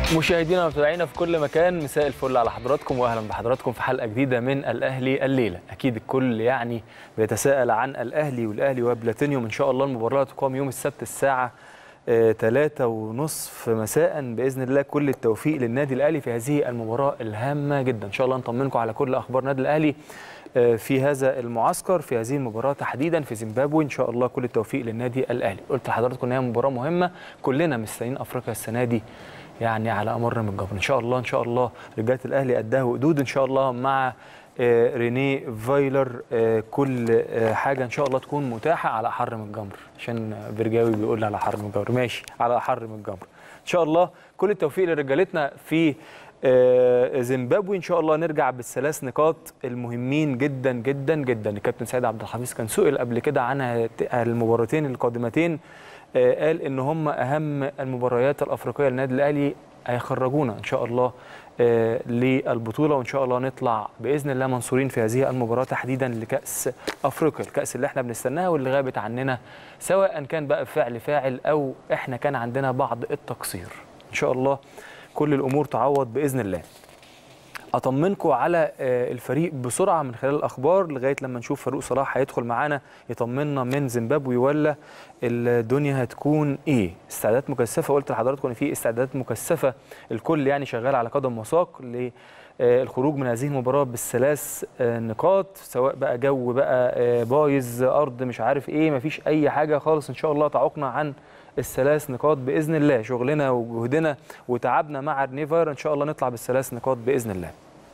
مشاهدينا ومتابعينا في كل مكان، مساء الفل على حضراتكم واهلا بحضراتكم في حلقه جديده من الاهلي الليله. اكيد الكل يعني بيتساءل عن الاهلي والاهلي وبلاتينيوم. ان شاء الله المباراه تقام يوم السبت الساعه 3:30 مساء باذن الله. كل التوفيق للنادي الاهلي في هذه المباراه الهامه جدا. ان شاء الله نطمنكم على كل اخبار النادي الاهلي في هذا المعسكر، في هذه المباراه تحديدا في زيمبابوي. ان شاء الله كل التوفيق للنادي الاهلي. قلت لحضراتكم ان هي مباراه مهمه، كلنا مستنيين افريقيا السنه دي يعني على امر من الجبر. ان شاء الله رجاله الاهلي قدها وقدود ان شاء الله مع ريني فايلر. كل حاجه ان شاء الله تكون متاحه على احر من الجمر، عشان برجاوي بيقول لي على احر من الجمر، ماشي على احر من الجمر. ان شاء الله كل التوفيق لرجالتنا في زيمبابوي. ان شاء الله نرجع بالثلاث نقاط المهمين جدا جدا جدا. الكابتن سيد عبد الحفيظ كان سئل قبل كده عن المباراتين القادمتين، قال ان هم اهم المباريات الافريقيه للنادي الاهلي، هيخرجونا ان شاء الله للبطوله، وان شاء الله نطلع باذن الله منصورين في هذه المباراه تحديدا لكاس افريقيا، الكاس اللي احنا بنستناها واللي غابت عننا، سواء كان بقى بفعل فاعل او احنا كان عندنا بعض التقصير. ان شاء الله كل الامور تعوض باذن الله. اطمنكم على الفريق بسرعه من خلال الاخبار لغايه لما نشوف فاروق صلاح هيدخل معانا يطمنا من زيمبابوي ولا الدنيا هتكون ايه. استعدادات مكثفه، قلت لحضراتكم ان في استعدادات مكثفه، الكل يعني شغال على قدم وساق للخروج من هذه المباراه بالثلاث نقاط، سواء بقى جو بقى بايظ ارض مش عارف ايه، مفيش اي حاجه خالص ان شاء الله تعوقنا عن الثلاث نقاط باذن الله. شغلنا وجهدنا وتعبنا مع رينيفر ان شاء الله نطلع بالثلاث نقاط باذن الله.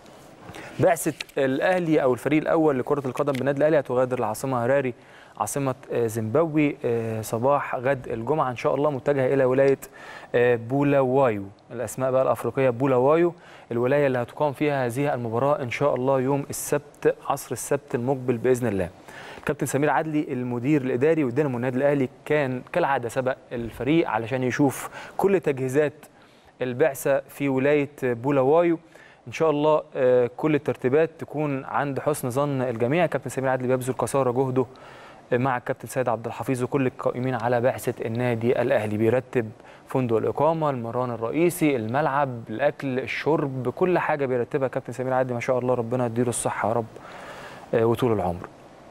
بعثه الاهلي او الفريق الاول لكره القدم بالنادي الاهلي هتغادر العاصمه هراري عاصمه زيمبابوي صباح غد الجمعه ان شاء الله، متجهه الى ولايه بولاوايو، الاسماء بقى الافريقيه بولاوايو، الولايه اللي هتقام فيها هذه المباراه ان شاء الله يوم السبت عصر السبت المقبل باذن الله. كابتن سمير عدلي المدير الاداري ودينامو النادي الاهلي كان كالعاده سبق الفريق علشان يشوف كل تجهيزات البعثه في ولايه بولاوايو. ان شاء الله كل الترتيبات تكون عند حسن ظن الجميع. كابتن سمير عدلي بيبذل قصارى جهده مع الكابتن سيد عبد الحفيظ وكل القائمين على بعثه النادي الاهلي، بيرتب فندق الاقامه، المران الرئيسي، الملعب، الاكل، الشرب، كل حاجه بيرتبها كابتن سمير عدلي ما شاء الله، ربنا يديله الصحه يا رب وطول العمر.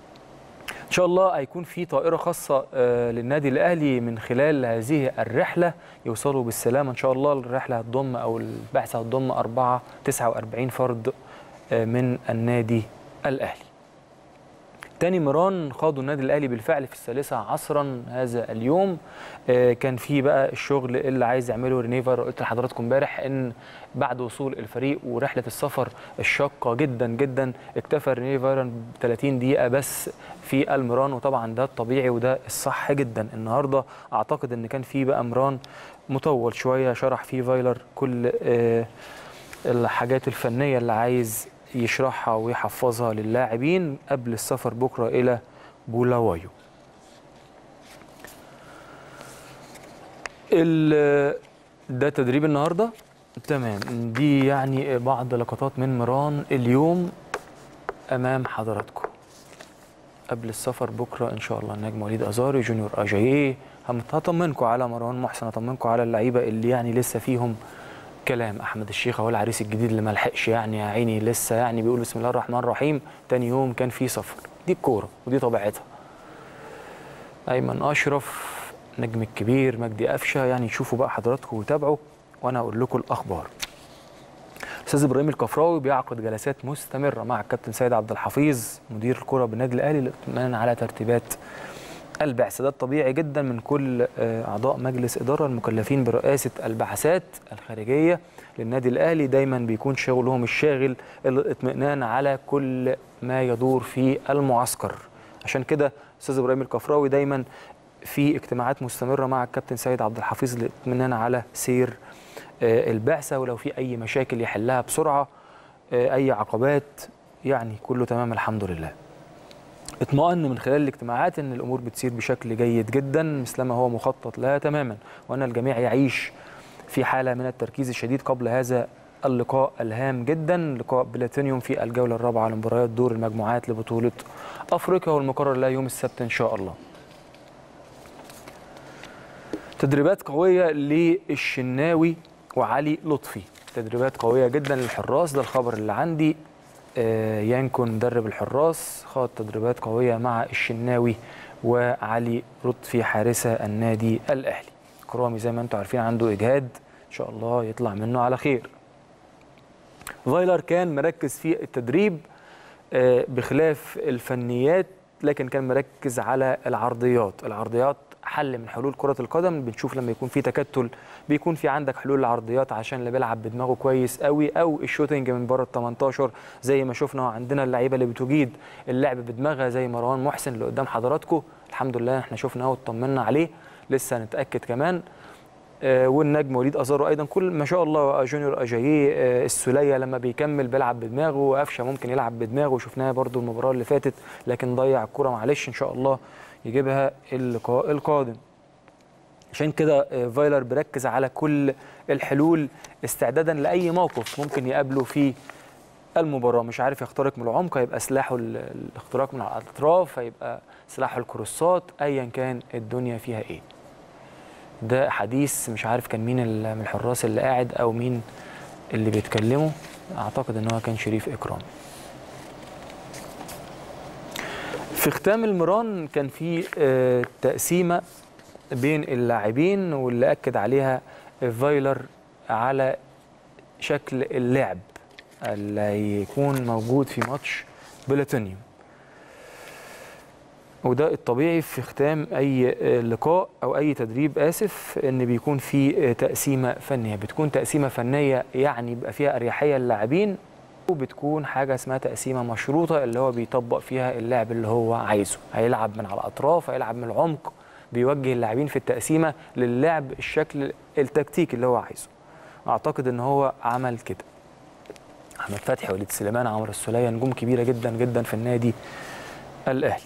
ان شاء الله هيكون في طائره خاصه للنادي الاهلي من خلال هذه الرحله، يوصلوا بالسلامه ان شاء الله. الرحله هتضم او البعثه هتضم 49 فرد من النادي الاهلي. تاني مران خاضوا النادي الاهلي بالفعل في 13 عصرا هذا اليوم. كان في بقى الشغل اللي عايز يعمله رينيفر. قلت لحضراتكم امبارح ان بعد وصول الفريق ورحله السفر الشاقه جدا جدا اكتفى رينيفر ب 30 دقيقه بس في المران، وطبعا ده الطبيعي وده الصح جدا. النهارده اعتقد ان كان في بقى مران مطول شويه شرح فيه فايلر كل الحاجات الفنيه اللي عايز يشرحها ويحفظها للاعبين قبل السفر بكره الى بولاوايو. ده تدريب النهارده، تمام. دي يعني بعض لقطات من مران اليوم امام حضراتكم قبل السفر بكره ان شاء الله. النجم وليد ازاري، جونيور اجاييه، هطمنكم على مروان محسن، هطمنكم على اللعيبه اللي يعني لسه فيهم كلام. احمد الشيخ هو العريس الجديد اللي ما لحقش يعني يا عيني لسه يعني بيقول بسم الله الرحمن الرحيم، تاني يوم كان في سفر. دي الكوره ودي طبيعتها. ايمن اشرف، نجم الكبير مجدي قفشه، يعني شوفوا بقى حضراتكم وتابعوا وانا اقول لكم الاخبار. استاذ ابراهيم الكفراوي بيعقد جلسات مستمره مع الكابتن سيد عبد الحفيظ مدير الكره بالنادي الاهلي للاطمئنان على ترتيبات البعثة. ده الطبيعي جدا من كل أعضاء مجلس إدارة المكلفين برئاسة البعثات الخارجية للنادي الأهلي. دايما بيكون شغلهم الشاغل الاطمئنان على كل ما يدور في المعسكر. عشان كده أستاذ إبراهيم الكفراوي دايما في اجتماعات مستمرة مع الكابتن سيد عبد الحفيظ للاطمئنان على سير البعثة، ولو في أي مشاكل يحلها بسرعة، أي عقبات، يعني كله تمام الحمد لله. اطمئن من خلال الاجتماعات ان الامور بتسير بشكل جيد جدا مثلما هو مخطط لها تماما، وان الجميع يعيش في حاله من التركيز الشديد قبل هذا اللقاء الهام جدا، لقاء بلاتينيوم في الجوله الرابعه لمباريات دور المجموعات لبطوله افريقيا، والمقرر لها يوم السبت ان شاء الله. تدريبات قويه للشناوي وعلي لطفي. تدريبات قويه جدا للحراس، ده الخبر اللي عندي. يانكو مدرب الحراس خاض تدريبات قويه مع الشناوي وعلي لطفي حارسه النادي الاهلي. كرامي زي ما انتم عارفين عنده اجهاد، ان شاء الله يطلع منه على خير. فايلر كان مركز في التدريب بخلاف الفنيات، لكن كان مركز على العرضيات حل من حلول كرة القدم. بنشوف لما يكون في تكتل بيكون في عندك حلول العرضيات عشان اللي بيلعب بدماغه كويس قوي، او الشوتنج من بره ال 18 زي ما شفنا. عندنا اللعيبه اللي بتجيد اللعب بدماغها زي مروان محسن اللي قدام حضراتكم، الحمد لله احنا شفناه واطمنا عليه، لسه هنتاكد كمان. والنجم وليد ازارو ايضا كل ما شاء الله، جونيور اجاييه، السوليه لما بيكمل بيلعب بدماغه، وقفشه ممكن يلعب بدماغه، شفناها برده المباراه اللي فاتت لكن ضيع الكره، معلش ان شاء الله يجيبها اللقاء القادم. عشان كده فايلر بيركز على كل الحلول استعدادا لاي موقف ممكن يقابله في المباراه. مش عارف يخترق من العمق، هيبقى سلاحه الاختراق من على الاطراف، هيبقى سلاحه الكروسات، ايا كان الدنيا فيها ايه. ده حديث مش عارف كان مين من الحراس اللي قاعد او مين اللي بيتكلموا، اعتقد ان هو كان شريف اكرامي. في ختام المران كان في تقسيمه بين اللاعبين، واللي اكد عليها فايلر على شكل اللعب اللي هيكون موجود في ماتش بلاتينيوم. وده الطبيعي في ختام اي لقاء او اي تدريب، ان بيكون في تقسيمه فنيه. بتكون تقسيمه فنيه يعني بيبقى فيها اريحيه للاعبين، وبتكون حاجه اسمها تقسيمه مشروطه اللي هو بيطبق فيها اللعب اللي هو عايزه. هيلعب من على الاطراف، هيلعب من العمق، بيوجه اللاعبين في التقسيمه للعب الشكل التكتيكي اللي هو عايزه. اعتقد ان هو عمل كده. احمد فتحي، وليد سليمان، عمرو السوليه، نجوم كبيره جدا جدا في النادي الاهلي.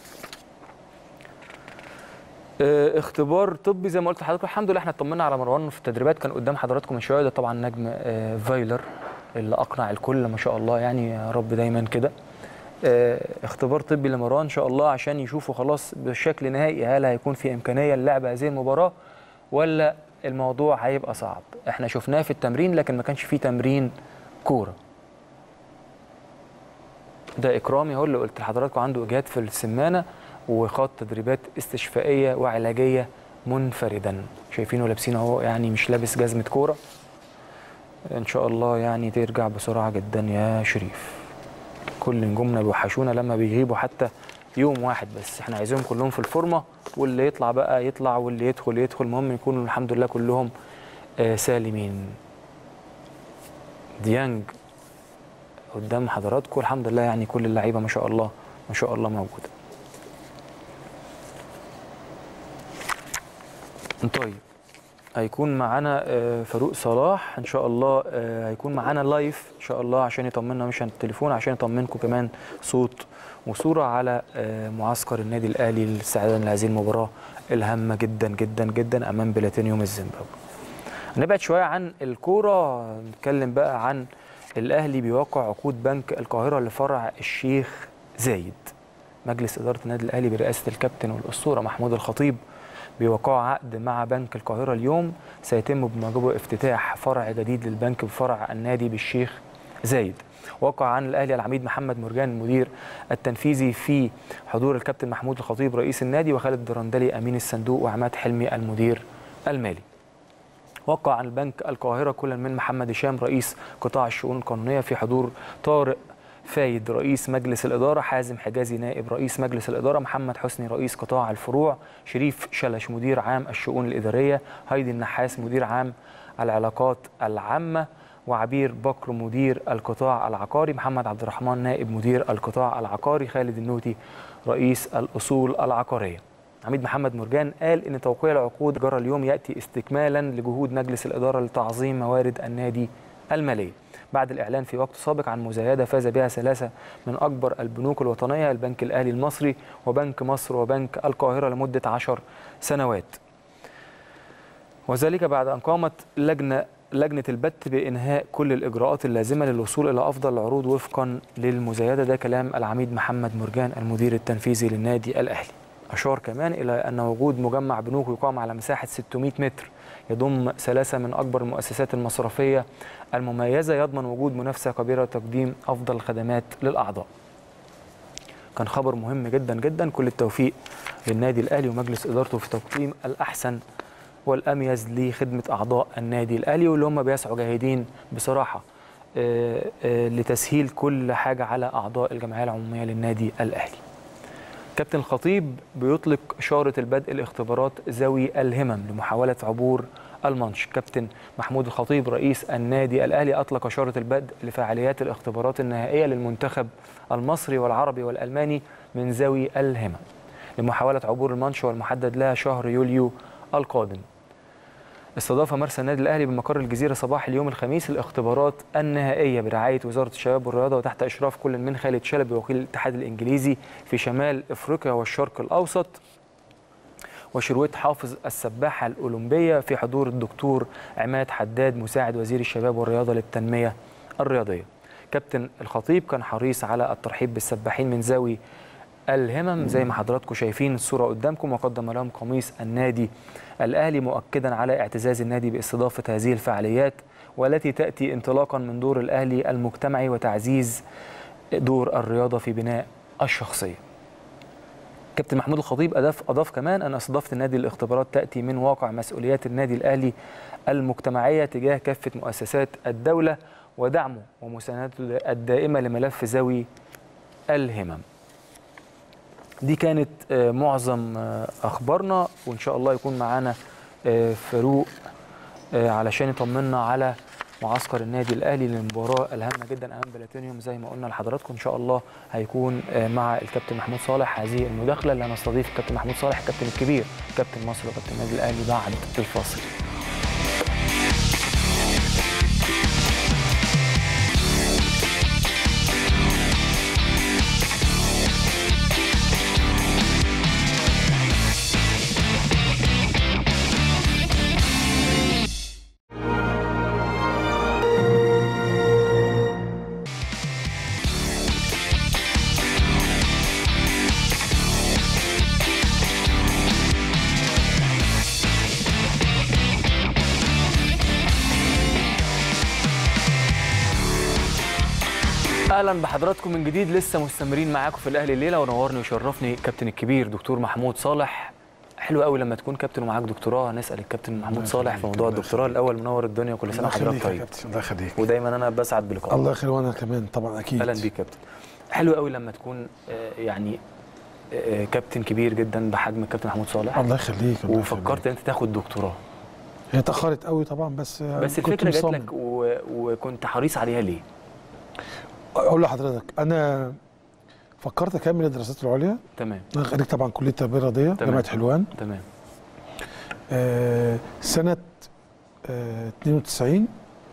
اختبار طبي زي ما قلت لحضراتكم، الحمد لله احنا اطمنا على مروان في التدريبات، كان قدام حضراتكم من شويه. ده طبعا نجم فايلر اللي اقنع الكل ما شاء الله، يعني يا رب دايما كده. اختبار طبي لمروان ان شاء الله عشان يشوفوا خلاص بشكل نهائي هل هيكون في امكانيه للعب هذه المباراه ولا الموضوع هيبقى صعب. احنا شفناه في التمرين لكن ما كانش فيه تمرين كوره. ده اكرامي هو اللي قلت لحضراتكم عنده اجهاد في السمانه، وخاض تدريبات استشفائيه وعلاجيه منفردا. شايفينه لابسين اهو، يعني مش لابس جزمه كوره. ان شاء الله يعني ترجع بسرعه جدا يا شريف. كل نجومنا بيوحشونا لما بيغيبوا حتى يوم واحد، بس احنا عايزينهم كلهم في الفورمه، واللي يطلع بقى يطلع واللي يدخل يدخل، المهم يكونوا الحمد لله كلهم سالمين. ديانج قدام حضراتكم الحمد لله، يعني كل اللعيبه ما شاء الله ما شاء الله موجوده. طيب هيكون معانا فاروق صلاح ان شاء الله، هيكون معانا لايف ان شاء الله عشان يطمنا، مش عن التليفون، عشان يطمنكم كمان صوت وصوره على معسكر النادي الاهلي الاستعداد لهذه المباراه الهامه جدا جدا جدا امام بلاتينيوم الزيمبابوي. هنبعد شويه عن الكوره، نتكلم بقى عن الاهلي بيوقع عقود بنك القاهره لفرع الشيخ زايد. مجلس اداره النادي الاهلي برئاسه الكابتن والاسطوره محمود الخطيب بيوقعوا عقد مع بنك القاهرة اليوم، سيتم بموجبه افتتاح فرع جديد للبنك بفرع النادي بالشيخ زايد. وقع عن الأهلي العميد محمد مرجان المدير التنفيذي في حضور الكابتن محمود الخطيب رئيس النادي، وخالد درندلي أمين الصندوق، وعماد حلمي المدير المالي. وقع عن البنك القاهرة كل من محمد هشام رئيس قطاع الشؤون القانونية في حضور طارق فايد رئيس مجلس الإدارة، حازم حجازي نائب رئيس مجلس الإدارة، محمد حسني رئيس قطاع الفروع، شريف شلش مدير عام الشؤون الإدارية، هايدي النحاس مدير عام العلاقات العامة، وعبير بكر مدير القطاع العقاري، محمد عبد الرحمن نائب مدير القطاع العقاري، خالد النوتي رئيس الأصول العقارية. عميد محمد مرجان قال إن توقيع العقود جرى اليوم يأتي استكمالا لجهود مجلس الإدارة لتعظيم موارد النادي المالية، بعد الإعلان في وقت سابق عن مزايدة فاز بها 3 من أكبر البنوك الوطنية، البنك الأهلي المصري وبنك مصر وبنك القاهرة، لمدة 10 سنوات. وذلك بعد أن قامت لجنة البت بإنهاء كل الإجراءات اللازمة للوصول إلى أفضل العروض وفقا للمزايدة. ده كلام العميد محمد مرجان المدير التنفيذي للنادي الأهلي. أشار كمان إلى أن وجود مجمع بنوك يقام على مساحة 600 متر يضم 3 من أكبر المؤسسات المصرفية المميزة، يضمن وجود منافسة كبيرة وتقديم أفضل الخدمات للأعضاء. كان خبر مهم جدا جدا. كل التوفيق للنادي الأهلي ومجلس إدارته في تقديم الأحسن والأميز لخدمة أعضاء النادي الأهلي، واللي هم بيسعوا جاهدين بصراحة لتسهيل كل حاجة على أعضاء الجمعية العمومية للنادي الأهلي. كابتن الخطيب بيطلق إشارة البدء لاختبارات ذوي الهمم لمحاولة عبور المانش. كابتن محمود الخطيب رئيس النادي الأهلي أطلق إشارة البدء لفعاليات الاختبارات النهائية للمنتخب المصري والعربي والألماني من ذوي الهمم لمحاولة عبور المانش، والمحدد لها شهر يوليو القادم. استضاف مرسى النادي الأهلي بمقر الجزيرة صباح اليوم الخميس الاختبارات النهائية برعاية وزارة الشباب والرياضة وتحت إشراف كل من خالد شلبي وكيل الاتحاد الإنجليزي في شمال أفريقيا والشرق الأوسط، وشرويت حافظ السباحة الأولمبية في حضور الدكتور عماد حداد مساعد وزير الشباب والرياضة للتنمية الرياضية. كابتن الخطيب كان حريص على الترحيب بالسباحين من ذوي الهمم زي ما حضراتكم شايفين الصورة قدامكم، وقدم لهم قميص النادي الأهلي مؤكدا على اعتزاز النادي باستضافة هذه الفعاليات، والتي تأتي انطلاقا من دور الأهلي المجتمعي وتعزيز دور الرياضة في بناء الشخصية. كابتن محمود الخطيب أضاف كمان أن استضافة النادي الاختبارات تأتي من واقع مسؤوليات النادي الأهلي المجتمعية تجاه كافة مؤسسات الدولة ودعمه ومساندته الدائمة لملف ذوي الهمم. دي كانت معظم أخبارنا، وإن شاء الله يكون معانا فاروق علشان يطمنا على معسكر النادي الأهلي للمباراة الهامة جدا أمام بلاتينيوم. زي ما قلنا لحضراتكم إن شاء الله هيكون مع الكابتن محمود صالح هذه المداخلة اللي هنستضيف الكابتن محمود صالح الكابتن الكبير كابتن مصر وكابتن النادي الأهلي بعد الفاصل. اهلا بحضراتكم من جديد. لسه مستمرين معاكم في الاهلي الليله، ونورني وشرفني كابتن الكبير دكتور محمود صالح. حلو قوي لما تكون كابتن ومعاك دكتوراه. نسال الكابتن محمود صالح في موضوع الدكتوراه الاول. منور الدنيا وكل سنه وحضرتك طيب. الله يخليك. ودايما انا بسعد بلقائك. الله يخليك وانا كمان طبعا اكيد. اهلا بيك كابتن. حلو قوي لما تكون يعني كابتن كبير جدا بحجم الكابتن محمود صالح. الله يخليك. وفكرت ان انت تاخد دكتوراه. هي اتاخرت قوي طبعا بس الفكره جات لك وكنت حريص عليها ليه؟ اقول لحضرتك انا فكرت اكمل الدراسات العليا. تمام. انا خريج طبعا كليه التربيه الرياضيه جامعه حلوان. تمام. سنه 92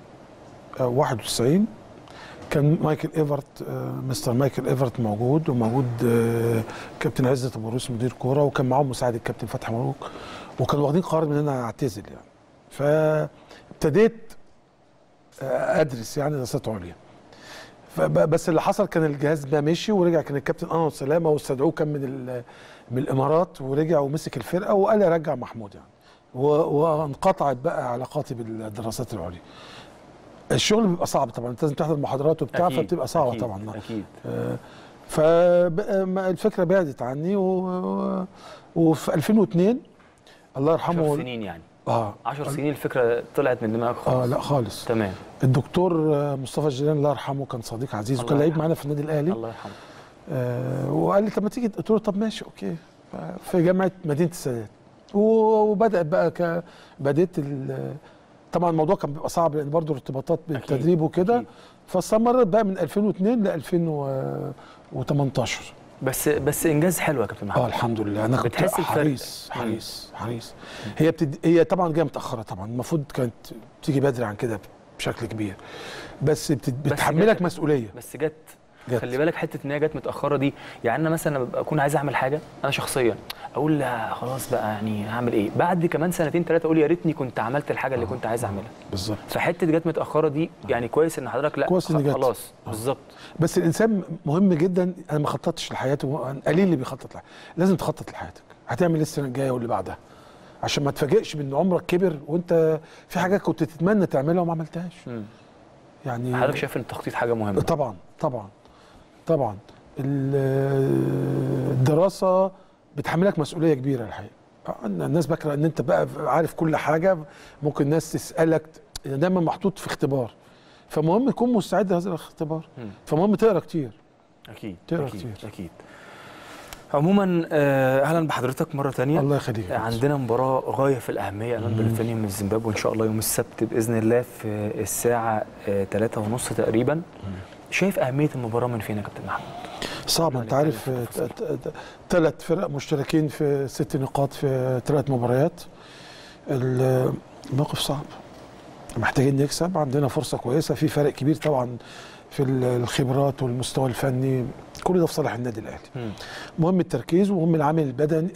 91 كان مايكل ايفرت مستر مايكل ايفرت موجود، وموجود كابتن عزت ابو روس مدير كوره، وكان معاهم مساعد الكابتن فتحي مبروك، وكانوا واخدين قرار ان انا اعتزل يعني. فابتديت ادرس يعني دراسات عليا. بس اللي حصل كان الجهاز ده مشي ورجع، كان الكابتن انور سلامه واستدعوه كان من الامارات، ورجع ومسك الفرقه وقال لي رجع محمود يعني. وانقطعت بقى علاقاتي بالدراسات العليا. الشغل بيبقى صعب طبعا، انت لازم تحضر محاضرات وبتاع، فبتبقى صعبه أكيد طبعا. اكيد. فالفكره بعدت عني وفي 2002 الله يرحمه 10 سنين يعني. 10 سنين الفكره طلعت من دماغك خالص؟ لا خالص. تمام. الدكتور مصطفى الجيلاني الله يرحمه كان صديق عزيز وكان لعيب معانا في النادي الاهلي. الله يرحمه. وقال لي طب ما تيجي، قلت له طب ماشي اوكي. في جامعه مدينه السادات، وبدات بقى بديت طبعا الموضوع كان بيبقى صعب لان برضه ارتباطات بالتدريب وكده، فاستمرت بقى من 2002 ل 2018. بس انجاز حلو يا كابتن محمود. الحمد لله. انا كنت حريص. هي طبعا جايه متاخره طبعا، المفروض كانت تيجي بدري عن كده بشكل كبير، بس بتحملك مسؤوليه. بس جت. خلي بالك حته ان هي جت متاخره دي، يعني انا مثلا لما اكون عايز اعمل حاجه انا شخصيا اقول لا خلاص بقى يعني هعمل ايه، بعد كمان سنتين ثلاثه اقول يا ريتني كنت عملت الحاجه اللي كنت عايز اعملها. بالظبط. فحته جت متاخره دي يعني كويس ان حضرتك لا كويس إن خلاص. بالظبط. بس الانسان مهم جدا. انا ما خططتش لحياتي، قليل اللي بيخطط لحياته. لازم تخطط لحياتك، هتعمل ايه السنه الجايه واللي بعدها. عشان ما تفاجئش بان عمرك كبر وانت في حاجات كنت تتمنى تعملها وما عملتهاش. يعني حضرتك شايف ان التخطيط حاجه مهمه؟ طبعا طبعا طبعا. الدراسه بتحملك مسؤوليه كبيره الحقيقه. الناس فاكره ان انت بقى عارف كل حاجه، ممكن الناس تسالك، دايما محطوط في اختبار، فمهم تكون مستعد لهذا الاختبار. فمهم تقرا كتير. اكيد تقرا أكيد كتير. اكيد. عموما اهلا بحضرتك مره ثانيه. الله يخليك. عندنا مباراه غايه في الاهميه امام بلوتينيوم من زيمبابوي ان شاء الله يوم السبت باذن الله في الساعه 3:30 تقريبا. شايف اهميه المباراه من فين يا كابتن محمد؟ صعب. انت عارف 3 فرق مشتركين في 6 نقاط في 3 مباريات. الموقف صعب، محتاجين نكسب. عندنا فرصه كويسه، في فرق كبير طبعا في الخبرات والمستوى الفني، كل ده في صالح النادي الاهلي. مهم التركيز ومهم العامل البدني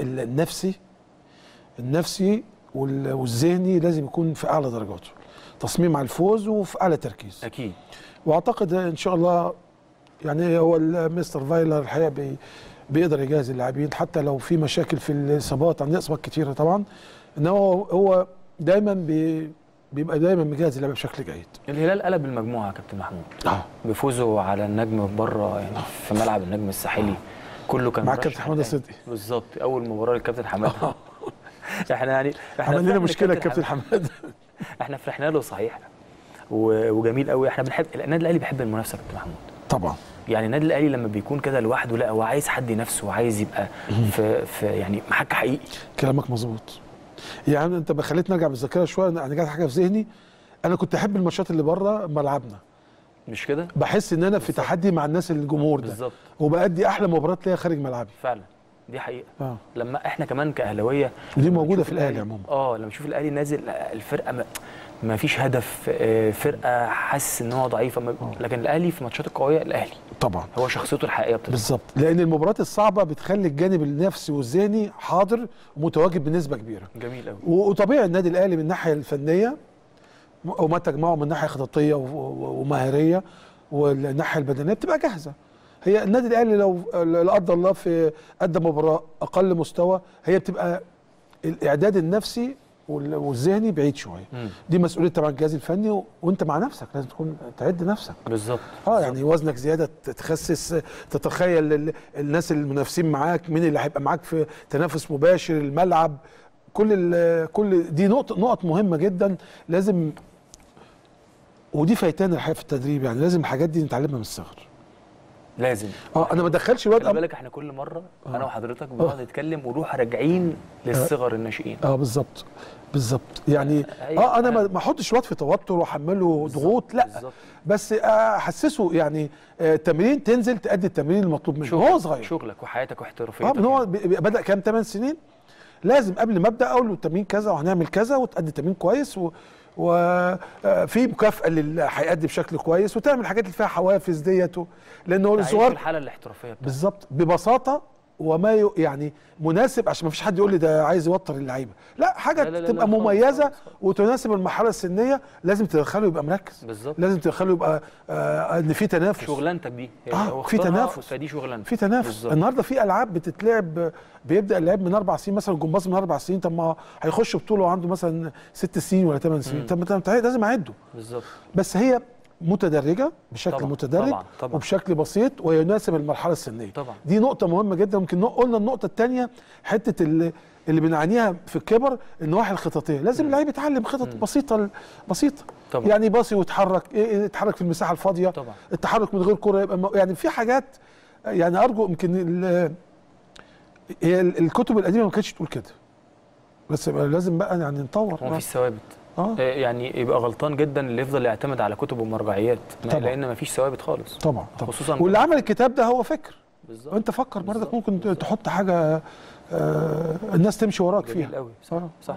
النفسي والذهني لازم يكون في اعلى درجاته، تصميم على الفوز وفي اعلى تركيز اكيد. واعتقد ان شاء الله يعني هو مستر فايلر الحقيقه بيقدر يجهز اللاعبين حتى لو في مشاكل في الاصابات، عندنا اصابات كتيره طبعا، ان هو دايما بيبقى دايما مجهز اللعبه بشكل جيد. الهلال قلب المجموعه يا كابتن محمود بفوزه على النجم بره، يعني في ملعب النجم الساحلي كله كان مع كابتن حماده صدقي. بالظبط، اول مباراه للكابتن حماده. احنا عمل لنا مشكله الكابتن حماده. احنا فرحنا له صحيح وجميل قوي. احنا بنحب النادي الاهلي، بيحب المنافسه يا كابتن محمود طبعا. يعني النادي الاهلي لما بيكون كده لوحده، لا هو عايز حد ينافسه وعايز يبقى في يعني محك حقيقي. كلامك مظبوط. يعني انت خليتني ارجع بالذاكره شويه، انا جات حاجه في ذهني، انا كنت احب الماتشات اللي بره ملعبنا، مش كده؟ بحس ان انا في تحدي مع الناس الجمهور ده بالظبط، وبأدي احلى مباريات ليا خارج ملعبي فعلا. دي حقيقه. لما احنا كمان كاهلاويه ودي موجوده في الاهلي عموما. لما نشوف الاهلي نازل الفرقه ما فيش هدف، فرقه حاسس ان هو ضعيفه، لكن الاهلي في ماتشات القويه الاهلي طبعا هو شخصيته الحقيقيه بالظبط، لان المباريات الصعبه بتخلي الجانب النفسي والذهني حاضر ومتواجد بنسبه كبيره. جميل قوي. وطبيعي النادي الاهلي من الناحيه الفنيه وما تجمعه من ناحيه خططيه ومهاريه والناحيه البدنيه بتبقى جاهزه. هي النادي الاهلي لو لا قدر الله في قدم مباراه اقل مستوى، هي بتبقى الاعداد النفسي والذهني بعيد شويه. دي مسؤوليه طبعا الجهاز الفني، وانت مع نفسك لازم تكون تعد نفسك. بالظبط. يعني وزنك زياده، تخسس، تتخيل الناس المنافسين معاك، مين اللي هيبقى معاك في تنافس مباشر، الملعب، كل دي نقط مهمه جدا لازم، ودي فايتانا الحقيقه في التدريب. يعني لازم الحاجات دي نتعلمها من الصغر. لازم. انا ما ادخلش الواد. خلي بالك احنا كل مره انا وحضرتك بنقعد نتكلم ونروح راجعين للصغر الناشئين. بالظبط يعني انا ما احطش الواد في توتر واحمله ضغوط، لا بالزبط. بس احسسه يعني تمرين، تنزل تأدي التمرين المطلوب منه وهو صغير. شغلك وحياتك واحترافيتك. من هو بدا كام 8 سنين لازم قبل ما ابدا اقول له التمرين كذا وهنعمل كذا وتأدي تمرين كويس، وفي مكافاه للي هيأدي بشكل كويس، وتعمل الحاجات اللي فيها حوافز ديت، لانه الصغير في الحاله الاحترافيه بالظبط ببساطه وما يعني مناسب، عشان ما فيش حد يقول لي ده عايز يوتر اللعيبه، لا حاجه لا تبقى مميزه خالص. وتناسب المرحله السنيه، لازم تدخله يبقى مركز بالظبط، لازم تدخله يبقى ان في تنافس. شغلانتك دي في تنافس، فدي شغلانتك في تنافس. النهارده في العاب بتتلعب، بيبدا اللعب من 4 سنين مثلا، الجمباز من 4 سنين، طب ما هيخش بطوله وعنده مثلا 6 سنين ولا 8 سنين، طب لازم اعده بالظبط. بس هي متدرجه بشكل طبعًا متدرج طبعًا وبشكل بسيط ويناسب المرحله السنيه طبعًا. دي نقطه مهمه جدا. ممكن قلنا النقطه الثانيه حته اللي بنعانيها في الكبر، النواحي الخططيه، لازم اللعيب يتعلم خطط بسيطه طبعًا. يعني باصي ويتحرك، يتحرك في المساحه الفاضيه طبعًا. التحرك من غير كره يبقى يعني في حاجات، يعني ارجو يمكن هي الكتب القديمه ما كانتش تقول كده، بس لازم بقى يعني نطور. هو مفيش ثوابت. يعني يبقى غلطان جدا اللي يفضل يعتمد على كتب ومرجعيات، لان مفيش ثوابت خالص طبعا. خصوصا واللي عمل الكتاب ده هو فكر بالظبط. وانت فكر برضك ممكن تحط حاجه الناس تمشي وراك فيها. جميل قوي. صح.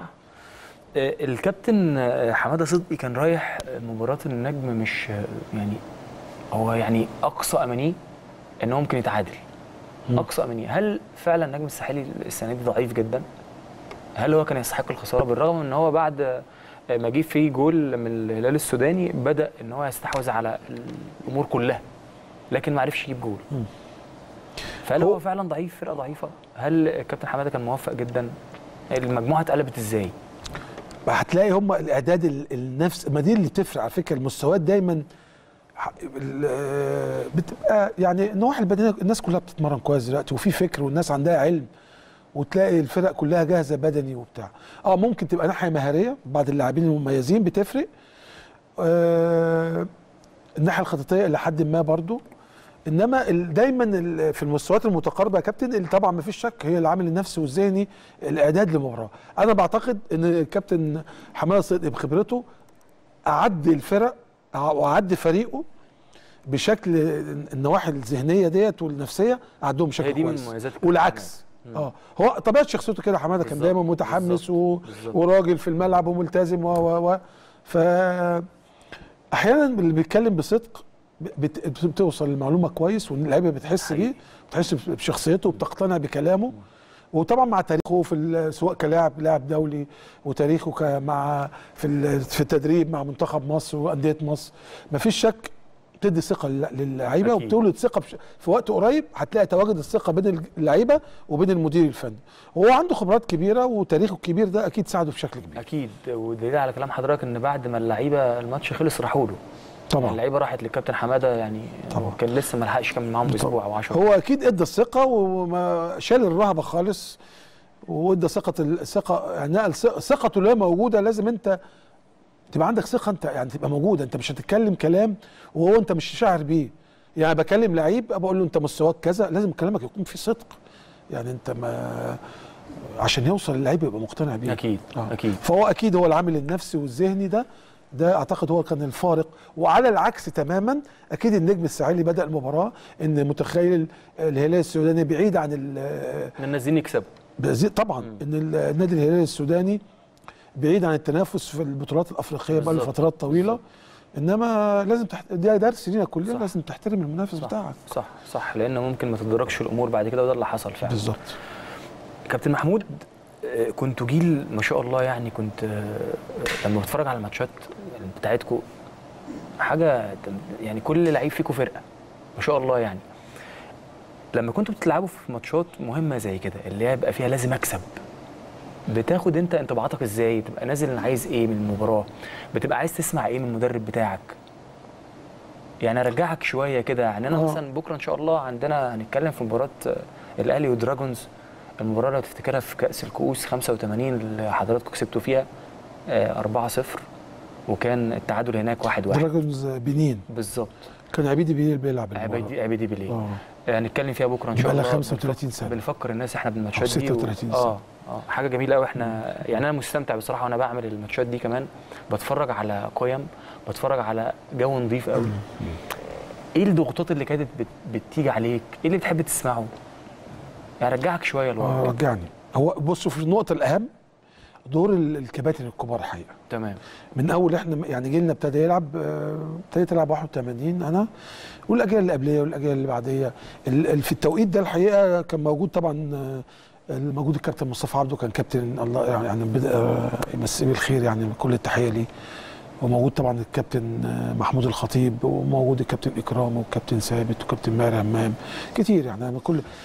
الكابتن حماده صدقي كان رايح مباراه النجم، مش يعني هو يعني اقصى امانيه ان هو ممكن يتعادل. اقصى امانيه. هل فعلا النجم الساحلي السنه دي ضعيف جدا؟ هل هو كان يستحق الخساره، بالرغم ان هو بعد ما جه فيه جول من الهلال السوداني بدا ان هو يستحوذ على الامور كلها، لكن ما عرفش يجيب جول؟ فهل هو فعلا ضعيف، فرقه ضعيفه؟ هل الكابتن حماده كان موفق جدا؟ المجموعه اتقلبت ازاي؟ هتلاقي هم الاعداد النفس، ما دي اللي بتفرق على فكره. المستويات دايما بتبقى يعني النواحي البدنيه، الناس كلها بتتمرن كويس دلوقتي وفي فكر والناس عندها علم، وتلاقي الفرق كلها جاهزه بدني وبتاع. ممكن تبقى ناحيه مهاريه بعض اللاعبين المميزين بتفرق، الناحيه الخططيه الى حد ما برضو. انما دايما في المستويات المتقاربه يا كابتن اللي طبعا ما فيش شك هي العامل النفسي والذهني، الاعداد للمباراه. انا بعتقد ان الكابتن حماده صدقي بخبرته اعد الفرق واعد فريقه بشكل النواحي الذهنيه ديت والنفسيه اعدهم بشكل كويس، والعكس. هو طبيعه شخصيته كده حماده كان دايما متحمس وراجل في الملعب وملتزم ف احيانا اللي بيتكلم بصدق بتوصل المعلومه كويس، واللعيبه بتحس بيه، بتحس بشخصيته وبتقتنع بكلامه. وطبعا مع تاريخه سواء لاعب دولي، وتاريخه مع في التدريب مع منتخب مصر وانديه مصر، مفيش شك بتدي ثقه للعيبه وبتولد ثقه في وقت قريب. هتلاقي تواجد الثقه بين اللعيبه وبين المدير الفني، وهو عنده خبرات كبيره وتاريخه الكبير ده اكيد ساعده بشكل كبير. اكيد، ودليل على كلام حضرتك ان بعد ما اللعيبه الماتش خلص راحوا له طبعا. اللعيبه راحت للكابتن حماده يعني طبعا. كان لسه ما لحقش يكمل معاهم اسبوع او 10. هو اكيد ادى الثقه وما شال الرهبه خالص، وادى الثقه يعني نقل ثقته اللي هي موجوده. لازم انت تبقى عندك ثقه، انت يعني تبقى موجوده، انت مش هتتكلم كلام وهو انت مش شاعر بيه. يعني بكلم لعيب بقول له انت مستواك كذا، لازم كلامك يكون فيه صدق. يعني انت ما عشان يوصل اللعيب يبقى مقتنع بيه. اكيد اكيد. فهو اكيد هو العامل النفسي والذهني ده اعتقد هو كان الفارق. وعلى العكس تماما اكيد النجم الساحلي بدا المباراه ان متخيل الهلال السوداني بعيد عن الناس دي يكسبوا طبعا. ان النادي الهلال السوداني بعيد عن التنافس في البطولات الافريقيه بقى لفترات طويله. انما لازم ده درس لينا كلنا، لازم تحترم المنافس بتاعك. صح، لان ممكن ما تدركش الامور بعد كده، وده اللي حصل فعلا. بالظبط. كابتن محمود، كنتوا جيل ما شاء الله، يعني كنت لما بتفرج على الماتشات بتاعتكم حاجه، يعني كل لعيب فيكم فرقه ما شاء الله. يعني لما كنتوا بتلعبوا في ماتشات مهمه زي كده اللي هي يبقى فيها لازم اكسب، بتاخد انت انطباعاتك ازاي؟ تبقى نازل عايز ايه من المباراه؟ بتبقى عايز تسمع ايه من المدرب بتاعك؟ يعني ارجعك شويه كده. يعني انا مثلا بكره ان شاء الله عندنا هنتكلم في مباراه الاهلي ودراجونز، المباراه لو تفتكرها في كاس الكؤوس 85 اللي حضراتكم كسبتوا فيها 4-0، وكان التعادل هناك 1-1. دراجونز بنين بالظبط. كان عبيدي بيليه بيلعب عبيدي بيليه. هنتكلم فيها بكره ان شاء الله. بقى 35 سنه بنفكر الناس احنا بالماتشات دي 36 سنه. حاجه جميله قوي. احنا يعني انا مستمتع بصراحه وانا بعمل الماتشات دي، كمان بتفرج على قيم، بتفرج على جو نظيف قوي. ايه الضغوطات اللي كانت بتيجي عليك؟ ايه اللي بتحب تسمعه؟ يعني رجعك شويه لورا. رجعني. هو بصوا في النقطه الاهم دور الكباتن الكبار الحقيقه. تمام. من اول احنا يعني جيلنا ابتديت العب 81 انا، والاجيال اللي قبليه والاجيال اللي بعديه. في التوقيت ده الحقيقه كان موجود طبعا موجود الكابتن مصطفى عبده، كان كابتن الله يعني يمسيه بالخير، يعني كل التحيه ليه. وموجود طبعا الكابتن محمود الخطيب، وموجود الكابتن اكرام والكابتن ثابت وكابتن ماهر همام كتير. يعني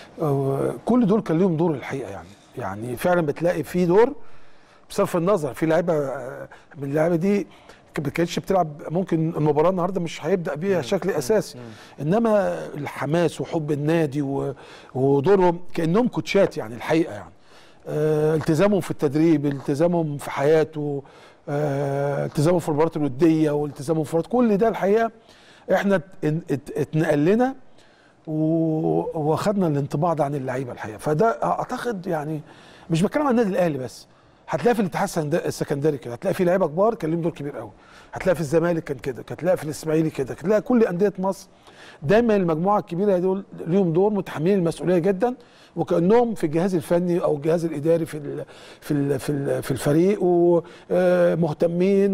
كل دول كان لهم دور الحقيقه. يعني فعلا بتلاقي في دور بصرف النظر في لعيبه من اللعيبه دي ما كانتش بتلعب، ممكن المباراه النهارده مش هيبدا بيها بشكل اساسي، انما الحماس وحب النادي ودورهم كانهم كوتشات يعني الحقيقه. يعني التزامهم في التدريب، التزامهم في حياته، التزامهم في المباريات الوديه، والتزامهم في كل ده الحقيقه احنا اتنقل لنا واخدنا الانطباع ده عن اللعيبه الحقيقه. فده اعتقد يعني مش بتكلم عن النادي الاهلي بس، هتلاقي في الاتحاد السكندري كده، هتلاقي في لعيبه كبار كان لهم دور كبير قوي، هتلاقي في الزمالك كان كده، هتلاقي في الاسماعيلي كده، هتلاقي كل انديه مصر دايما المجموعه الكبيره دول ليهم دور، متحملين المسؤوليه جدا، وكانهم في الجهاز الفني او الجهاز الاداري في الفريق، ومهتمين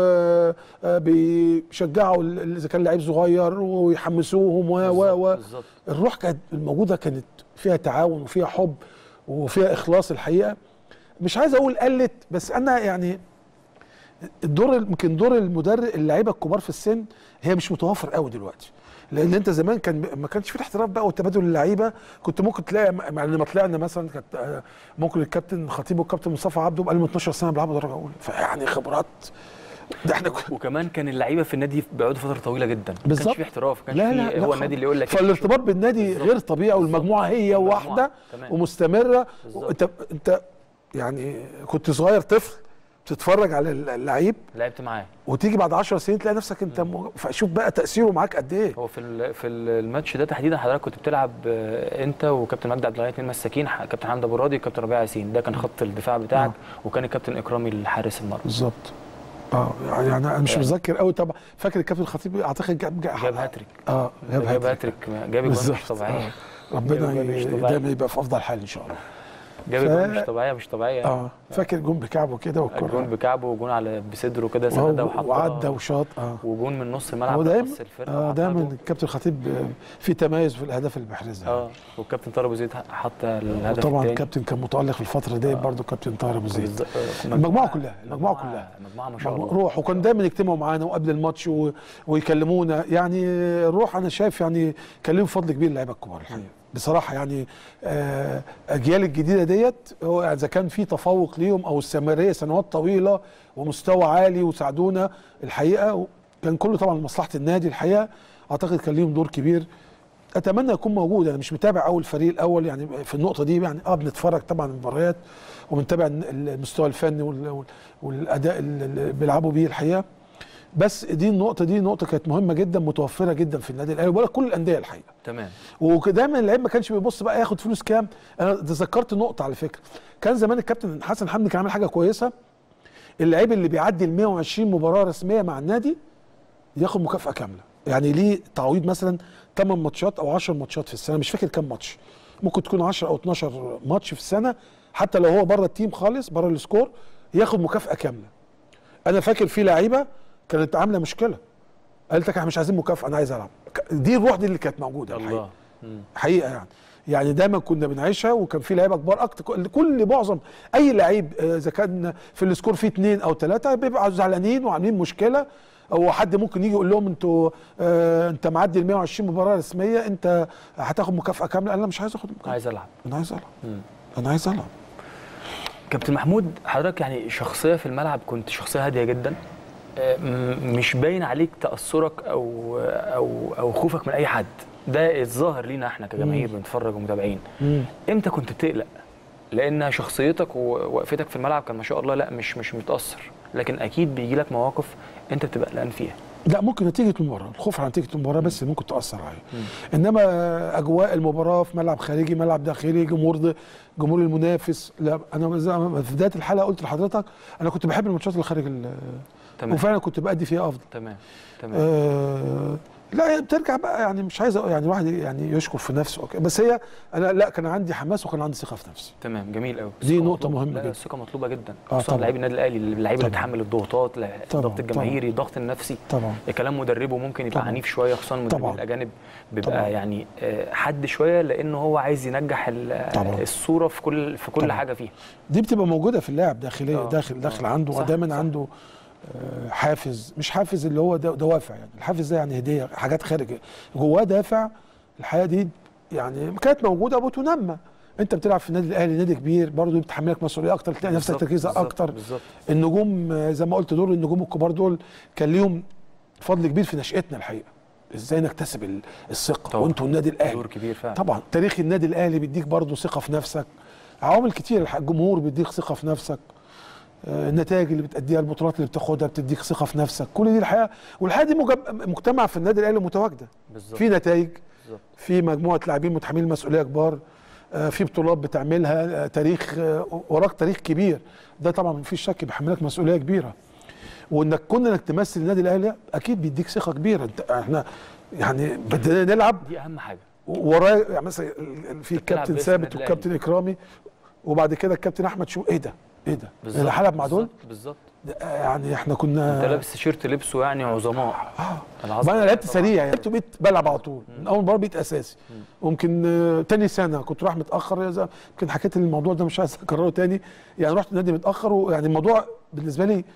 وبيشجعوا اذا كان لعيب صغير ويحمسوهم الروح كانت الموجوده، كانت فيها تعاون وفيها حب وفيها اخلاص الحقيقه. مش عايز اقول قلت، بس انا يعني يمكن دور المدرب اللعيبه الكبار في السن هي مش متوفر قوي دلوقتي. لان انت زمان ما كانش في احتراف بقى وتبادل اللعيبه. كنت ممكن تلاقي يعني لما طلعنا مثلا كانت ممكن الكابتن خطيب والكابتن مصطفى عبده بقى لهم 12 سنه بيلعبوا درجه اولى، فيعني خبرات. ده احنا وكمان كان اللعيبه في النادي بيقعدوا فتره طويله جدا، ما كانش في احتراف، ما لا كانش في هو النادي اللي يقول لك. فالارتباط بالنادي غير طبيعي، والمجموعه هي واحده ومستمره. انت يعني كنت صغير طفل بتتفرج على اللعيب، لعبت معاه، وتيجي بعد 10 سنين تلاقي نفسك انت شوف بقى تاثيره معاك قد ايه. هو في الماتش ده تحديدا حضرتك كنت بتلعب انت وكابتن مجدي عبد الغني اثنين مساكين، كابتن حمد ابو راضي وكابتن ربيع ياسين، ده كان خط الدفاع بتاعك. وكان الكابتن اكرامي الحارس المرمى بالظبط. يعني انا مش متذكر قوي طبعا. فاكر الكابتن الخطيب اعتقد جاب هاتريك. جاب هاتريك، جاب جوان مش طبيعيه. ربنا دايما يبقى في افضل حال ان شاء الله. جاب جون مش طبيعيه. فاكر جون بكعبه كده، والكره جون بكعبه وجون على بصدره كده سنده وحطها وعدى وشاط. وجون من نص الملعب نص الفرقه. دايما الكابتن الخطيب في تميز في الاهداف اللي بيحرزها. والكابتن طاهر ابو زيد حط الهدف طبعا الكابتن كان متالق في الفتره دي برضه، كابتن طاهر ابو زيد. المجموعه كلها ما شاء الله روح. وكان دايما يجتمعوا معانا وقبل الماتش ويكلمونا. يعني الروح انا شايف يعني كان لهم فضل كبير اللعيبه الكبار الحقيقه بصراحه. يعني اجيال الجديده ديت هو اذا كان في تفوق ليهم او استمراريه سنوات طويله ومستوى عالي وساعدونا الحقيقه، كان كله طبعا لمصلحه النادي الحقيقه. اعتقد كان ليهم دور كبير، اتمنى يكون موجود. انا مش متابع اول الفريق الاول يعني في النقطه دي، يعني بنتفرج طبعا المباريات وبنتابع المستوى الفني والاداء اللي بيلعبوا بيه الحقيقه. بس دي نقطه كانت مهمه جدا، متوفره جدا في النادي الاهلي ولا كل الانديه الحقيقه. تمام. ودايما اللعيب ما كانش بيبص بقى ياخد فلوس كام. انا تذكرت نقطه على فكره، كان زمان الكابتن حسن حمدي كان عامل حاجه كويسه، اللعيب اللي بيعدي ال 120 مباراه رسميه مع النادي ياخد مكافاه كامله. يعني ليه تعويض مثلا 8 ماتشات او 10 ماتشات في السنه، مش فاكر كام ماتش، ممكن تكون 10 او 12 ماتش في السنه، حتى لو هو بره التيم خالص بره السكور ياخد مكافاه كامله. انا فاكر في لعيبه كانت عامله مشكله، قالت لك احنا مش عايزين مكافاه، انا عايز العب. دي الروح دي اللي كانت موجوده الحقيقه. حقيقه يعني دايما كنا بنعيشها. وكان في لعيبه كبار اكتر، معظم اي لعيب اذا كان في السكور فيه 2 أو 3 بيبقوا زعلانين وعاملين مشكله، او حد ممكن يجي يقول لهم انتوا انت معدي ال 120 مباراه رسميه، انت هتاخد مكافاه كامله. انا مش عايز اخد مكافاه، عايز العب. انا عايز العب. كابتن محمود حضرتك يعني شخصيه في الملعب، كنت شخصيه هاديه جدا، مش باين عليك تاثرك او خوفك من اي حد، ده الظاهر لينا احنا كجماهير بنتفرج ومتابعين. امتى كنت بتقلق؟ لان شخصيتك ووقفتك في الملعب كان ما شاء الله، لا مش متاثر، لكن اكيد بيجي لك مواقف انت بتبقى قلقان فيها. لا ممكن نتيجه المباراه، الخوف على نتيجه المباراه بس ممكن تاثر عليه. انما اجواء المباراه في ملعب خارجي ملعب داخلي جمهور المنافس، لا انا في بدايه الحلقه قلت لحضرتك انا كنت بحب الماتشات اللي خارج وفعلا كنت بادي فيها افضل. تمام. لا بترجع بقى، يعني مش عايز يعني الواحد يعني يشكر في نفسه بس هي انا لا كان عندي حماس وكان عندي ثقه في نفسي. تمام، جميل قوي. دي نقطه مهمه جدا. الثقه مطلوبه جدا، خصوصا لعيب النادي الاهلي، اللعيب اللي بيتحمل الضغوطات، الضغط الجماهيري، الضغط النفسي. طبعا كلام مدربه ممكن يبقى عنيف شويه، خصوصا المدربين الاجانب بيبقى يعني حد شويه، لانه هو عايز ينجح الصوره في كل حاجه فيها. دي بتبقى موجوده في اللاعب داخليا، داخل عنده دايما عنده حافز، مش حافز اللي هو دوافع، يعني الحافز ده يعني هديه، حاجات خارج جواه دافع. الحياه دي يعني كانت موجوده وبتنمى. انت بتلعب في النادي الاهلي، نادي كبير برضه بتحملك مسؤوليه اكتر، تلاقي نفسك تركيزها اكتر. بالظبط. النجوم زي ما قلت، دول النجوم الكبار دول كان ليهم فضل كبير في نشاتنا الحقيقه، ازاي نكتسب الثقه وانتوا النادي الاهلي. دور كبير فعلا. طبعا تاريخ النادي الاهلي بيديك برضه ثقه في نفسك، عوامل كتير، الجمهور بيديك ثقه في نفسك، النتائج اللي بتأديها، البطولات اللي بتاخدها بتديك ثقه في نفسك، كل دي الحقيقه. والحقيقه دي مجتمع في النادي الاهلي متواجده. في نتائج، في مجموعه لاعبين متحملين مسؤوليه كبار، في بطولات بتعملها، تاريخ وراك، تاريخ كبير، ده طبعا مفيش شك بيحملك مسؤوليه كبيره. وانك انك تمثل النادي الاهلي اكيد بيديك ثقه كبيره. احنا يعني بدنا نلعب، دي اهم حاجه. ورايا يعني مثلا في الكابتن ثابت والكابتن اكرامي، وبعد كده الكابتن احمد، شو ايه ده اللي حلب مع دول بالظبط. يعني احنا كنا، انت لابس تيشيرت لبسه يعني عظماء. انا لعبت سريع، يعني بقيت بلعب على طول من اول مباراه، بقيت اساسي. ممكن تاني سنه كنت رايح متاخر، يمكن حكيت الموضوع ده مش عايز اكرره تاني، يعني رحت النادي متاخر، ويعني الموضوع بالنسبه لي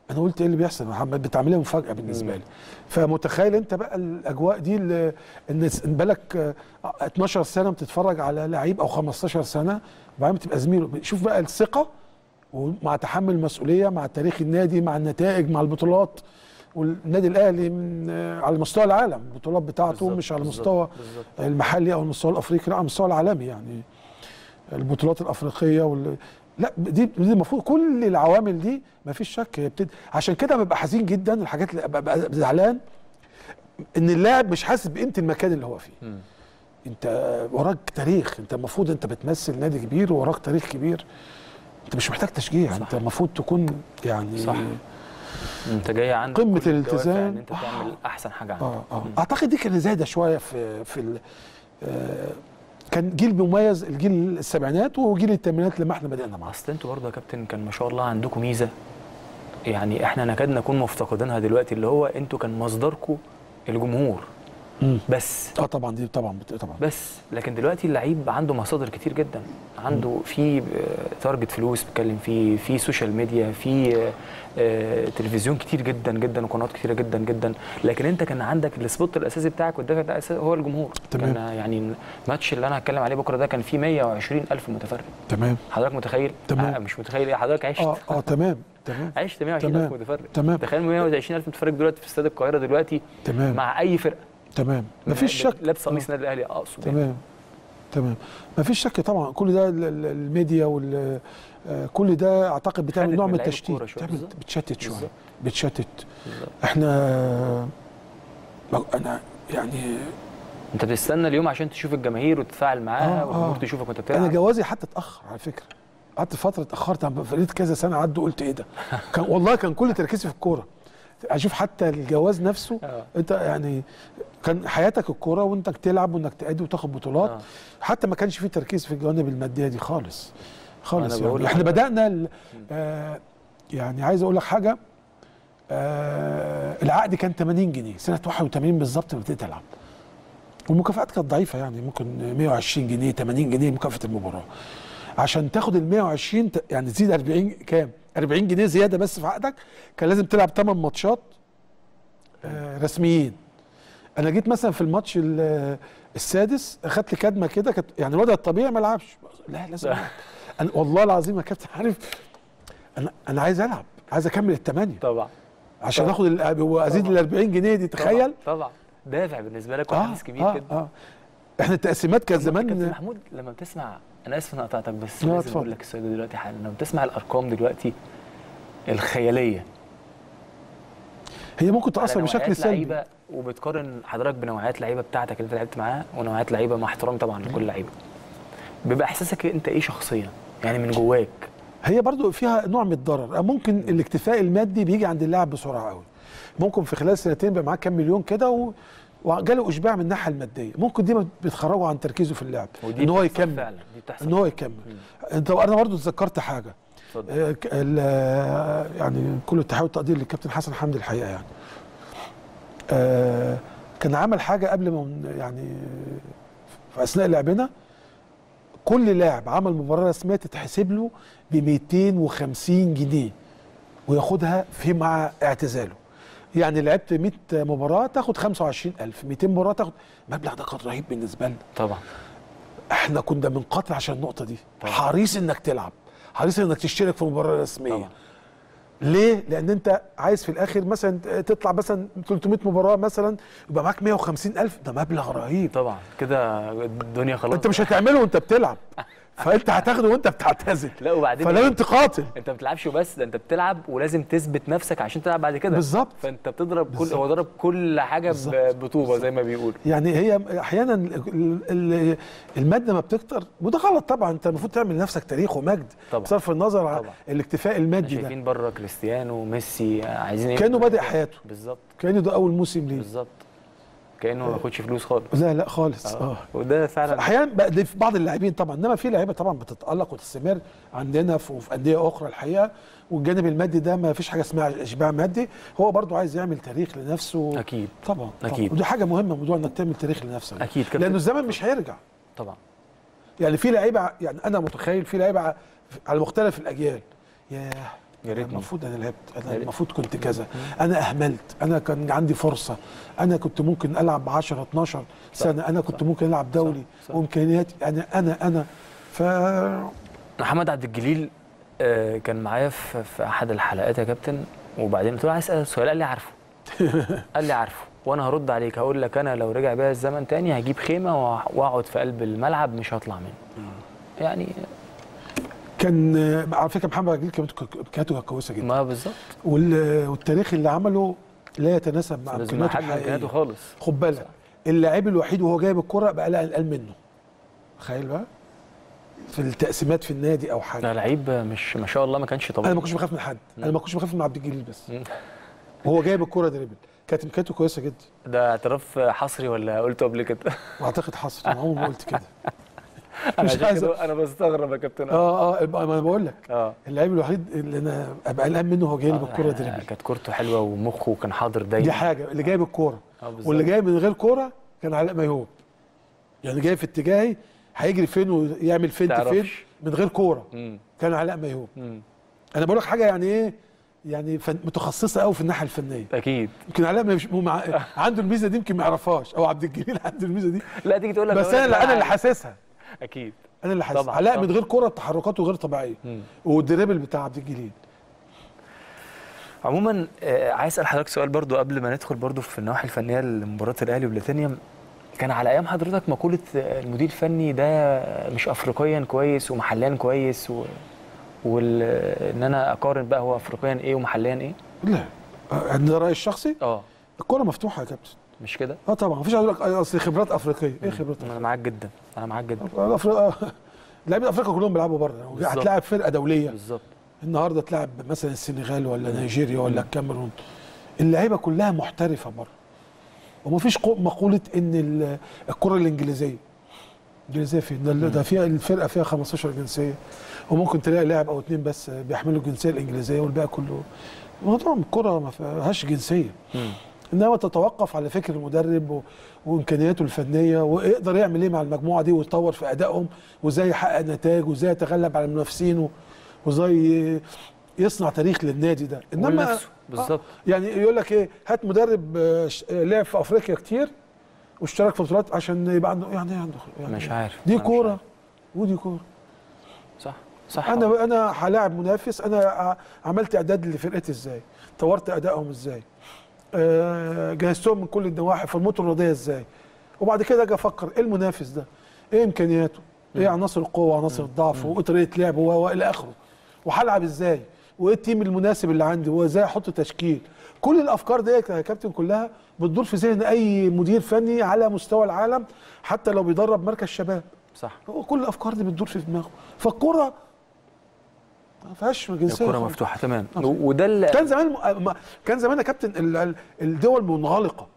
انا قلت ايه اللي بيحصل؟ بتعملها مفاجاه بالنسبه لي. فمتخيل انت بقى الاجواء دي ان بالك 12 سنه بتتفرج على لعيب او 15 سنه وبعدين تبقى زميله. شوف بقى الثقه ومع تحمل المسؤوليه مع تاريخ النادي مع النتائج مع البطولات. والنادي الاهلي على مستوى العالم البطولات بتاعته مش على المستوى المحلي او المستوى الافريقي، لا على المستوى العالمي. يعني البطولات الافريقيه لا دي المفروض كل العوامل دي ما فيش شك هي عشان كده ببقى حزين جدا. الحاجات اللي ببقى زعلان ان اللاعب مش حاسس بقيمه المكان اللي هو فيه. انت وراك تاريخ، انت المفروض انت بتمثل نادي كبير ووراك تاريخ كبير، انت مش محتاج تشجيع. صح. انت المفروض تكون يعني صح. انت جاي عندك قمه الالتزام ان انت تعمل احسن حاجه عندك. اعتقد دي كانت زايده شويه في كان جيل مميز، الجيل السبعينات وجيل الثمانينات لما احنا بدانا معاه. اصل انتوا برضه يا كابتن كان ما شاء الله عندكم ميزه يعني احنا نكاد نكون مفتقدينها دلوقتي، اللي هو انتوا كان مصدركم الجمهور بس. طبعا دي طبعا بس لكن دلوقتي اللعيب عنده مصادر كتير جدا، عنده في تارجت فلوس بيتكلم فيه، في سوشيال ميديا، في تلفزيون كتير جدا جدا وقنوات كتيره جدا جدا. لكن انت كان عندك السبوت الاساسي بتاعك والدافع الاساسي هو الجمهور. تمام. كان يعني الماتش اللي انا هتكلم عليه بكره ده كان فيه 120,000 متفرج. تمام. حضرتك متخيل؟ تمام. مش متخيل ايه حضرتك عشت؟ تمام عشت 120,000 متفرج. تمام. تخيل 120,000 متفرج دلوقتي في استاد القاهره دلوقتي. تمام. مع اي فرقه. تمام. مفيش شك. لابس قميص النادي الاهلي اقصد. تمام. مفيش شك طبعا. كل ده الميديا كل ده اعتقد بتعمل نوع من التشتيت، بتشتت شويه بتشتت. احنا انا يعني انت بتستنى اليوم عشان تشوف الجماهير وتتفاعل معاها والجمهور تشوفك وانت بتلعب. انا جوازي حتى اتاخر على فكره، قعدت فتره اتاخرت، فرقت كذا سنه عدوا قلت ايه ده. والله كان كل تركيزي في الكوره. اشوف حتى الجواز نفسه انت يعني كان حياتك الكوره وانت بتلعب وانك تأدي وتاخد بطولات. حتى ما كانش فيه تركيز في الجوانب الماديه دي خالص يعني. احنا بدأنا يعني عايز اقول لك حاجه، العقد كان 80 جنيه سنه 81 بالظبط لما بدأت العب، والمكافآت كانت ضعيفه يعني ممكن 120 جنيه 80 جنيه مكافاه المباراه. عشان تاخد ال 120 يعني تزيد 40 كام؟ 40 جنيه زياده بس في عقدك. كان لازم تلعب 8 ماتشات رسميين. انا جيت مثلا في الماتش السادس اخدت لي كدمه كده، كانت يعني الوضع الطبيعي ما العبش. لا لازم انا والله العظيم يا كابتن عارف انا عايز العب، عايز اكمل الثمانيه طبعا عشان اخد وازيد ال 40 جنيه دي. تخيل طبعا دافع بالنسبه لك وحافز كبير جدا. احنا التقسيمات كانت زمان. كابتن محمود لما بتسمع، انا اسف ان قطعتك بس لازم اقول لك السؤال ده دلوقتي حالا، لما بتسمع الارقام دلوقتي الخياليه هي ممكن تاثر بشكل سلبي، وبتقارن حضرتك بنوعيات لعيبه بتاعتك اللي انت لعبت معاها ونوعيات لعيبه، مع احترامي طبعا لكل لعيبه، بيبقى احساسك انت ايه شخصيا يعني من جواك؟ هي برضو فيها نوع من الضرر. ممكن الاكتفاء المادي بيجي عند اللاعب بسرعه قوي، ممكن في خلال سنتين بقى معاه كام مليون كده وجاله اشباع من الناحيه الماديه، ممكن دي بتخرجه عن تركيزه في اللعب ان هو يكمل فعلا. ان هو يكمل. انت انا برضو اتذكرت حاجه يعني كل التحيه والتقدير للكابتن حسن حمدي الحقيقه يعني كان عمل حاجه قبل ما يعني في اثناء لعبنا كل لاعب عمل مباراه رسميه تتحسب له ب 250 جنيه وياخدها في مع اعتزاله. يعني لعبت 100 مباراه تاخد 25,000، 200 مباراه تاخد المبلغ ده كان رهيب بالنسبه لنا. طبعا احنا كنا بنقاتل عشان النقطه دي. طبعا. حريص انك تلعب، حريص انك تشترك في مباراه رسميه. طبعا. ليه؟ لان انت عايز في الاخر مثلا تطلع مثلا 300 مباراه مثلا يبقى معاك 150,000، ده مبلغ رهيب. طبعا كده الدنيا خلاص. انت مش هتعمله وانت بتلعب فانت هتاخده وانت بتعتزل. لا وبعدين فلازم تقاتل. انت ما بتلعبش وبس، ده انت بتلعب ولازم تثبت نفسك عشان تلعب بعد كده. بالظبط. فانت بتضرب هو ضرب كل حاجه بطوبه زي ما بيقولوا. يعني هي احيانا الماده ما بتكتر وده غلط طبعا. انت المفروض تعمل لنفسك تاريخ ومجد بصرف النظر عن الاكتفاء المادي ده. شايفين بره كريستيانو وميسي عايزين ايه؟ كانوا بادئ حياته. بالظبط. كانه ده اول موسم ليه. بالظبط. كانه ما ياخدش فلوس خالص. لا خالص. وده فعلا احيانا بقى في بعض اللاعبين طبعا، انما في لعيبه طبعا بتتالق وتستمر عندنا وفي انديه اخرى الحقيقه. والجانب المادي ده ما فيش حاجه اسمها اشباع مادي، هو برضو عايز يعمل تاريخ لنفسه. اكيد طبعا. اكيد. ودي حاجه مهمه، موضوع انك تعمل تاريخ لنفسك. اكيد لانه الزمن مش هيرجع. طبعا. يعني في لعيبه، يعني انا متخيل في لعيبه على مختلف الاجيال، ياه المفروض انا لعبت، انا المفروض كنت كذا، انا اهملت، انا كان عندي فرصه، انا كنت ممكن العب 10 12 سنه، انا كنت ممكن العب دولي وامكانياتي، انا ف محمد عبد الجليل كان معايا في احد الحلقات يا كابتن، وبعدين قلت له عايز اسال سؤال، قال لي عارفه. قال لي عارفه وانا هرد عليك، هقول لك انا لو رجع بيا الزمن تاني هجيب خيمه واقعد في قلب الملعب مش هطلع منه. يعني كان على فكره محمد عبد الجليل كانت كويسه جدا. ما بالظبط. والتاريخ اللي عمله لا يتناسب مع امكانياته خالص. خد بالك اللاعب الوحيد وهو جايب الكره بقى قلقان منه. تخيل بقى في التقسيمات في النادي او حاجه. ده لعيب مش ما شاء الله، ما كانش طبيعي. انا ما كنتش بخاف من حد، انا ما كنتش بخاف من عبد الجليل بس. وهو جايب الكره دريبل، كانت امكانياته كويسه جدا. ده اعتراف حصري ولا قلته قبل كده؟ واعتقد حصري، انا عمري ما قلت كده. انا بستغرب يا كابتن. ما انا بقول لك اللعيب الوحيد اللي انا ابقى قلقان منه هو جايب الكوره دريبل. كانت كورته حلوه ومخه كان حاضر دايما. دي حاجه، اللي جايب الكوره واللي جاي من غير كوره كان علاء ميهوب. يعني جاي في اتجاهي هيجري فين ويعمل فين فين من غير كوره، كان علاء ميهوب. انا بقول لك حاجه يعني ايه، يعني متخصصه قوي في الناحيه الفنيه. اكيد. يمكن علاء عنده الميزه دي، يمكن ما يعرفهاش، او عبد الجليل عنده الميزه دي. لا تيجي تقول لك بس انا اللي حاسسها. اكيد انا اللي حاسس. علاء من غير كوره تحركاته غير طبيعيه، والدريبل بتاع عبد الجليل. عموما عايز اسال حضرتك سؤال برضو قبل ما ندخل برضو في النواحي الفنيه لمباراه الاهلي وبلاتينيوم. كان على ايام حضرتك مقوله المدير الفني ده مش افريقيا كويس ومحليا كويس ان انا اقارن بقى هو افريقيا ايه ومحليا ايه؟ لا ده رايي الشخصي. الكوره مفتوحه يا كابتن. مش كده؟ طبعا مفيش هيقول لك اصل خبرات افريقيه. ايه خبرات؟ انا معاك جدا، انا معاك جدا. لاعبين افريقيا كلهم بيلعبوا بره، هتلاعب فرقه دوليه بالظبط. النهارده تلاعب مثلا السنغال ولا نيجيريا ولا الكاميرون، اللعيبه كلها محترفه بره. ومفيش مقوله ان الكره الانجليزيه فين؟ ده فيها الفرقه فيها 15 جنسيه، وممكن تلاقي لاعب او اتنين بس بيحملوا الجنسيه الانجليزيه والباقي كله. موضوع الكره ما فيهاش جنسيه. انما تتوقف على فكر المدرب وامكانياته الفنيه، ويقدر يعمل ايه مع المجموعه دي ويتطور في ادائهم، وازاي يحقق نتائج، وازاي يتغلب على منافسينه، وازاي يصنع تاريخ للنادي ده. انما بالظبط. يعني يقول لك ايه، هات مدرب لعب في افريقيا كتير واشترك في بطولات عشان يبقى عنده يعني مش عارف. دي كوره ودي كوره. صح. انا هلاعب منافس، انا عملت اعداد لفرقتي ازاي، طورت ادائهم ازاي، جهزتهم من كل النواحي في الموت الرياضيه ازاي، وبعد كده اجي افكر ايه المنافس ده، ايه امكانياته، ايه عناصر القوه وعناصر الضعف، وايه طريقه لعبه والى اخره، وهلعب ازاي، وايه التيم المناسب اللي عندي، وازاي احط تشكيل. كل الافكار دي يا كابتن كلها بتدور في ذهن اي مدير فني على مستوى العالم، حتى لو بيدرب مركز شباب. صح. هو كل الافكار دي بتدور في دماغه. فالكوره ما فيهاش جنسيه، الكوره مفتوحه تمام. وده اللي كان زمان يا كابتن الدول منغلقه.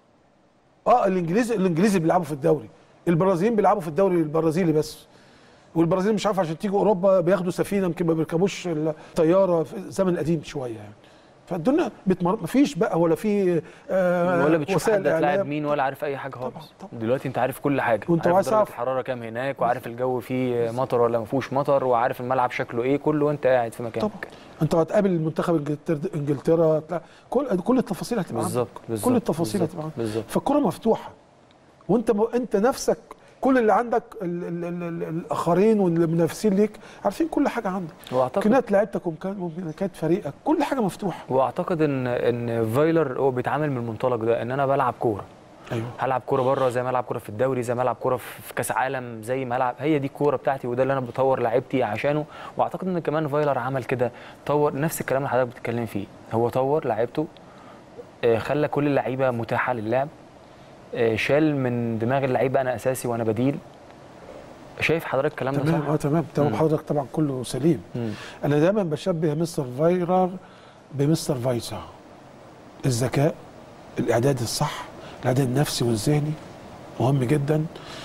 الانجليزي بيلعبوا في الدوري، البرازيليين بيلعبوا في الدوري البرازيلي بس، والبرازيل مش عارف عشان تيجوا اوروبا بياخدوا سفينه، يمكن ما بيركبوش الطياره في الزمن القديم شويه يعني. فالدنيا ما فيش بقى ولا في ولا بتشوف حد هتلاعب مين ولا عارف اي حاجه خالص. دلوقتي انت عارف كل حاجه، وانت عارف درجه الحراره كام هناك، وعارف الجو فيه مطر ولا ما فيهوش مطر، وعارف الملعب شكله ايه كله وانت قاعد في مكانك. طبعا انت هتقابل منتخب انجلترا كل التفاصيل هتبقى بالظبط. كل التفاصيل هتبقى فالكره مفتوحه، وانت نفسك كل اللي عندك الاخرين والمنافسين ليك عارفين كل حاجه عندك، امكانيات لعيبتك وامكانيات فريقك، كل حاجه مفتوحه. واعتقد ان فايلر هو بيتعامل من المنطلق ده، ان انا بلعب كوره. ايوه. هلعب كوره بره زي ما العب كوره في الدوري، زي ما العب كوره في كاس عالم، زي ما العب، هي دي الكوره بتاعتي وده اللي انا بطور لعيبتي عشانه. واعتقد ان كمان فايلر عمل كده، طور نفس الكلام اللي حضرتك بتتكلم فيه، هو طور لعيبته، خلى كل اللعيبه متاحه للعب، شال من دماغ اللعيبه انا اساسي وانا بديل. شايف حضرتك الكلام ده صح؟ تمام. حضرتك طبعا كله سليم. انا دايما بشبه مستر فايلر بمستر فايسا. الذكاء، الاعداد الصح، الاعداد النفسي والذهني مهم جدا.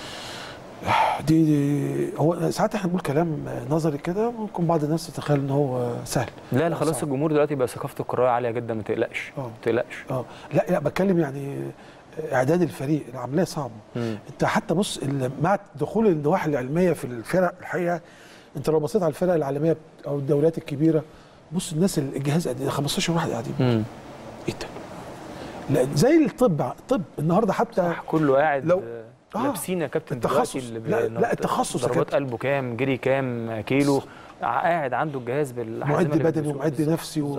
دي هو ساعات احنا بنقول كلام نظري كده، ممكن بعض الناس تتخيل ان هو سهل. لا خلاص، الجمهور دلوقتي بقى ثقافه القراءه عاليه جدا، ما تقلقش. لا بتكلم يعني اعداد الفريق، العمليه صعبه. انت حتى بص مع دخول النواحي العلميه في الفرق، الحقيقه انت لو بصيت على الفرق العالميه او الدوريات الكبيره بص الناس الجهاز قد ايه، 15 واحد قاعدين. ايه ده؟ لا زي الطب النهارده حتى صح، كله قاعد لو لابسين يا كابتن التخصص. لا التخصص ضربات قلبه كام، جري كام كيلو، قاعد عنده الجهاز معد بدني ومعد نفسي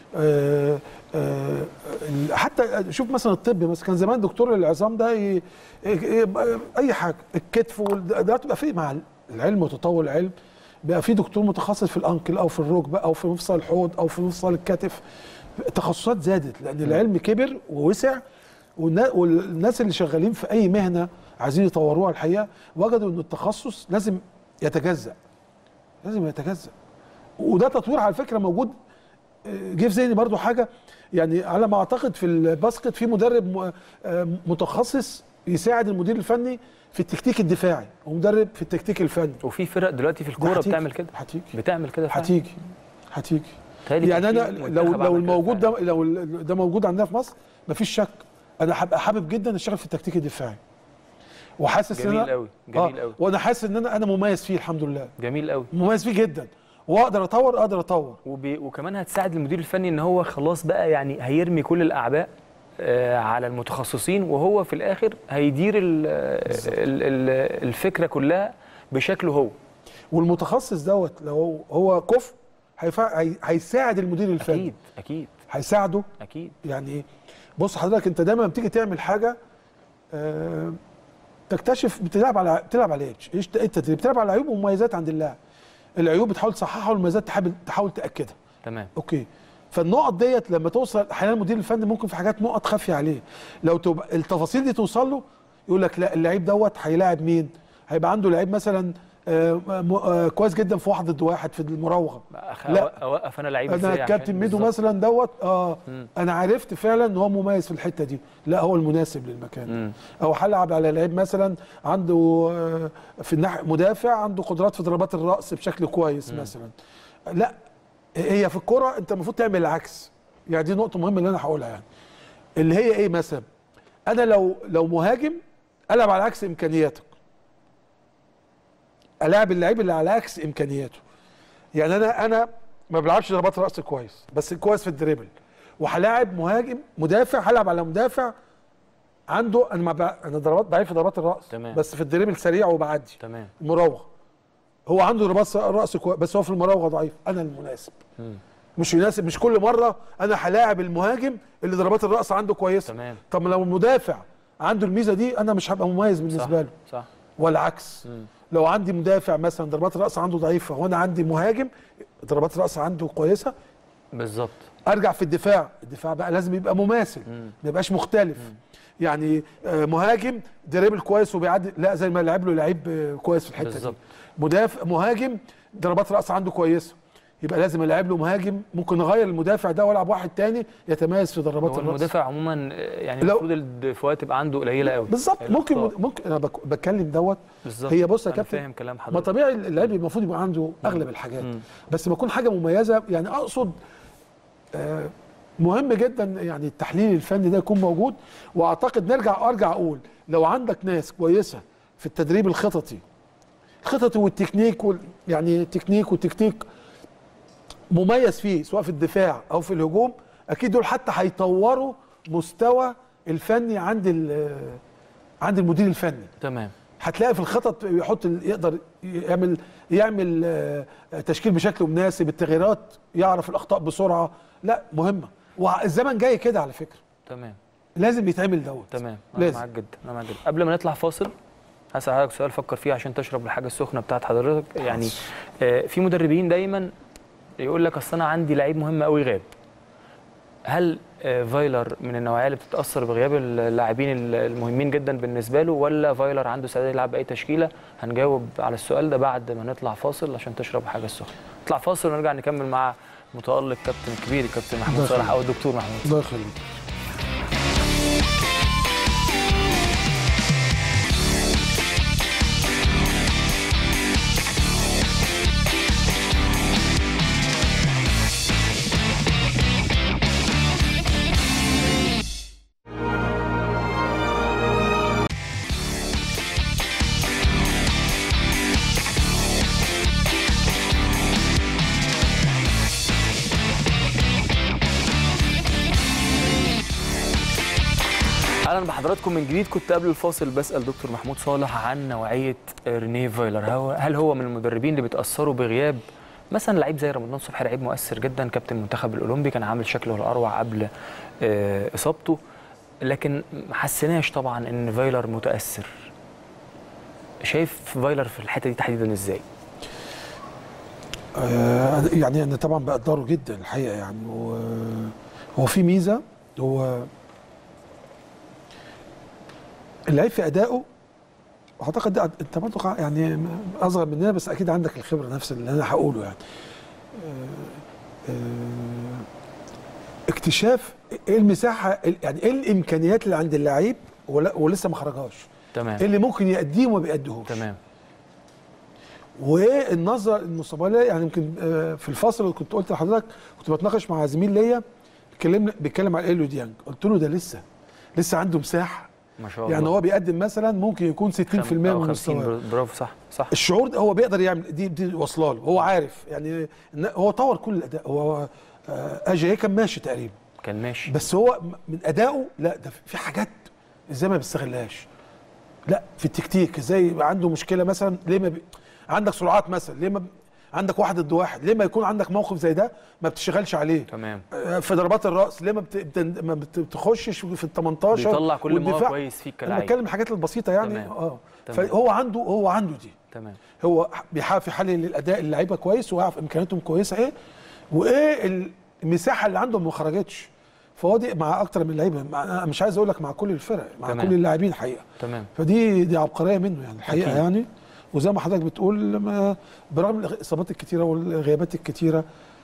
حتى شوف مثلا الطب مثلا كان زمان دكتور العظام ده اي حاجه الكتف ده تبقى فيه مع العلم وتطور العلم بقى في دكتور متخصص في الانكل او في الركبه او في مفصل الحوض او في مفصل الكتف. التخصصات زادت لان العلم كبر ووسع، والناس اللي شغالين في اي مهنه عايزين يطوروها الحقيقه وجدوا ان التخصص لازم يتجزأ، لازم يتجزأ. وده تطوير على فكره موجود. جه في ذهني برضو حاجه، يعني على ما اعتقد في الباسكت في مدرب متخصص يساعد المدير الفني في التكتيك الدفاعي ومدرب في التكتيك الفني. وفي فرق دلوقتي في الكوره بتعمل كده، بتعمل كده فعلا. هتيجي يعني انا لو الموجود ده، لو ده موجود عندنا في مصر مفيش شك انا هبقى حابب جدا اشتغل في التكتيك الدفاعي، وحاسس ان جميل قوي جميل قوي، وانا حاسس ان انا مميز فيه الحمد لله. جميل قوي، مميز فيه جدا واقدر اطور وكمان هتساعد المدير الفني ان هو خلاص بقى يعني هيرمي كل الاعباء على المتخصصين، وهو في الاخر هيدير الفكره كلها بشكله هو. والمتخصص دوت لو هو كفء هيساعد المدير الفني. اكيد هيساعده اكيد. يعني ايه؟ بص حضرتك انت دايما بتيجي تعمل حاجه تكتشف بتلعب على ايش انت بتلعب على عيوب ومميزات عند اللاعب. العيوب بتحاول تصححها والمميزات تحاول تاكدها. تمام اوكي. فالنقط ديت لما توصل احيانا المدير الفني ممكن في حاجات نقط خافيه عليه، لو تبقى التفاصيل دي توصل له يقول لك لا اللعيب دوت هيلاعب مين؟ هيبقى عنده لعيب مثلا كويس جدا في 1 ضد 1 في المراوغه. لا اوقف انا لعيب ازاي؟ انا كابتن ميدو مثلا دوت انا عرفت فعلا ان هو مميز في الحته دي، لا هو المناسب للمكان. او هلعب على لعيب مثلا عنده في الناحيه مدافع عنده قدرات في ضربات الراس بشكل كويس مثلا. لا هي في الكوره انت المفروض تعمل العكس. يعني دي نقطه مهمه اللي انا هقولها، يعني اللي هي ايه؟ مثلا انا لو مهاجم العب على عكس امكانياتك، الاعب اللعيب اللي على عكس امكانياته. يعني انا ما بلعبش ضربات راس كويس بس كويس في الدريبل، وهلاعب مهاجم مدافع هلعب على مدافع عنده انا ضربات ضعيف في ضربات الراس. تمام. بس في الدريبل سريع وبعدي. تمام. المراوغه هو عنده ضربات راس كويس بس هو في المراوغه ضعيف، انا المناسب. مش يناسب، مش كل مره انا هلاعب المهاجم اللي ضربات الراس عنده كويسه. تمام. طب لو المدافع عنده الميزه دي انا مش هبقى مميز بالنسبه له. صح. والعكس. لو عندي مدافع مثلا ضربات الراس عنده ضعيفه وانا عندي مهاجم ضربات الراس عنده كويسه، بالظبط، ارجع في الدفاع بقى لازم يبقى مماثل، ما يبقاش مختلف. يعني مهاجم دريبل كويس وبيعدي، لا زي ما لعب له لعيب كويس في الحته بالزبط. دي مدافع مهاجم ضربات راس عنده كويسه، يبقى لازم العب له مهاجم. ممكن نغير المدافع ده والعب واحد تاني يتميز في ضربات الراس. المدافع عموما يعني المفروض الدفاعات تبقى عنده قليله قوي. بالظبط. ممكن انا بتكلم دوت بالظبط. هي بص يا كابتن، فاهم كلام حضرتك. ما طبيعي اللعيب المفروض يبقى عنده اغلب الحاجات، بس ما يكون حاجه مميزه. يعني اقصد مهم جدا يعني التحليل الفني ده يكون موجود. واعتقد ارجع اقول لو عندك ناس كويسه في التدريب الخططي والتكنيك يعني التكنيك والتكتيك مميز فيه سواء في الدفاع او في الهجوم، اكيد دول حتى هيطوروا مستوى الفني عند المدير الفني. تمام. هتلاقي في الخطط يقدر يعمل تشكيل بشكل مناسب، التغييرات يعرف الاخطاء بسرعه. لا مهمه، والزمن جاي كده على فكره. تمام. لازم يتعمل دوت. تمام. انا معاك جدا، انا معاك جدا. قبل ما نطلع فاصل هسأل حضرتك سؤال فكر فيه عشان تشرب الحاجه السخنه بتاعت حضرتك. يعني في مدربين دايما يقول لك اصل انا عندي لعيب مهم قوي غاب. هل فايلر من النوعيه اللي بتتاثر بغياب اللاعبين المهمين جدا بالنسبه له، ولا فايلر عنده استعداد يلعب باي تشكيله؟ هنجاوب على السؤال ده بعد ما نطلع فاصل عشان تشرب حاجه السخنه. نطلع فاصل ونرجع نكمل مع متالق كابتن الكبير الكابتن محمود صالح او الدكتور محمود. الله يخليك. بحضراتكم من جديد. كنت قبل الفاصل بسأل دكتور محمود صالح عن نوعية رينيه فايلر، هل هو من المدربين اللي بيتأثروا بغياب مثلا لعيب زي رمضان صبحي، لعيب مؤثر جدا، كابتن المنتخب الأولمبي، كان عامل شكله الأروع قبل إصابته، لكن ما حسيناش طبعا إن فايلر متأثر. شايف فايلر في الحتة دي تحديدا إزاي؟ يعني أنا طبعا بقدره جدا الحقيقة، يعني هو في ميزة، هو اللعيب في أدائه. اعتقد انت برضه يعني اصغر مننا، بس اكيد عندك الخبره نفس اللي انا هقوله. يعني اكتشاف ايه المساحه، يعني ايه الامكانيات اللي عند اللعيب ولسه ما خرجهاش. تمام. ايه اللي ممكن يأديه وما بيأديهوش. تمام. وايه النظره المستقبليه. يعني يمكن في الفاصل اللي كنت قلت لحضرتك، كنت بتناقش مع زميل ليا بيتكلم على إيليو ديانج، قلت له ده لسه عنده مساحه ما شاء الله. يعني هو بيقدم مثلا ممكن يكون 60% من مستواه. برافو، صح. الشعور ده هو بيقدر يعمل، دي واصله له، هو عارف يعني هو طور كل الاداء. هو اجاي كان ماشي تقريبا، كان ماشي، بس هو من ادائه لا، ده في حاجات ازاي ما بيستغلهاش. لا، في التكتيك ازاي يبقى عنده مشكله مثلا، ليه ما عندك سرعات مثلا، ليه ما عندك 1 ضد 1، ليه ما يكون عندك موقف زي ده ما بتشتغلش عليه. تمام. في ضربات الراس ليه ما بتخشش في ال 18، بيطلع كل ما هو كويس فيك كلاعب. انا بتكلم الحاجات البسيطه يعني. تمام. فهو عنده دي. تمام. هو بيحاول يحلل الاداء اللعيبه كويس، ويعرف امكانياتهم كويسه ايه، وايه المساحه اللي عندهم ما خرجتش. فهو دي مع اكتر من لعيبه، انا مش عايز اقول لك مع كل الفرق، مع كل اللاعبين الحقيقه. تمام. فدي عبقريه منه يعني الحقيقه أكيد. يعني وزي ما حضرتك بتقول، برغم الاصابات الكتيره والغيابات الكتيره،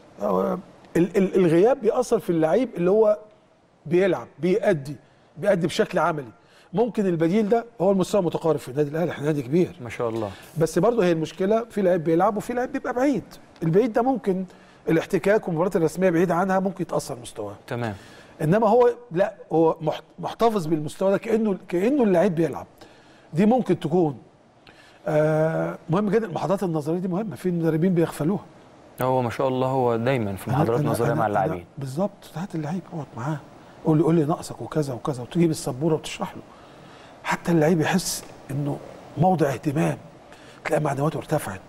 الغياب بيأثر في اللعيب اللي هو بيلعب بيأدي بشكل عملي. ممكن البديل ده هو المستوى متقارب في النادي الاهلي، احنا نادي كبير ما شاء الله، بس برضه هي المشكله في لعيب بيلعب وفي لعيب بيبقى بعيد. البعيد ده ممكن الاحتكاك والمباريات الرسميه بعيده عنها ممكن يتاثر مستواه. تمام. انما هو لا، هو محتفظ بالمستوى ده كانه اللعيب بيلعب. دي ممكن تكون مهم جدا. المحاضرات النظريه دي مهمه، في مدربين بيغفلوها. هو ما شاء الله هو دايما في محاضرات نظريه مع اللاعبين. بالظبط، هات اللعيب اقعد معاه، قول لي ناقصك وكذا وكذا، وتجيب السبوره وتشرح له. حتى اللعيب يحس انه موضع اهتمام، تلاقي معنوياته ارتفعت.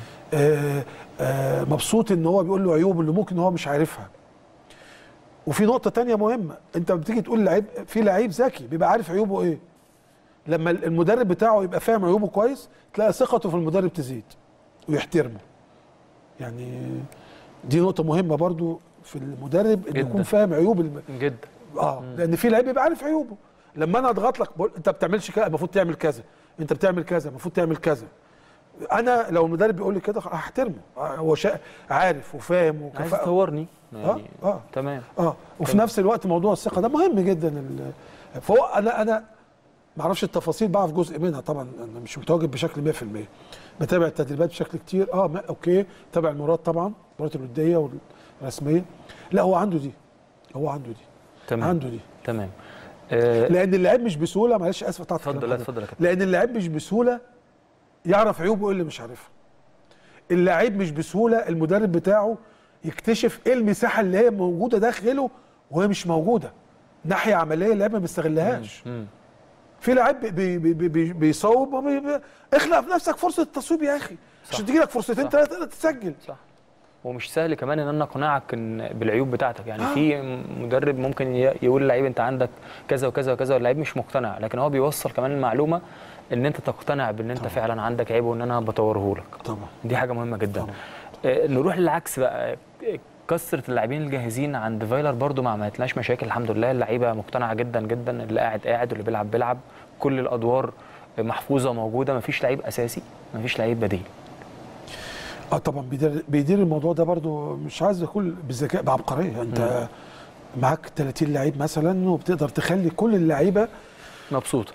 مبسوط ان هو بيقول له عيوب اللي ممكن هو مش عارفها. وفي نقطه تانية مهمه، انت بتيجي تقول لعيب، في لعيب ذكي بيبقى عارف عيوبه ايه. لما المدرب بتاعه يبقى فاهم عيوبه كويس، تلاقي ثقته في المدرب تزيد ويحترمه. يعني دي نقطه مهمه برضو في المدرب، انه يكون فاهم عيوب جدا. لان في لعيب بيبقى عارف عيوبه. لما انا اضغط لك بقول انت ما بتعملش كذا، المفروض تعمل كذا، انت بتعمل كذا، المفروض تعمل كذا. انا لو المدرب بيقول لي كده هحترمه، هو عارف وفاهم وكفاءه، عايز يطورني يعني. تمام. وفي نفس الوقت موضوع الثقه ده مهم جدا. فهو انا ما اعرفش التفاصيل، بعرف جزء منها طبعا، انا مش متواجد بشكل 100%. بتابع التدريبات بشكل كتير، اوكي، تابع المباريات طبعا، المباريات الوديه والرسميه. لا، هو عنده دي. تمام. عنده دي. تمام. لان اللاعب مش بسهوله، معلش اسف قطعت. اتفضل يا كابتن. لان اللاعب مش بسهوله يعرف عيوبه ايه اللي مش عارفها. اللاعب مش بسهوله المدرب بتاعه يكتشف ايه المساحه اللي هي موجوده داخله وهي مش موجوده، ناحيه عمليه اللاعب ما بيستغلهاش. في لاعب بيصوب اخلق في نفسك فرصه التصويب يا اخي، عشان تجي لك فرصتين 3 تسجل. صح. ومش سهل كمان ان انا اقنعك بالعيوب بتاعتك. يعني في مدرب ممكن يقول للعيب انت عندك كذا وكذا وكذا، واللعيب مش مقتنع، لكن هو بيوصل كمان المعلومه ان انت تقتنع بان انت فعلا عندك عيب وان انا بطوره لك. طبعا دي حاجه مهمه جدا. نروح للعكس بقى، كثره اللاعبين الجاهزين عند فايلر برده ما عملتناش مشاكل الحمد لله. اللعيبه مقتنعه جدا جدا، اللي قاعد واللي بيلعب، كل الادوار محفوظه موجوده، مفيش لعيب اساسي، مفيش لعيب بديل. طبعا بيدير الموضوع ده برضو، مش عايز اقول بذكاء، بعبقريه. انت معاك 30 لعيب مثلا، وبتقدر تخلي كل اللعيبه مبسوطه،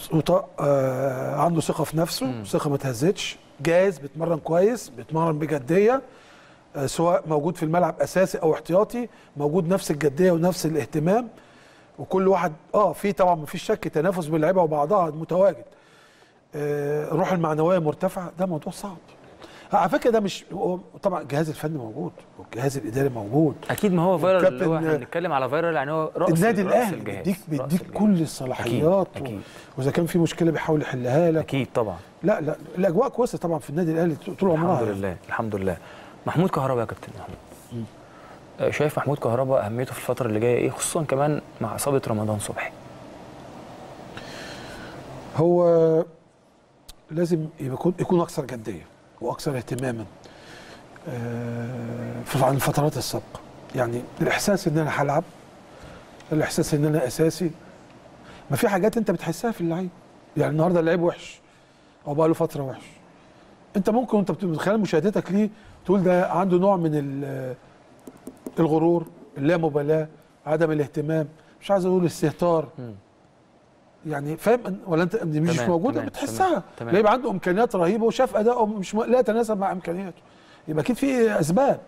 عنده ثقه في نفسه، ثقه ما تهزتش، جاهز، بيتمرن كويس، بيتمرن بجديه، سواء موجود في الملعب اساسي او احتياطي، موجود نفس الجديه ونفس الاهتمام. وكل واحد في طبعا ما فيش شك تنافس بين اللعيبه وبعضها متواجد. الروح المعنويه مرتفعه، ده موضوع صعب. على فكره ده مش طبعا الجهاز الفني موجود والجهاز الاداري موجود. اكيد ما هو فايرال، اللي هو احنا بنتكلم على فايرال يعني هو راس النادي رأس الاهلي الجهاز. بيديك كل الصلاحيات. أكيد. واذا كان في مشكله بيحاول يحلها لك. اكيد طبعا. لا الاجواء كويسه طبعا في النادي الاهلي طول عمرها. الحمد لله الحمد لله. محمود كهربا يا كابتن محمود، شايف محمود كهربا اهميته في الفتره اللي جايه ايه، خصوصا كمان مع اصابه رمضان صبحي؟ هو لازم يكون اكثر جديه واكثر اهتماما عن الفترات السابقه. يعني الاحساس ان انا هلعب، الاحساس ان انا اساسي، ما في حاجات انت بتحسها في اللعيب. يعني النهارده اللعيب وحش او بقى له فتره وحش، انت ممكن وانت من خلال مشاهدتك ليه تقول ده عنده نوع من الغرور، اللامبالاه، عدم الاهتمام، مش عايز اقول استهتار. يعني فاهم ولا انت مش موجوده بتحسها. يبقى عنده امكانيات رهيبه وشاف اداؤه مش لا يتناسب مع امكانياته، يبقى اكيد في اسباب.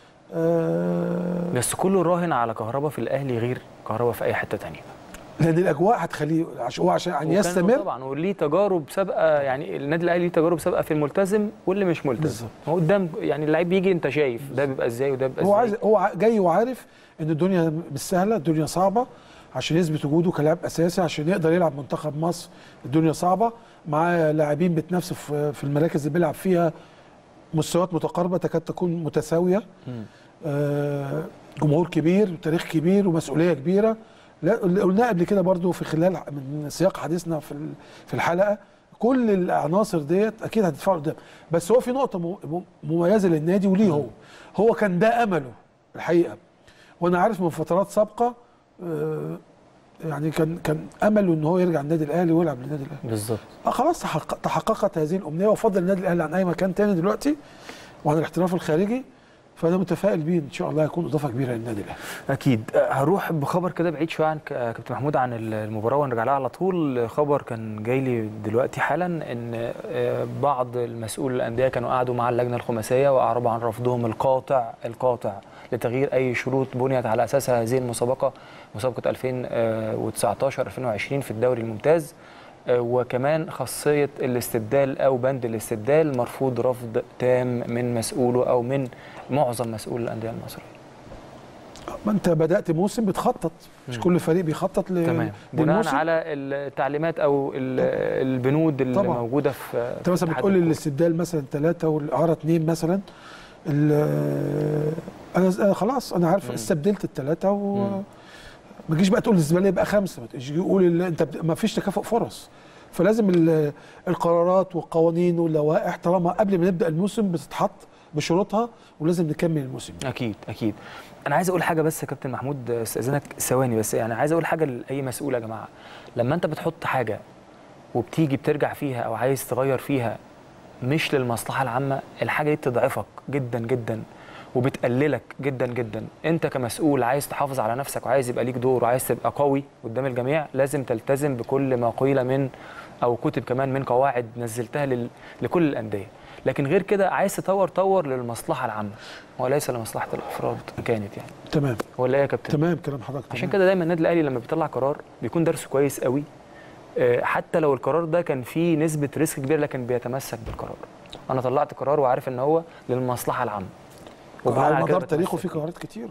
بس كله راهن على كهربا في الاهلي غير كهربا في اي حته ثانيه، لان الاجواء هتخليه عشان يستمر طبعا. وليه تجارب سابقه، يعني النادي الاهلي ليه تجارب سابقه في الملتزم واللي مش ملتزم بالزبط. هو قدام يعني اللعيب بيجي انت شايف ده بيبقى ازاي وده بيبقى ازاي. هو جاي وعارف ان الدنيا مش سهله، الدنيا صعبه، عشان يثبت وجوده كلاعب اساسي عشان يقدر يلعب منتخب مصر. الدنيا صعبه مع لاعبين بتنافسوا في المراكز اللي بيلعب فيها مستويات متقاربه تكاد تكون متساويه. جمهور كبير وتاريخ كبير ومسؤوليه كبيره. اللي قلناه قبل كده برضو في خلال من سياق حديثنا في الحلقه، كل العناصر ديت اكيد هتدفعوا قدام. بس هو في نقطه مميزه للنادي وليه، هو كان ده امله الحقيقه، وانا عارف من فترات سابقه يعني كان امله ان هو يرجع النادي الاهلي ويلعب للنادي الاهلي بالظبط. خلاص تحققت هذه الامنيه، وافضل النادي الاهلي عن اي مكان تاني دلوقتي وعن الاحتراف الخارجي. فانا متفائل بيه ان شاء الله يكون اضافه كبيره للنادي الاهلي. اكيد. هروح بخبر كده بعيد شويه عن كابتن محمود عن المباراه ونرجع لها على طول. خبر كان جاي لي دلوقتي حالا ان بعض المسؤول الانديه كانوا قعدوا مع اللجنه الخماسيه واعربوا عن رفضهم القاطع لتغيير اي شروط بنيت على اساسها هذه المسابقه، مسابقه 2019 2020 في الدوري الممتاز. وكمان خاصيه الاستبدال او بند الاستبدال مرفوض رفض تام من مسؤوله او من معظم مسؤول الانديه المصريه. ما انت بدات موسم بتخطط، مش كل فريق بيخطط تمام بناء على التعليمات او البنود اللي طبعا موجوده في انت مثلا بتقول لي الاستبدال مثلا 3 والاعاره 2 مثلا. انا خلاص انا عارف استبدلت ال3 ما تجيش بقى تقول الاستبدال يبقى 5، ما تجيش تقول انت ما فيش تكافؤ فرص. فلازم القرارات والقوانين واللوائح طالما قبل ما نبدا الموسم بتتحط بشروطها، ولازم نكمل الموسم. اكيد. انا عايز اقول حاجه بس يا كابتن محمود، استاذنك ثواني بس. يعني عايز اقول حاجه لاي مسؤول يا جماعه، لما انت بتحط حاجه وبتيجي بترجع فيها او عايز تغير فيها مش للمصلحه العامه، الحاجه دي بتضعفك جدا جدا وبتقللك جدا جدا. انت كمسؤول عايز تحافظ على نفسك وعايز يبقى ليك دور وعايز تبقى قوي قدام الجميع، لازم تلتزم بكل ما قيل من او كتب كمان من قواعد نزلتها لكل الانديه. لكن غير كده عايز طور للمصلحه العامه وليس لمصلحه الافراد كانت يعني. تمام ولا ايه يا كابتن؟ تمام كلام حضرتك. عشان كده دايما النادي الاهلي لما بيطلع قرار بيكون درسه كويس قوي، حتى لو القرار ده كان فيه نسبه ريسك كبير لكن بيتمسك بالقرار. انا طلعت قرار وعارف ان هو للمصلحه العامه. وعلى مدار تاريخه في قرارات كتيره.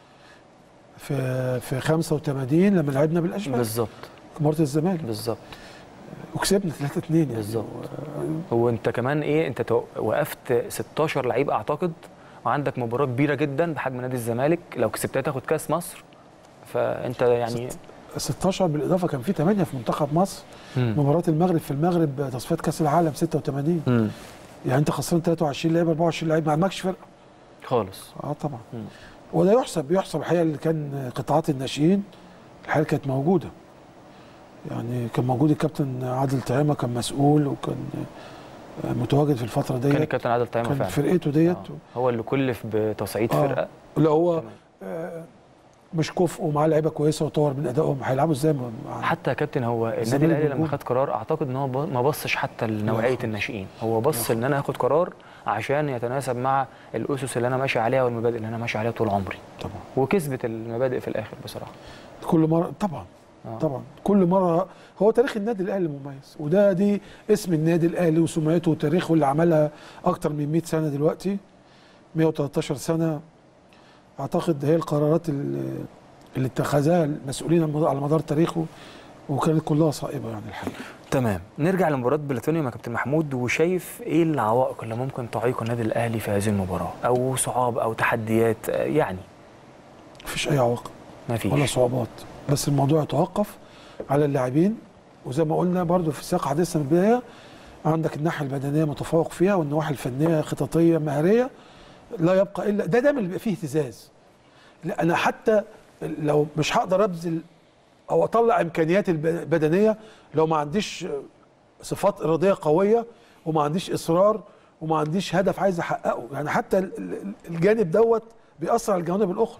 في 85 لما لعبنا بالاشبال بالظبط مباراه الزمالك بالظبط وكسبنا 3-2 يعني بالظبط. هو انت كمان ايه، انت وقفت 16 لعيب اعتقد، وعندك مباراه كبيره جدا بحجم نادي الزمالك، لو كسبتها تاخد كاس مصر. فانت يعني 16 بالاضافه كان في 8 في منتخب مصر. مباراه المغرب في المغرب تصفيات كاس العالم 86 يعني انت خسران 23 لعيب 24 لعيب، ما عندكش فرقه خالص. طبعا. وده يحسب الحقيقه اللي كان قطاعات الناشئين الحقيقه كانت موجوده. يعني كان موجود الكابتن عادل طعيمه كان مسؤول وكان متواجد في الفتره ديت. كان الكابتن عادل طعيمه فعلا كان فرقته ديت هو اللي كلف بتصعيد فرقه. لا هو مش كفء ومعاه لعيبه كويسه وطور من ادائهم، هيلعبوا ازاي؟ حتى يا كابتن هو النادي الاهلي لما خد قرار اعتقد ان هو ما بصش حتى لنوعيه الناشئين، هو بص ان انا هاخد قرار عشان يتناسب مع الاسس اللي انا ماشي عليها والمبادئ اللي انا ماشي عليها طول عمري. طبعا. وكسبت المبادئ في الاخر بصراحه. كل مره طبعا طبعا كل مره. هو تاريخ النادي الاهلي مميز، دي اسم النادي الاهلي وسمعته وتاريخه اللي عملها اكتر من 100 سنه دلوقتي، 113 سنه. اعتقد هي القرارات اللي اتخذها المسؤولين على مدار تاريخه وكانت كلها صائبه يعني الحقيقه. تمام، نرجع لمباراه بلاتونيوم يا كابتن محمود، وشايف ايه العوائق اللي ممكن تعيق النادي الاهلي في هذه المباراه، او صعاب او تحديات يعني؟ مفيش اي عوائق، مفيش ولا صعوبات، بس الموضوع يتوقف على اللاعبين. وزي ما قلنا برضو في سياق حديثنا من البدايه، عندك الناحيه البدنيه متفوق فيها، والنواحي الفنيه خططيه مهاريه، لا يبقى الا ده دايما اللي بيبقى فيه اهتزاز. لا انا حتى لو مش هقدر ابذل او اطلع امكانياتي البدنيه لو ما عنديش صفات اراديه قويه، وما عنديش اصرار، وما عنديش هدف عايز احققه. يعني حتى الجانب دوت بيأثر على الجوانب الاخرى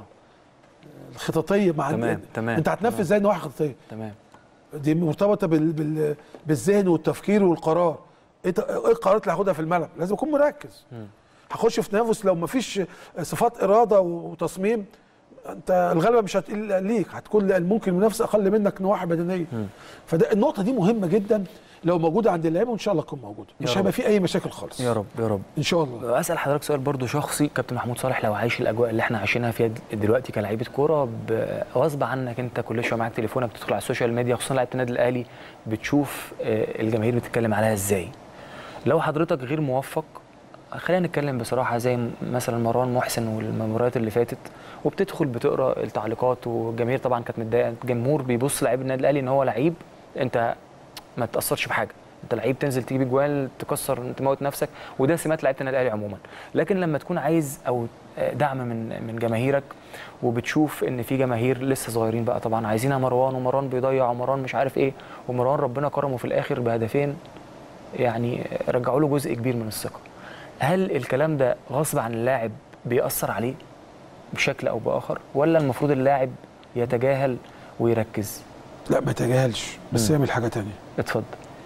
الخططيه. تمام. انت هتنفذ ازاي نواحي خططيه؟ تمام. دي مرتبطه بالذهن والتفكير والقرار. ايه القرارات اللي هاخدها في الملعب؟ لازم اكون مركز. هخش في تنافس لو ما فيش صفات اراده وتصميم، انت الغلبه مش هتقل ليك، هتكون ممكن المنافس اقل منك نواحي بدنيه. فده النقطه دي مهمه جدا لو موجوده عند اللعيبه، وان شاء الله تكون موجوده، مش هيبقى في اي مشاكل خالص. يا رب يا رب ان شاء الله. اسال حضرتك سؤال برضو شخصي، كابتن محمود صالح لو عايش الاجواء اللي احنا عايشينها فيها دلوقتي كلاعيبه كوره، غصب عنك انت كل شويه معاك تليفونك بتدخل على السوشيال ميديا، خصوصا لعيبه النادي الاهلي، بتشوف الجماهير بتتكلم عليها ازاي. لو حضرتك غير موفق، خلينا نتكلم بصراحه، زي مثلا مروان محسن والمباريات اللي فاتت، وبتدخل بتقرا التعليقات، والجماهير طبعا كانت متضايقه، الجمهور بيبص لعيب النادي الاهلي ان هو لعيب انت ما تاثرش بحاجه، انت لعيب تنزل تجيب اجوال، تكسر، تموت نفسك، وده سمات لعيبه النادي الاهلي عموما. لكن لما تكون عايز او دعم من جماهيرك، وبتشوف ان في جماهير لسه صغيرين بقى طبعا عايزينها مروان، ومروان بيضيع، ومروان مش عارف ايه، ومروان ربنا كرمه في الاخر بهدفين يعني رجعوا له جزء كبير من الثقه. هل الكلام ده غصب عن اللاعب بيأثر عليه بشكل او باخر، ولا المفروض اللاعب يتجاهل ويركز؟ لا ما يتجاهلش، بس يعمل حاجه ثانيه. اتفضل.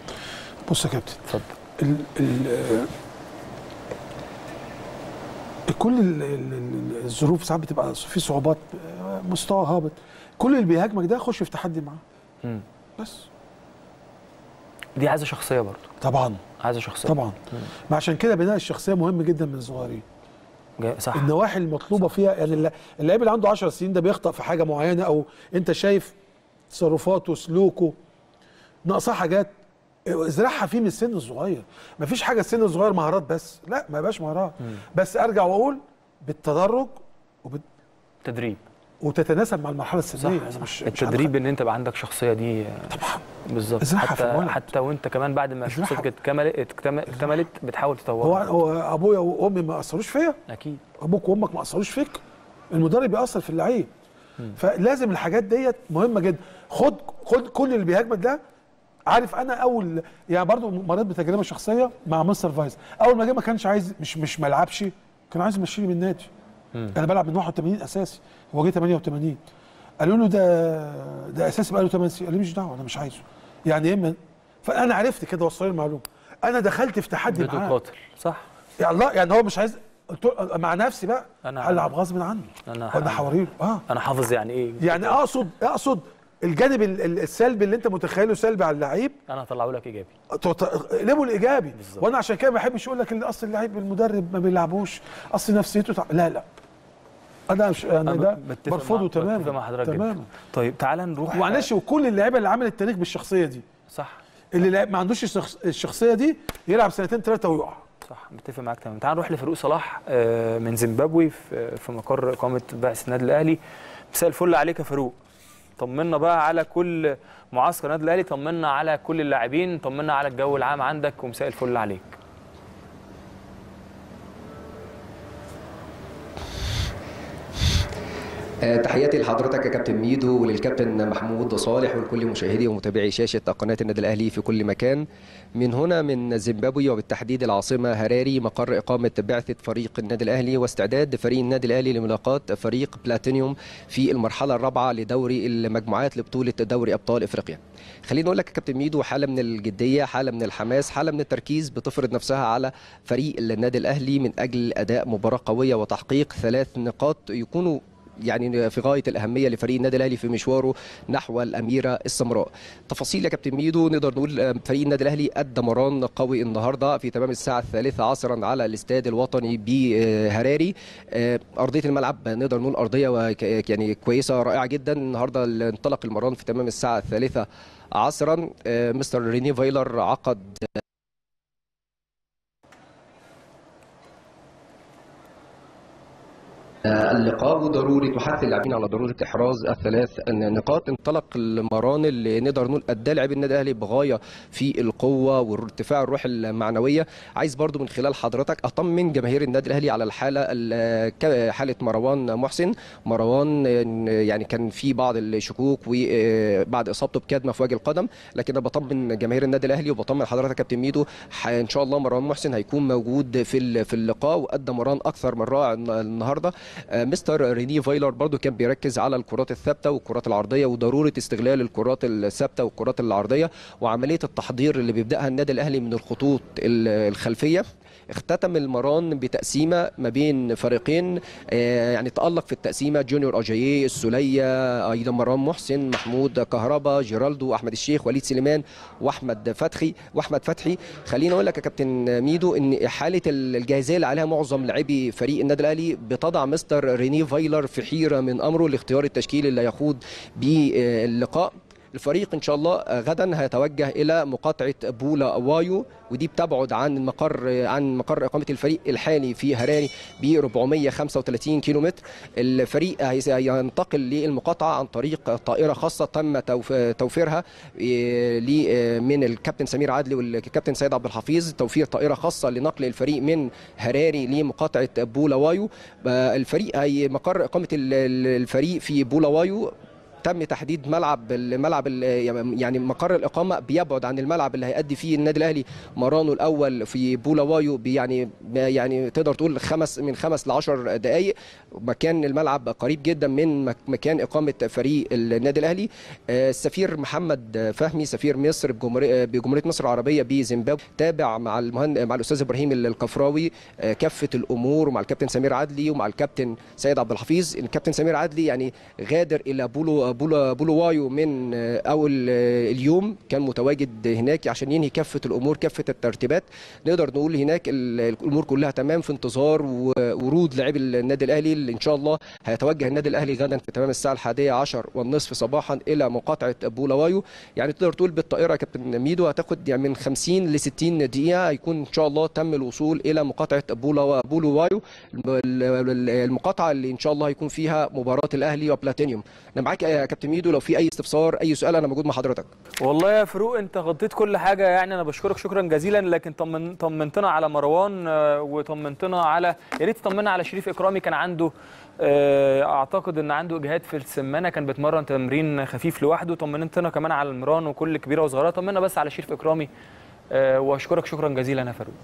بص يا كابتن، اتفضل. كل الظروف ساعات بتبقى في صعوبات، مستوى هابط، كل اللي بيهاجمك ده خش في تحدي معاه. بس دي عايزه شخصيه برضه. طبعا عايزه شخصيه طبعا. ما عشان كده بناء الشخصيه مهم جدا من الصغيرين. صح. النواحي المطلوبه فيها، يعني اللاعب اللي عنده 10 سنين ده بيخطأ في حاجه معينه، او انت شايف تصرفاته سلوكه ناقصاه حاجات، ازرعها فيه من السن الصغير. مفيش حاجه السن الصغير مهارات بس، لا ما يبقاش مهارات، بس ارجع واقول بالتدرج تدريب، وتتناسب مع المرحله السنيه. صح. مش التدريب ان انت يبقى عندك شخصيه دي طبعا بالظبط. حتى وانت كمان بعد ما شخصيتك اكتملت بتحاول تطورها. هو ابويا وامي ما اثروش فيا؟ اكيد. ابوك وامك ما اثروش فيك؟ المدرب بيأثر في اللعيب. فلازم الحاجات ديت مهمه جدا. خد كل اللي بيهاجمك ده. عارف انا اول يعني برضو مريت بتجربه شخصيه مع مستر فايز. اول ما جه ما كانش عايز، مش ما لعبش، كان عايز يمشيني من النادي. انا بلعب من 81 اساسي، هو جه 88. قالوا له ده اساسي بقى له 8 سنين. قال لي مش دعوه انا مش عايزه. يعني ايه؟ فانا عرفت كده، وصل لي المعلومه. انا دخلت في تحدي معاه. قاتل صح. يا الله، يعني هو مش عايز، مع نفسي بقى انا العب غصب عني. انا حوارير. انا حافظ يعني ايه. يعني اقصد الجانب السلبي اللي انت متخيله سلبي على اللعيب، انا هطلعه لك ايجابي، اقلبه الايجابي. بالزبط. وانا عشان كده ما بحبش اقول لك ان اصل اللعيب المدرب ما بيلعبوش، اصل نفسيته لا انا مش يعني ده برفضه تماما. تماما. طيب تعالى نروح. معلش، وكل اللعيبه اللي عملت التاريخ بالشخصيه دي صح، اللي ما عندوش الشخصيه دي يلعب سنتين ثلاثه ويقع. صح، متفق معاك تماما. تعال نروح لفاروق صلاح من زيمبابوي في مقر اقامه بعثه النادي الاهلي. مساء الفل عليك يا فاروق. طمنا بقى على كل معسكر النادي الاهلي، طمنا على كل اللاعبين، طمنا على الجو العام عندك، ومساء الفل عليك. تحياتي لحضرتك يا كابتن ميدو، وللكابتن محمود صالح، ولكل مشاهدي ومتابعي شاشة قناة النادي الأهلي في كل مكان. من هنا من زيمبابوي، وبالتحديد العاصمة هراري، مقر إقامة بعثة فريق النادي الأهلي، واستعداد فريق النادي الأهلي لملاقاة فريق بلاتينيوم في المرحلة الرابعة لدوري المجموعات لبطولة دوري أبطال إفريقيا. خليني أقول لك يا كابتن ميدو، حالة من الجدية، حالة من الحماس، حالة من التركيز بتفرض نفسها على فريق النادي الأهلي من أجل أداء مباراة قوية وتحقيق 3 نقاط يكونوا يعني في غايه الاهميه لفريق النادي الاهلي في مشواره نحو الاميره السمراء. تفاصيل يا كابتن ميدو، نقدر نقول فريق النادي الاهلي ادى مران قوي النهارده في تمام الساعه 3 عصرا على الاستاد الوطني بهراري. ارضيه الملعب نقدر نقول ارضيه يعني كويسه رائعه جدا. النهارده انطلق المران في تمام الساعه 3 عصرا. مستر ريني فايلر عقد اللقاء، وضروري تحث اللاعبين على ضروره احراز الثلاث نقاط. انطلق المران اللي نقدر نقول ادى لاعبي النادي الاهلي بغايه في القوه وارتفاع الروح المعنويه. عايز برضو من خلال حضرتك اطمن جماهير النادي الاهلي على حاله مروان محسن. مروان يعني كان في بعض الشكوك وبعد اصابته بكدمه في وجه القدم، لكن انا بطمن جماهير النادي الاهلي وبطمن حضرتك كابتن ميدو ان شاء الله مروان محسن هيكون موجود في اللقاء، وادى مران اكثر من رائع النهارده. مستر ريني فايلر برضو كان بيركز على الكرات الثابته والكرات العرضيه وضروره استغلال الكرات الثابته والكرات العرضيه وعمليه التحضير اللي بيبداها النادي الاهلي من الخطوط الخلفيه. اختتم المران بتقسيمه ما بين فريقين، يعني تألق في التقسيمه جونيور اجاييه، السوليه، ايضا مروان محسن، محمود كهربا، جيرالدو، احمد الشيخ، وليد سليمان، واحمد فتحي. خليني اقول لك يا كابتن ميدو ان حاله الجاهزيه اللي عليها معظم لاعبي فريق النادي الاهلي بتضع مستر ريني فايلر في حيره من امره لاختيار التشكيل اللي هيخوض باللقاء. الفريق ان شاء الله غدا هيتوجه الى مقاطعه بولا وايو، ودي بتبعد عن مقر اقامه الفريق الحالي في هراري ب 435 كيلومتر. الفريق هينتقل للمقاطعه عن طريق طائره خاصه تم توفيرها من الكابتن سمير عدلي والكابتن سيد عبد الحفيظ، توفير طائره خاصه لنقل الفريق من هراري لمقاطعه بولا وايو. مقر اقامه الفريق في بولا وايو تم تحديد الملعب يعني مقر الاقامه بيبعد عن الملعب اللي هيأدي فيه النادي الاهلي مرانه الاول في بولاوايو يعني تقدر تقول من 5 ل 10 دقائق. مكان الملعب قريب جدا من مكان اقامه فريق النادي الاهلي. السفير محمد فهمي سفير مصر بجمهوريه مصر العربيه بزيمبابوي تابع مع الاستاذ ابراهيم الكفراوي كافه الامور، ومع الكابتن سمير عدلي ومع الكابتن سيد عبد الحفيظ. الكابتن سمير عدلي يعني غادر الى بولوايو من اول اليوم، كان متواجد هناك عشان ينهي كافه الامور كافه الترتيبات. نقدر نقول هناك الامور كلها تمام في انتظار ورود لاعبي النادي الاهلي اللي ان شاء الله هيتوجه النادي الاهلي غدا في تمام الساعه 11:30 صباحا الى مقاطعه بولوايو. يعني تقدر تقول بالطائره يا كابتن ميدو هتاخد يعني من 50 ل 60 دقيقه هيكون ان شاء الله تم الوصول الى مقاطعه بولوايو، المقاطعه اللي ان شاء الله هيكون فيها مباراه الاهلي وبلاتينيوم. انا معاك يا كابتن ميدو، لو في اي استفسار اي سؤال انا موجود مع حضرتك. والله يا فاروق انت غطيت كل حاجه، يعني انا بشكرك شكرا جزيلا. لكن طمنتنا على مروان وطمنتنا على، يا ريت تطمنا على شريف اكرامي. كان عنده اعتقد ان عنده اجهاد في السمانه، كان بيتمرن تمرين خفيف لوحده. طمنتنا كمان على المران وكل كبيره وصغيره. طمنا بس على شريف اكرامي واشكرك شكرا جزيلا يا فاروق.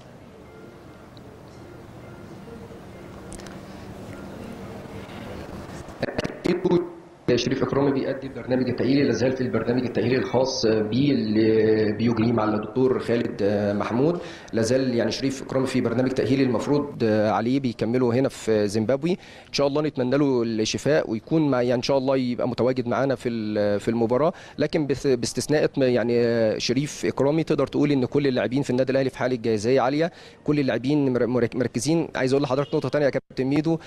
شريف اكرامي بيأدي البرنامج التأهيلي، لا زال في البرنامج التأهيلي الخاص بيه اللي بيجريه مع الدكتور خالد محمود. لا زال يعني شريف اكرامي في برنامج تأهيلي المفروض عليه بيكمله هنا في زيمبابوي. ان شاء الله نتمنى له الشفاء ويكون يعني ان شاء الله يبقى متواجد معانا في المباراه. لكن باستثناء يعني شريف اكرامي تقدر تقول ان كل اللاعبين في النادي الاهلي في حاله جاهزيه عاليه، كل اللاعبين مركزين. عايز اقول لحضرتك نقطه ثانيه يا كابتن ميدو،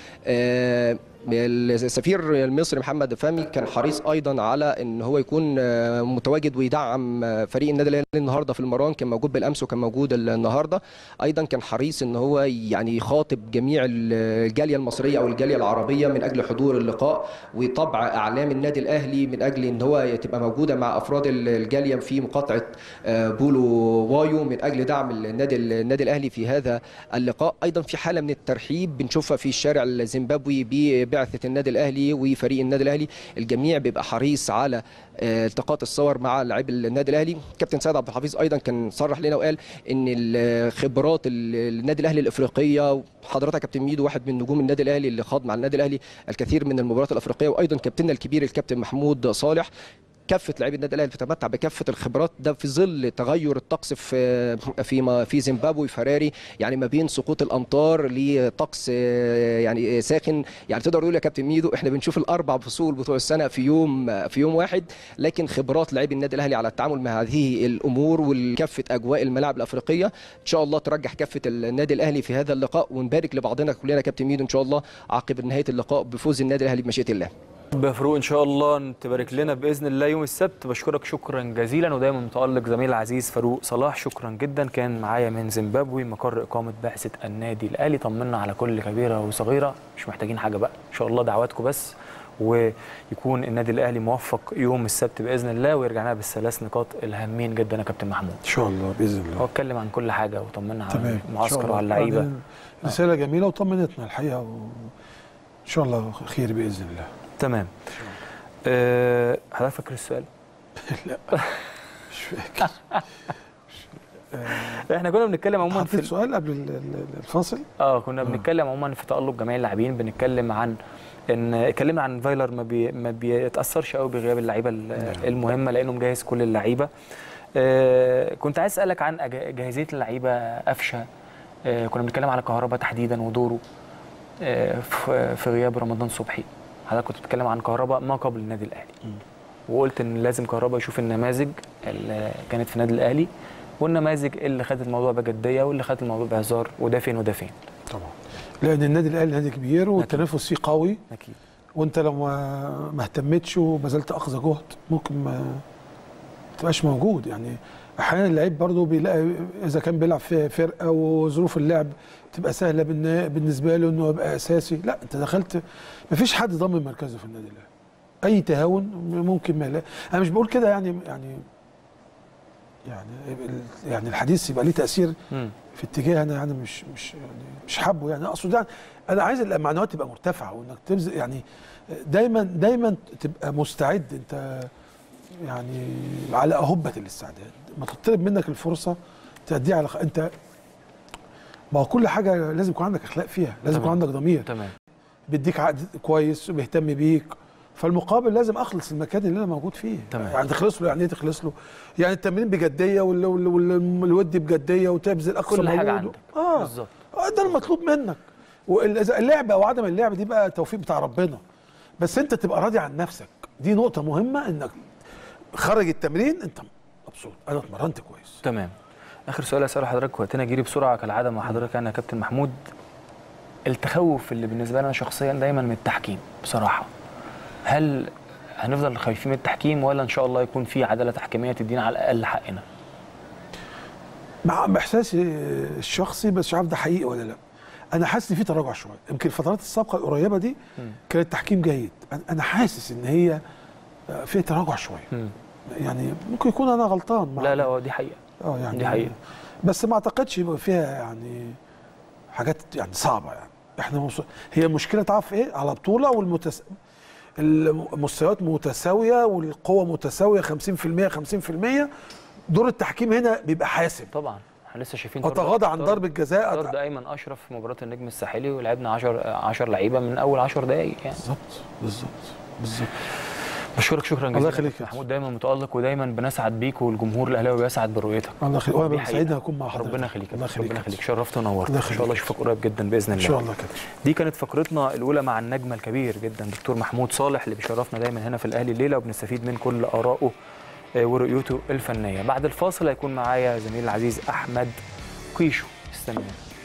السفير المصري محمد فهمي كان حريص ايضا على ان هو يكون متواجد ويدعم فريق النادي الاهلي النهارده في المران. كان موجود بالامس وكان موجود النهارده ايضا. كان حريص ان هو يعني يخاطب جميع الجاليه المصريه او الجاليه العربيه من اجل حضور اللقاء وطبع اعلام النادي الاهلي من اجل ان هو تبقى موجوده مع افراد الجاليه في مقاطعه بولو وايو من اجل دعم النادي الاهلي في هذا اللقاء. ايضا في حاله من الترحيب بنشوفها في الشارع الزيمبابوي بعثه النادي الاهلي وفريق النادي الاهلي. الجميع بيبقى حريص على التقاط الصور مع لاعبي النادي الاهلي. كابتن سيد عبد الحفيظ ايضا كان صرح لنا وقال ان الخبرات النادي الاهلي الافريقيه، حضرتك كابتن ميدو واحد من نجوم النادي الاهلي اللي خاض مع النادي الاهلي الكثير من المباريات الافريقيه، وايضا كابتننا الكبير الكابتن محمود صالح. كافه لاعبي النادي الاهلي بتتمتع بكافه الخبرات، ده في ظل تغير الطقس في زيمبابوي فراري، يعني ما بين سقوط الامطار لطقس يعني ساخن. يعني تقدر تقول يا كابتن ميدو احنا بنشوف الاربع فصول بتوع السنه في يوم واحد، لكن خبرات لاعبي النادي الاهلي على التعامل مع هذه الامور وكافه اجواء الملاعب الافريقيه ان شاء الله ترجح كافه النادي الاهلي في هذا اللقاء، ونبارك لبعضنا كلنا يا كابتن ميدو ان شاء الله عقب نهايه اللقاء بفوز النادي الاهلي بمشيئه الله. بفروق ان شاء الله تبارك لنا باذن الله يوم السبت. بشكرك شكرا جزيلا، ودايما متالق زميل العزيز فاروق صلاح، شكرا جدا. كان معايا من زيمبابوي مقر اقامه بعثه النادي الاهلي، طمنا على كل كبيره وصغيره، مش محتاجين حاجه بقى ان شاء الله، دعواتكم بس، ويكون النادي الاهلي موفق يوم السبت باذن الله، ويرجع لنا بالثلاث نقاط الهامين جدا يا كابتن محمود ان شاء الله باذن الله. هو اتكلم عن كل حاجه وطمنا على المعسكر وعلى اللعيبه، رساله جميله وطمنتنا الحقيقه، ان شاء الله خير باذن الله. تمام. حضرتك فاكر السؤال؟ لا مش فاكر. احنا كنا بنتكلم عموما في السؤال قبل الفاصل. كنا بنتكلم عموما في تألق جميع اللاعبين، بنتكلم عن ان اتكلمنا عن فايلر ما بيتاثرش قوي بغياب اللعيبه المهمه لانه مجهز كل اللعيبه. كنت عايز اسالك عن جاهزيه اللعيبه قفشه. كنا بنتكلم على كهربا تحديدا ودوره في غياب رمضان صبحي. حضرتك كنت بتتكلم عن كهربا ما قبل النادي الاهلي، وقلت ان لازم كهربا يشوف النماذج اللي كانت في النادي الاهلي والنماذج اللي خدت الموضوع بجديه واللي خدت الموضوع بهزار، وده فين وده فين. طبعا لان النادي الاهلي نادي كبير والتنافس فيه قوي اكيد، وانت لو ما اهتمتش وبذلت اقصى جهد ممكن ما تبقاش موجود. يعني احيانا اللعيب برضه بيلاقي اذا كان بيلعب في فرقه وظروف اللعب تبقى سهله بالنسبه له انه يبقى اساسي، لا انت دخلت ما فيش حد ضامن مركزه في النادي الاهلي. اي تهاون ممكن ما يلاقي. انا مش بقول كده يعني الحديث يبقى ليه تاثير في اتجاه انا يعني مش حابه. يعني اقصد يعني انا عايز المعنويات تبقى مرتفعه وانك تبذل، يعني دايما تبقى مستعد انت، يعني على اهبه الاستعداد. ما تطلب منك الفرصه تأديها على انت، ما هو كل حاجه لازم يكون عندك اخلاق فيها، لازم يكون عندك ضمير. تمام. بيديك عقد كويس وبيهتم بيك، فالمقابل لازم اخلص المكان اللي انا موجود فيه. تمام. يعني تخلص له. يعني ايه تخلص له؟ يعني التمرين بجديه والودي بجديه وتبذل اقصى كل مجهود. حاجه عندك بالظبط. ده المطلوب منك. واللعبه وعدم اللعب دي بقى توفيق بتاع ربنا، بس انت تبقى راضي عن نفسك. دي نقطه مهمه، انك خرج التمرين انت مبسوط، انا اتمرنت كويس. تمام. اخر سؤال اساله لحضرتك، وقتنا جري بسرعه كالعاده مع حضرتك انا يا كابتن محمود. التخوف اللي بالنسبه لنا شخصيا دايما من التحكيم بصراحه، هل هنفضل خايفين من التحكيم ولا ان شاء الله يكون في عداله تحكيميه تدينا على الاقل حقنا؟ مع احساسي الشخصي، بس مش عارف ده حقيقي ولا لا. انا حاسس ان في تراجع شويه. يمكن الفترات السابقه القريبه دي كان التحكيم جيد. انا حاسس ان هي في تراجع شويه. يعني ممكن يكون انا غلطان. لا دي حقيقه. يعني دي حقيقه، بس ما اعتقدش يبقى فيها يعني حاجات يعني صعبه. يعني احنا هي المشكله تعرف ايه؟ على بطوله المستويات متساويه والقوه متساويه 50% 50%. دور التحكيم هنا بيبقى حاسم. طبعا احنا لسه شايفين اتغاضى عن ضربه جزاء. طرد ايمن اشرف في مباراه النجم الساحلي، ولعبنا 10 لعيبه من اول 10 دقائق يعني. بالظبط. بشكرك شكرا جزيلا. الله يخليك محمود، دايما متالق ودايما بنسعد بيك، والجمهور الاهلاوي بيسعد برؤيتك. الله يخليك، وانا سعيد اكون مع حضرتك. ربنا يخليك. ربنا يخليك، شرفت ونورت. ان شاء الله اشوفك قريب جدا باذن الله. ان شاء الله كده. دي كانت فقرتنا الاولى مع النجم الكبير جدا دكتور محمود صالح، اللي بيشرفنا دايما هنا في الاهلي الليله، وبنستفيد من كل ارائه ورؤيته الفنيه. بعد الفاصل هيكون معايا زميلي العزيز احمد قيشو. استنوا.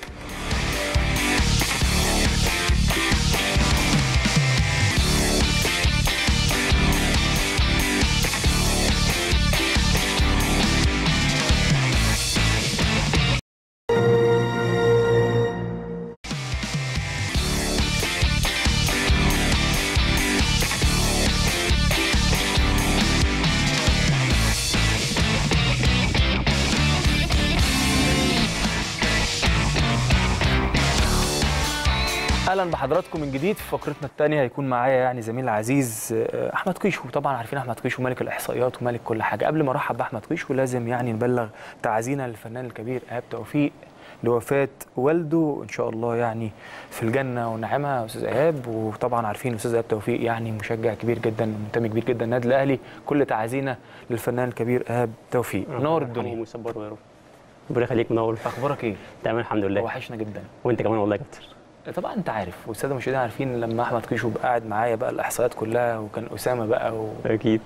اهلا بحضراتكم من جديد. في فقرتنا الثانيه هيكون معايا يعني زميل العزيز احمد قيشو. طبعا عارفين احمد قيشو ملك الاحصائيات وملك كل حاجه. قبل ما ارحب باحمد قيشو لازم يعني نبلغ تعازينا للفنان الكبير ايهاب توفيق. لوفاه والده، ان شاء الله يعني في الجنه ونعمها يا استاذ ايهاب. وطبعا عارفين استاذ ايهاب توفيق يعني مشجع كبير جدا، منتمي كبير جدا للنادي الاهلي. كل تعازينا للفنان الكبير ايهاب توفيق. منور الدنيا. ويصبره يا رب. ربنا يخليك. منور. اخبارك ايه؟ تمام الحمد لله. وحشنا جدا. وانت كمان والله يا كابتن. طبعا انت عارف والساده المشاهدين عارفين لما احمد قيشو قاعد معايا بقى الاحصائيات كلها، وكان اسامه بقى اكيد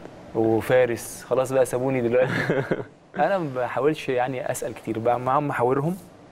وفارس خلاص بقى سابوني دلوقتي. انا ما بحاولش يعني اسال كتير بقى معاهم محاورهم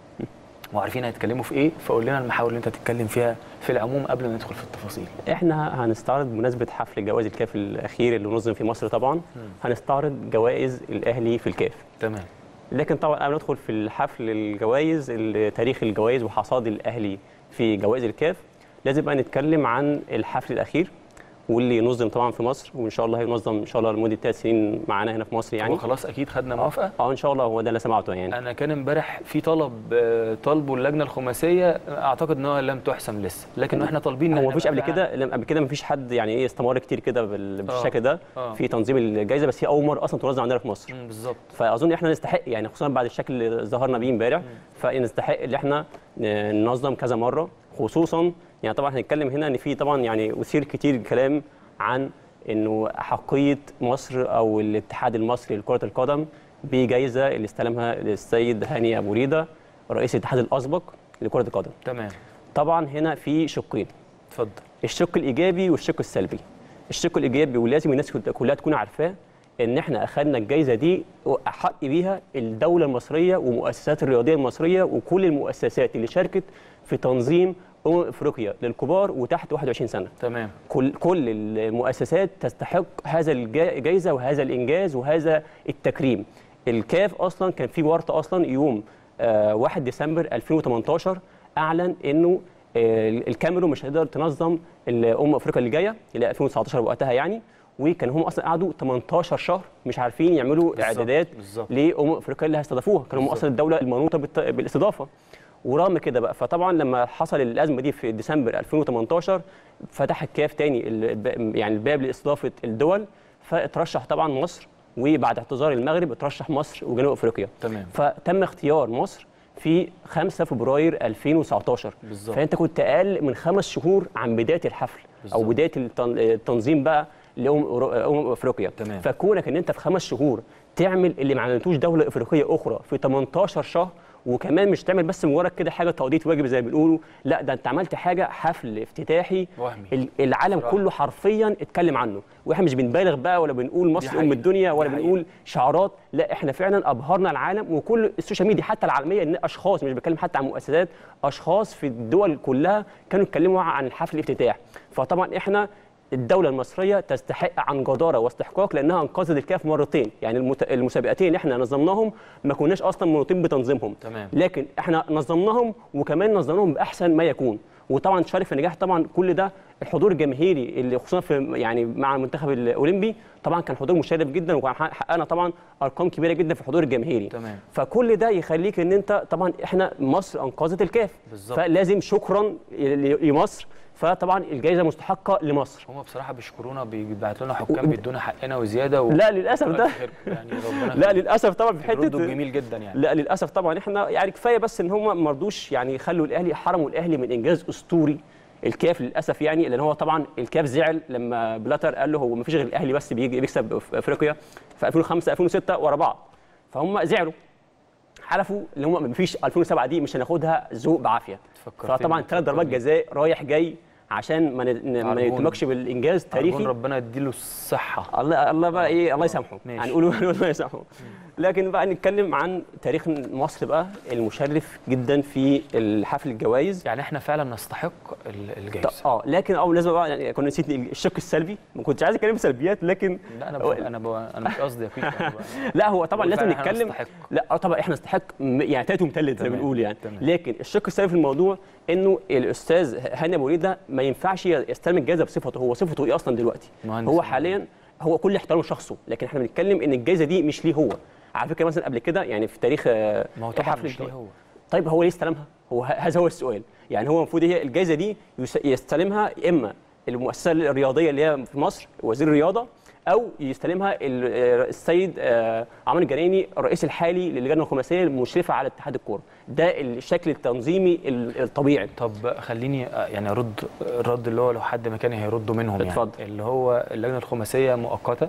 وعارفين هيتكلموا في ايه، فقول لنا المحاور اللي انت هتتكلم فيها في العموم قبل ما ندخل في التفاصيل. احنا هنستعرض بمناسبه حفل جوائز الكاف الاخير اللي نظم في مصر طبعا. هنستعرض جوائز الاهلي في الكاف. تمام. لكن طبعا قبل ما ندخل في الحفل الجوائز، تاريخ الجوائز وحصاد الاهلي في جوائز الكاف، لازم بقى نتكلم عن الحفل الاخير واللي ينظم طبعا في مصر، وان شاء الله هينظم ان شاء الله لمده 3 سنين معانا هنا في مصر يعني. خلاص اكيد خدنا موافقه. ان شاء الله، هو ده اللي سمعته يعني. انا كان امبارح في طلبه اللجنه الخماسيه، اعتقد ان هو لم تحسم لسه، لكن احنا طالبين. هو مفيش قبل كده مفيش حد يعني ايه استمر كتير كده بالشكل ده في تنظيم الجائزه، بس هي اول مره اصلا تنظم عندنا في مصر. بالظبط. فاظن احنا نستحق يعني، خصوصا بعد الشكل اللي ظهرنا بيه امبارح، فنستحق ان احنا ننظم كذا مره. خصوصا يعني طبعا هنتكلم هنا ان في طبعا يعني اثير كتير كلام عن انه احقيه مصر او الاتحاد المصري لكره القدم بجائزه اللي استلمها السيد هاني ابو ريده رئيس الاتحاد الاسبق لكره القدم. تمام. طبعا هنا في شقين. اتفضل. الشق الايجابي والشق السلبي. الشق الايجابي ولازم الناس كلها تكون عارفاه، ان احنا اخذنا الجائزه دي واحق بيها الدوله المصريه ومؤسسات الرياضيه المصريه وكل المؤسسات اللي شاركت في تنظيم افريقيا للكبار وتحت 21 سنه. تمام. كل المؤسسات تستحق هذا الجائزه وهذا الانجاز وهذا التكريم. الكاف اصلا كان في ورطه اصلا يوم 1 ديسمبر 2018 اعلن انه الكاميرون مش هتقدر تنظم افريقيا اللي جايه الى 2019 وقتها يعني، وكان هم اصلا قعدوا 18 شهر مش عارفين يعملوا اعدادات افريقيا اللي هيستضافوها، كانوا هم اصلا الدوله المنوطه بالاستضافه. ورغم كده بقى، فطبعا لما حصل الازمه دي في ديسمبر 2018 فتح الكاف تاني يعني الباب لاستضافه الدول، فاترشح طبعا مصر، وبعد اعتذار المغرب اترشح مصر وجنوب افريقيا. تمام. فتم اختيار مصر في 5 فبراير 2019. بالظبط. فانت كنت اقل من 5 شهور عن بدايه الحفل. بالزبط. او بدايه التنظيم بقى افريقيا. تمام. فكونك ان انت في 5 شهور تعمل اللي ما عملتوش دوله افريقيه اخرى في 18 شهر، وكمان مش تعمل بس مجرد كده حاجه تقضيه واجب زي ما بنقولوا، لا ده انت عملت حاجه حفل افتتاحي وهمي. العالم صراحة كله حرفيا اتكلم عنه، واحنا مش بنبالغ بقى ولا بنقول مصر ام الدنيا ولا بنقول شعارات، لا احنا فعلا ابهرنا العالم وكل السوشيال ميديا حتى العالميه، ان اشخاص، مش بتكلم حتى عن مؤسسات، اشخاص في الدول كلها كانوا يتكلموا عن الحفل الافتتاح. فطبعا احنا الدولة المصرية تستحق عن جدارة واستحقاق، لأنها أنقذت الكاف مرتين، يعني المسابقتين اللي احنا نظمناهم ما كناش أصلا منوطين بتنظيمهم. تمام. لكن احنا نظمناهم وكمان نظمناهم بأحسن ما يكون، وطبعا شارك في النجاح طبعا كل ده الحضور الجماهيري اللي خصوصا في يعني مع المنتخب الأولمبي طبعا كان حضور مشرف جدا، وحققنا طبعا أرقام كبيرة جدا في الحضور الجماهيري. تمام. فكل ده يخليك إن أنت طبعا احنا مصر أنقذت الكاف. بالظبط. فلازم شكرا لمصر، فطبعا الجائزه مستحقه لمصر. هم بصراحه بيشكرونا، بيبعتوا لنا حكام بيدونا حقنا وزياده لا للاسف ده يعني لا للاسف طبعا في حته جميل جدا يعني. لا للاسف طبعا احنا يعني كفايه بس ان هم ما رضوش يعني يخلوا الاهلي، حرموا الاهلي من انجاز اسطوري الكاف للاسف يعني، لان هو طبعا الكاف زعل لما بلاتر قال له هو ما فيش غير الاهلي بس بيكسب في افريقيا في 2005 2006 ورا بعض، فهم زعلوا حلفوا اللي هم ما فيش 2007 دي مش هناخدها ذوق بعافيه. فطبعا 3 ضربات جزاء رايح جاي عشان ما يتمكش بالانجاز تاريخي. ربنا يديله الصحه. الله بقى ايه، الله يسامحه، هنقوله الله يسامحه. لكن بقى نتكلم عن تاريخ مصر بقى المشرف جدا في الحفل الجوائز. يعني احنا فعلا نستحق الجائزه. لكن لازم بقى يعني كنا نسيت الشق السلبي، ما كنتش عايز اتكلم في سلبيات، لكن لا انا مش قصدي اكيد لا هو طبعا لازم نتكلم. لا طبعا احنا نستحق يعني تالت ومتلت زي ما بنقول يعني. لكن الشق السلبي في الموضوع انه الاستاذ هاني ابو ريده ما ينفعش يستلم الجائزه بصفته، هو صفته ايه اصلا دلوقتي؟ هو حاليا هو كل احترام شخصه، لكن احنا بنتكلم ان الجائزه دي مش ليه هو. على فكره مثلا قبل كده يعني في تاريخ ما هو طبعا مش ليه هو. طيب هو ليه استلمها؟ هذا هو السؤال. يعني هو المفروض هي الجائزه دي يستلمها اما المؤسسه الرياضيه اللي هي في مصر وزير الرياضه، او يستلمها السيد عمرو الجنايني الرئيس الحالي للجنه الخماسيه المشرفه على اتحاد الكوره. ده الشكل التنظيمي الطبيعي. طب خليني يعني ارد الرد اللي هو لو حد مكاني هيرده منهم. اتفضل. يعني اللي هو اللجنه الخماسيه مؤقته،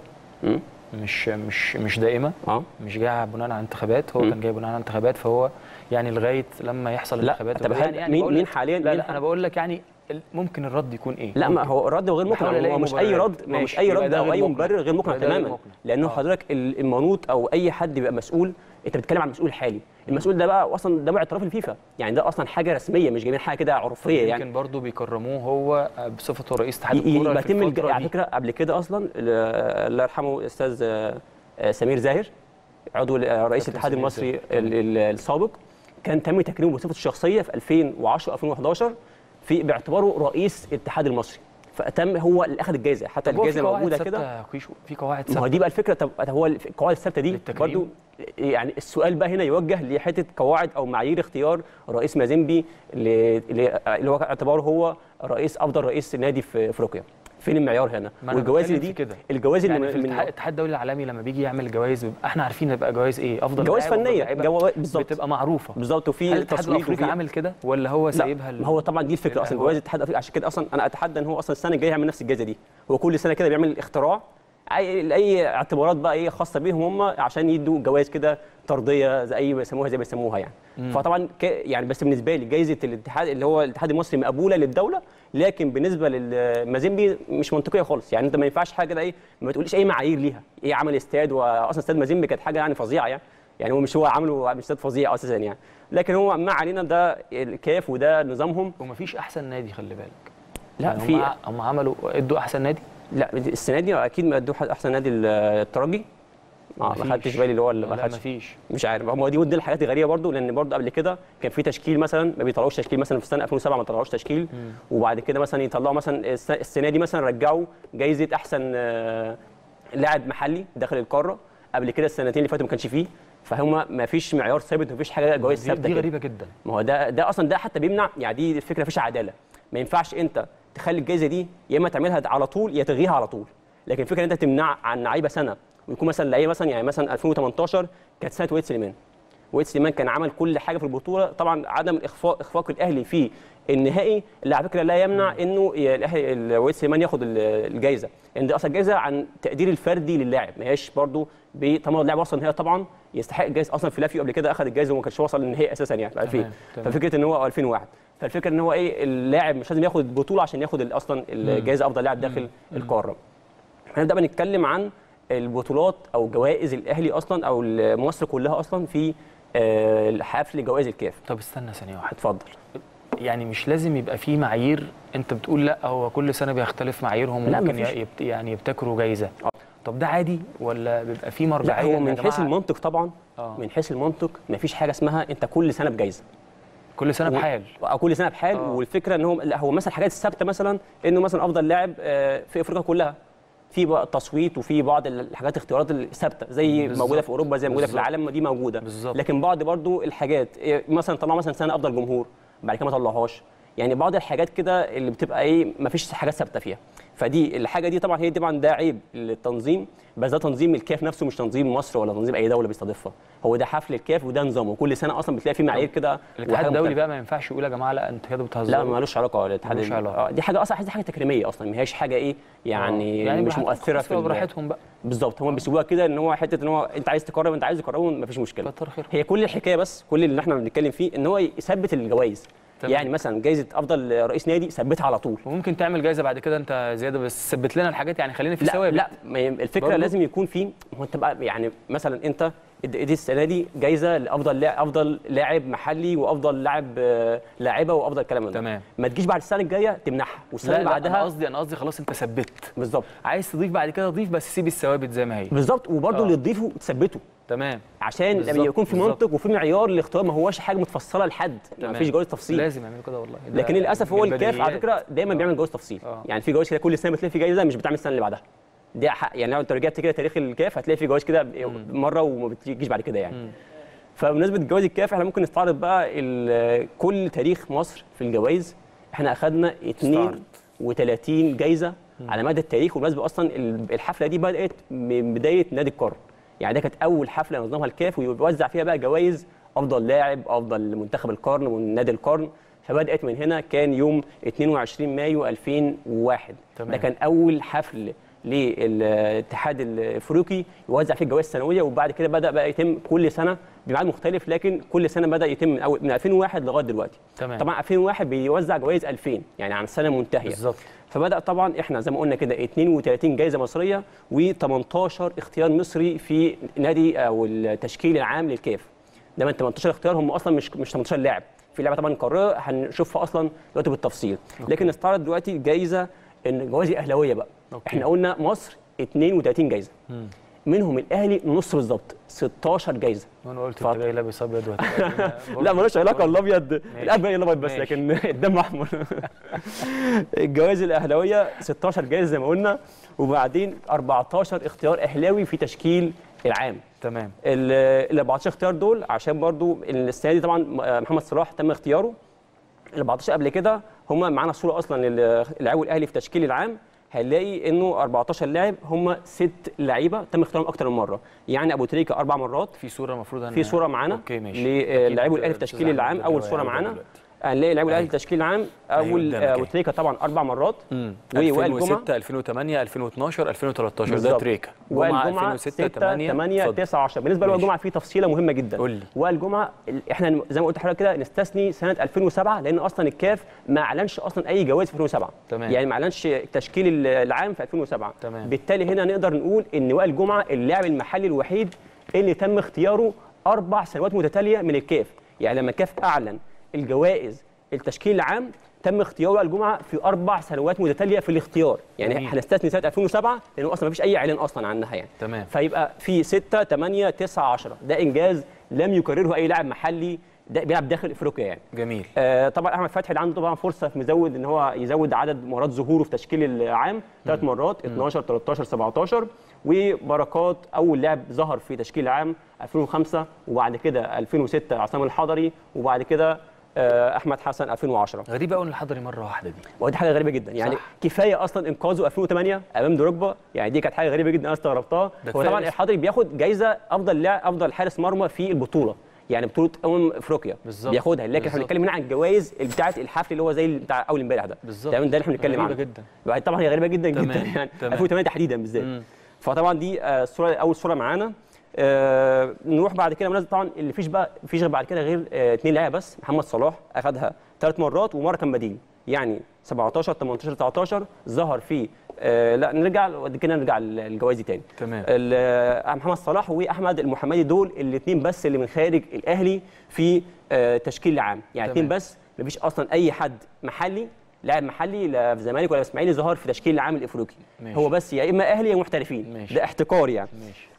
مش دائمه، مش جايه بناء على انتخابات. هو كان جاي بناء على انتخابات، فهو يعني لغايه لما يحصل انتخابات. طب يعني مين حاليا؟ لا انا بقول لك يعني ممكن الرد يكون ايه؟ لا ما هو الرد غير مقنع، هو مش اي رد، مش اي رد او اي مبرر غير مقنع تماما. لانه حضرتك المنوط او اي حد بيبقى مسؤول، انت بتتكلم عن مسؤول حالي. المسؤول ده بقى اصلا ده باعتراف الفيفا، يعني ده اصلا حاجه رسميه، مش جايبين حاجه كده عرفيه. يعني يمكن برضه بيكرموه هو بصفته رئيس اتحاد الكوره في الفتره دي. على فكره قبل كده اصلا الله يرحمه الاستاذ سمير زاهر عضو رئيس الاتحاد المصري السابق، كان تم تكريمه بصفته الشخصيه في 2010 2011 باعتباره رئيس الاتحاد المصري، فتم هو اللي اخذ الجائزه. حتى الجائزه موجوده كده في قواعد ثابته. ما هو دي بقى الفكره. طب هو القواعد الثابته دي برضه يعني السؤال بقى هنا يوجه لحته قواعد او معايير اختيار رئيس مازيمبي اللي هو اعتباره هو افضل رئيس نادي في افريقيا. فين المعيار هنا؟ والجوائز دي الجوائز يعني اللي في الاتحاد الدولي العالمي لما بيجي يعمل جوائز بيبقى احنا عارفين بقى جوائز ايه، افضل جوائز فنيه بالظبط، بتبقى معروفه بالظبط. وفي الاتحاد الافريقي عامل كده ولا هو سايبها؟ ما هو طبعا دي الفكره اصلا، جوائز الاتحاد الافريقي. عشان كده اصلا انا اتحدى ان هو اصلا السنه الجايه يعمل نفس الجائزه دي. هو كل سنه كده بيعمل اختراع اي اعتبارات بقى ايه خاصه بيهم هم، عشان يدوا جوائز كده طرديه زي ما بيسموها يعني. فطبعا يعني بس بالنسبه لي جائزه الاتحاد اللي هو الاتحاد المصري مقبوله للدوله، لكن بالنسبه للمازيمبي مش منطقيه خالص. يعني انت ما ينفعش حاجه كده ايه، ما تقوليش اي معايير ليها. ايه عمل استاد، واصلا استاد مازيمبي كانت حاجه يعني فظيعه يعني هو مش هو عامله استاد فظيع اساسا يعني. لكن هو ما علينا، ده الكاف وده نظامهم. ومفيش احسن نادي خلي بالك. لا يعني في هم عملوا ادوا احسن نادي. لا السنه دي اكيد ما ادوا احسن نادي الترجي. ما خدتش بالي اللي هو اللي ما خدش. مفيش، مش عارف. هم دي الحاجات الغريبه برضو، لان برضو قبل كده كان في تشكيل مثلا ما بيطلعوش تشكيل. مثلا في السنه 2007 ما طلعوش تشكيل، وبعد كده مثلا يطلعوا مثلا السنه دي مثلا رجعوا جايزه احسن لاعب محلي داخل القاره. قبل كده السنتين اللي فاتوا ما كانش فيه. فهم ما فيش معيار ثابت، ما فيش حاجه جوائز ثابته. دي غريبه جدا. ما هو ده اصلا ده حتى بيمنع. يعني دي الفكره، مفيش عداله. ما ينفعش انت تخلي الجائزه دي يا اما تعملها على طول يا تلغيها على طول. لكن الفكره ان انت تمنع عن لعيبه سنه، ويكون مثلا لعيبه مثلا يعني مثلا 2018 كانت سنه وائل سليمان. وائل سليمان كان عمل كل حاجه في البطوله. طبعا عدم اخفاق الاهلي في النهائي اللي على فكره لا يمنع انه الاهلي وائل سليمان ياخد الجائزه، لان دي اصلا جائزه عن تقدير الفردي للاعب، ما هياش برضو طالما اللاعب وصل النهائي طبعا يستحق الجائزه. اصلا فلافيو قبل كده اخذ الجائزه وما كانش وصل للنهائي اساسا يعني في 2000. ففكره ان هو 2001، فالفكره ان هو ايه، اللاعب مش لازم ياخد البطوله عشان ياخد اصلا الجائزه افضل لاعب داخل القاره. هنبدا بقى نتكلم عن البطولات او جوائز الاهلي اصلا او مصر كلها اصلا في حفل جوائز الكاف. طب استنى ثانيه واحده. اتفضل. يعني مش لازم يبقى في معايير؟ انت بتقول لا هو كل سنه بيختلف معاييرهم، ممكن يعني يبتكروا جايزه. طب ده عادي ولا بيبقى في مرجعيه؟ هو من حيث المنطق طبعا من حيث المنطق مفيش حاجه اسمها انت كل سنه بجايزه، كل سنه بحال او كل سنه بحال. والفكره ان هو مثلا الحاجات الثابته، مثلا انه مثلا افضل لاعب في افريقيا كلها في بقى تصويت، وفي بعض الحاجات اختيارات الثابته زي موجوده في اوروبا، زي موجوده في العالم، دي موجوده. لكن بعض برضو الحاجات مثلا طلعوا مثلا سنه افضل جمهور بعد كده ما طلعوهاش. يعني بعض الحاجات كده اللي بتبقى ايه ما فيش حاجات ثابته فيها. فدي الحاجه دي طبعا ده عيب للتنظيم، بس ده تنظيم الكاف نفسه مش تنظيم مصر ولا تنظيم اي دوله بيستضيفها. هو ده حفل الكاف وده نظامه، كل سنه اصلا بتلاقي فيه معايير كده. الاتحاد الدولي بقى ما ينفعش يقول يا جماعه لا انتوا كده بتهزروا. لا مالوش علاقه الاتحاد. دي حاجه اصلا دي حاجه تكريميه اصلا، ما هياش حاجه ايه يعني مش مؤثره في براحتهم بقى. بالظبط، هم بيسيبوها كده ان هو حته ان هو انت عايز تقرب، انت عايز تقربهم، مفيش مشكله. هي كل الحكايه بس كل اللي احنا بنتكلم فيه ان هو يثبت الجوائز. يعني مثلا جائزه افضل رئيس نادي ثبتها على طول، وممكن تعمل جائزه بعد كده انت زياده، بس ثبت لنا الحاجات يعني خلينا في ثوابت. لا الفكره برضو لازم يكون في، هو انت بقى يعني مثلا انت دي السنه دي جائزه لافضل لاعب محلي وافضل لاعبه وافضل كلام ده. تمام. ما تجيش بعد السنه الجايه تمنحها والسنه اللي بعدها. انا قصدي خلاص انت ثبت. بالظبط. عايز تضيف بعد كده ضيف، بس سيب الثوابت زي ما هي. بالظبط. وبرده اللي تضيفه تثبته. تمام. عشان لما يكون في منطق وفي معيار للاختيار، ما هواش حاجه متفصله لحد، ما فيش جواز تفصيل. لازم يعملوا كده والله. لكن للاسف هو الكاف على فكره دايما بيعمل جواز تفصيل. يعني في جواز كده كل سنه بتلاقي في جايزه مش بتعمل السنه اللي بعدها. دي حق يعني، لو انت رجعت كده تاريخ الكاف هتلاقي في جواز كده مره وما بتجيش بعد كده يعني. فبمناسبه جواز الكاف احنا ممكن نستعرض بقى كل تاريخ مصر في الجوائز. احنا اخذنا 32 جايزه على مدى التاريخ. والمناسبه اصلا الحفله دي بدات من بدايه نادي القرن، يعني ده كانت اول حفله نظمها الكاف ويوزع فيها بقى جوائز افضل لاعب، افضل منتخب القرن ونادي القرن. فبدات من هنا، كان يوم 22 مايو 2001. تمام. ده كان اول حفل للاتحاد الافريقي يوزع فيه الجوائز السنويه، وبعد كده بدا بقى يتم كل سنه بميعاد مختلف، لكن كل سنه بدا يتم من 2001 لغايه دلوقتي. تمام. طبعا 2001 بيوزع جوائز 2000 يعني عن سنه منتهيه بالظبط. فبدا طبعا احنا زي ما قلنا كده 32 جائزه مصريه و18 اختيار مصري في نادي او التشكيل العام للكاف. ده من 18 اختيار، هم اصلا مش 18 لاعب، في لعبه طبعا قاريه هنشوفها اصلا دلوقتي بالتفصيل. لكن نستعرض دلوقتي جائزه ان جوائز اهلاويه بقى. احنا قلنا مصر 32 جائزه، منهم الاهلي نص بالظبط 16 جائزه. وانا قلت انت جاي لابس ابيض لا ملوش علاقه الابيض، الابيض الابيض بس، لكن الدم احمر. الجوائز الاهلاويه 16 جائزه زي ما قلنا، وبعدين 14 اختيار اهلاوي في تشكيل العام. تمام. ال 14 اختيار دول عشان برضو السنه دي طبعا محمد صلاح تم اختياره. ال 14 قبل كده هم معانا صوره اصلا للاعب الاهلي في تشكيل العام، هنلاقي انه 14 لاعب هم 6 لعيبه تم اختيارهم اكتر من مره. يعني ابو تريكه 4 مرات، في صوره المفروض في صوره معانا. اوكي ماشي. للاعب الاهلي في تشكيل العام، اول صوره معانا هنلاقي لاعب الاهلي في تشكيل العام اول ابو تريكه طبعا 4 مرات، ووائل جمعه 2006 2008 2012 2013 ده تريكه. وائل جمعه 6 8 9 10. بالنسبه لوائل جمعه في تفصيله مهمه جدا. وائل جمعه احنا زي ما قلت لحضرتك كده نستثني سنه 2007 لان اصلا الكاف ما اعلنش اصلا اي جوائز في 2007. تمام. يعني ما اعلنش تشكيل العام في 2007. تمام. بالتالي هنا نقدر نقول ان وائل جمعه اللاعب المحلي الوحيد اللي تم اختياره 4 سنوات متتاليه من الكاف. يعني لما الكاف اعلن الجوائز التشكيل العام تم اختيار وائل جمعه في 4 سنوات متتاليه في الاختيار. يعني هنستثني سنه 2007 لانه اصلا ما فيش اي اعلان اصلا عنها يعني. تمام. فيبقى في 6 8 9 10 ده انجاز لم يكرره اي لاعب محلي ده بيلعب داخل افريقيا يعني. جميل. طبعا احمد فتحي اللي عنده طبعا فرصه في مزود ان هو يزود عدد مرات ظهوره في تشكيل العام 3 مرات 12 13 17. وبركات اول لاعب ظهر في تشكيل العام 2005 وبعد كده 2006 عصام الحضري وبعد كده احمد حسن 2010. غريبه قوي ان الحضري مره واحده دي. ودي حاجه غريبه جدا يعني. صح. كفايه اصلا انقاذه 2008 امام دروجبا، يعني دي كانت حاجه غريبه جدا انا استغربتها. وطبعا الحضري بياخد جايزه افضل لاعب افضل حارس مرمى في البطوله، يعني بطوله افريقيا بياخدها. لكن احنا بنتكلم هنا عن الجوائز بتاعه الحفل اللي هو زي بتاع اول امبارح ده. تمام. ده اللي احنا بنتكلم عنه. غريبه جدا. طبعا هي غريبه جدا جدا يعني 2008 تحديدا بالذات. فطبعا دي الصوره اول صوره معانا. نروح بعد كده مناسبه طبعا اللي فيش غير بعد كده غير 2 لاعيبه بس. محمد صلاح اخذها 3 مرات ومره كان بديل، يعني 17 18 19 ظهر في لا نرجع كده نرجع للجوائز دي تاني. تمام. محمد صلاح واحمد المحمدي دول الاثنين بس اللي من خارج الاهلي في تشكيل العام، يعني 2 بس. مفيش اصلا اي حد محلي لاعب محلي لا في الزمالك ولا في الاسماعيلي ظهر في تشكيل العام الافريقي. هو بس يا اما اهلي يا محترفين. ماشي. ده احتكار يعني. ماشي.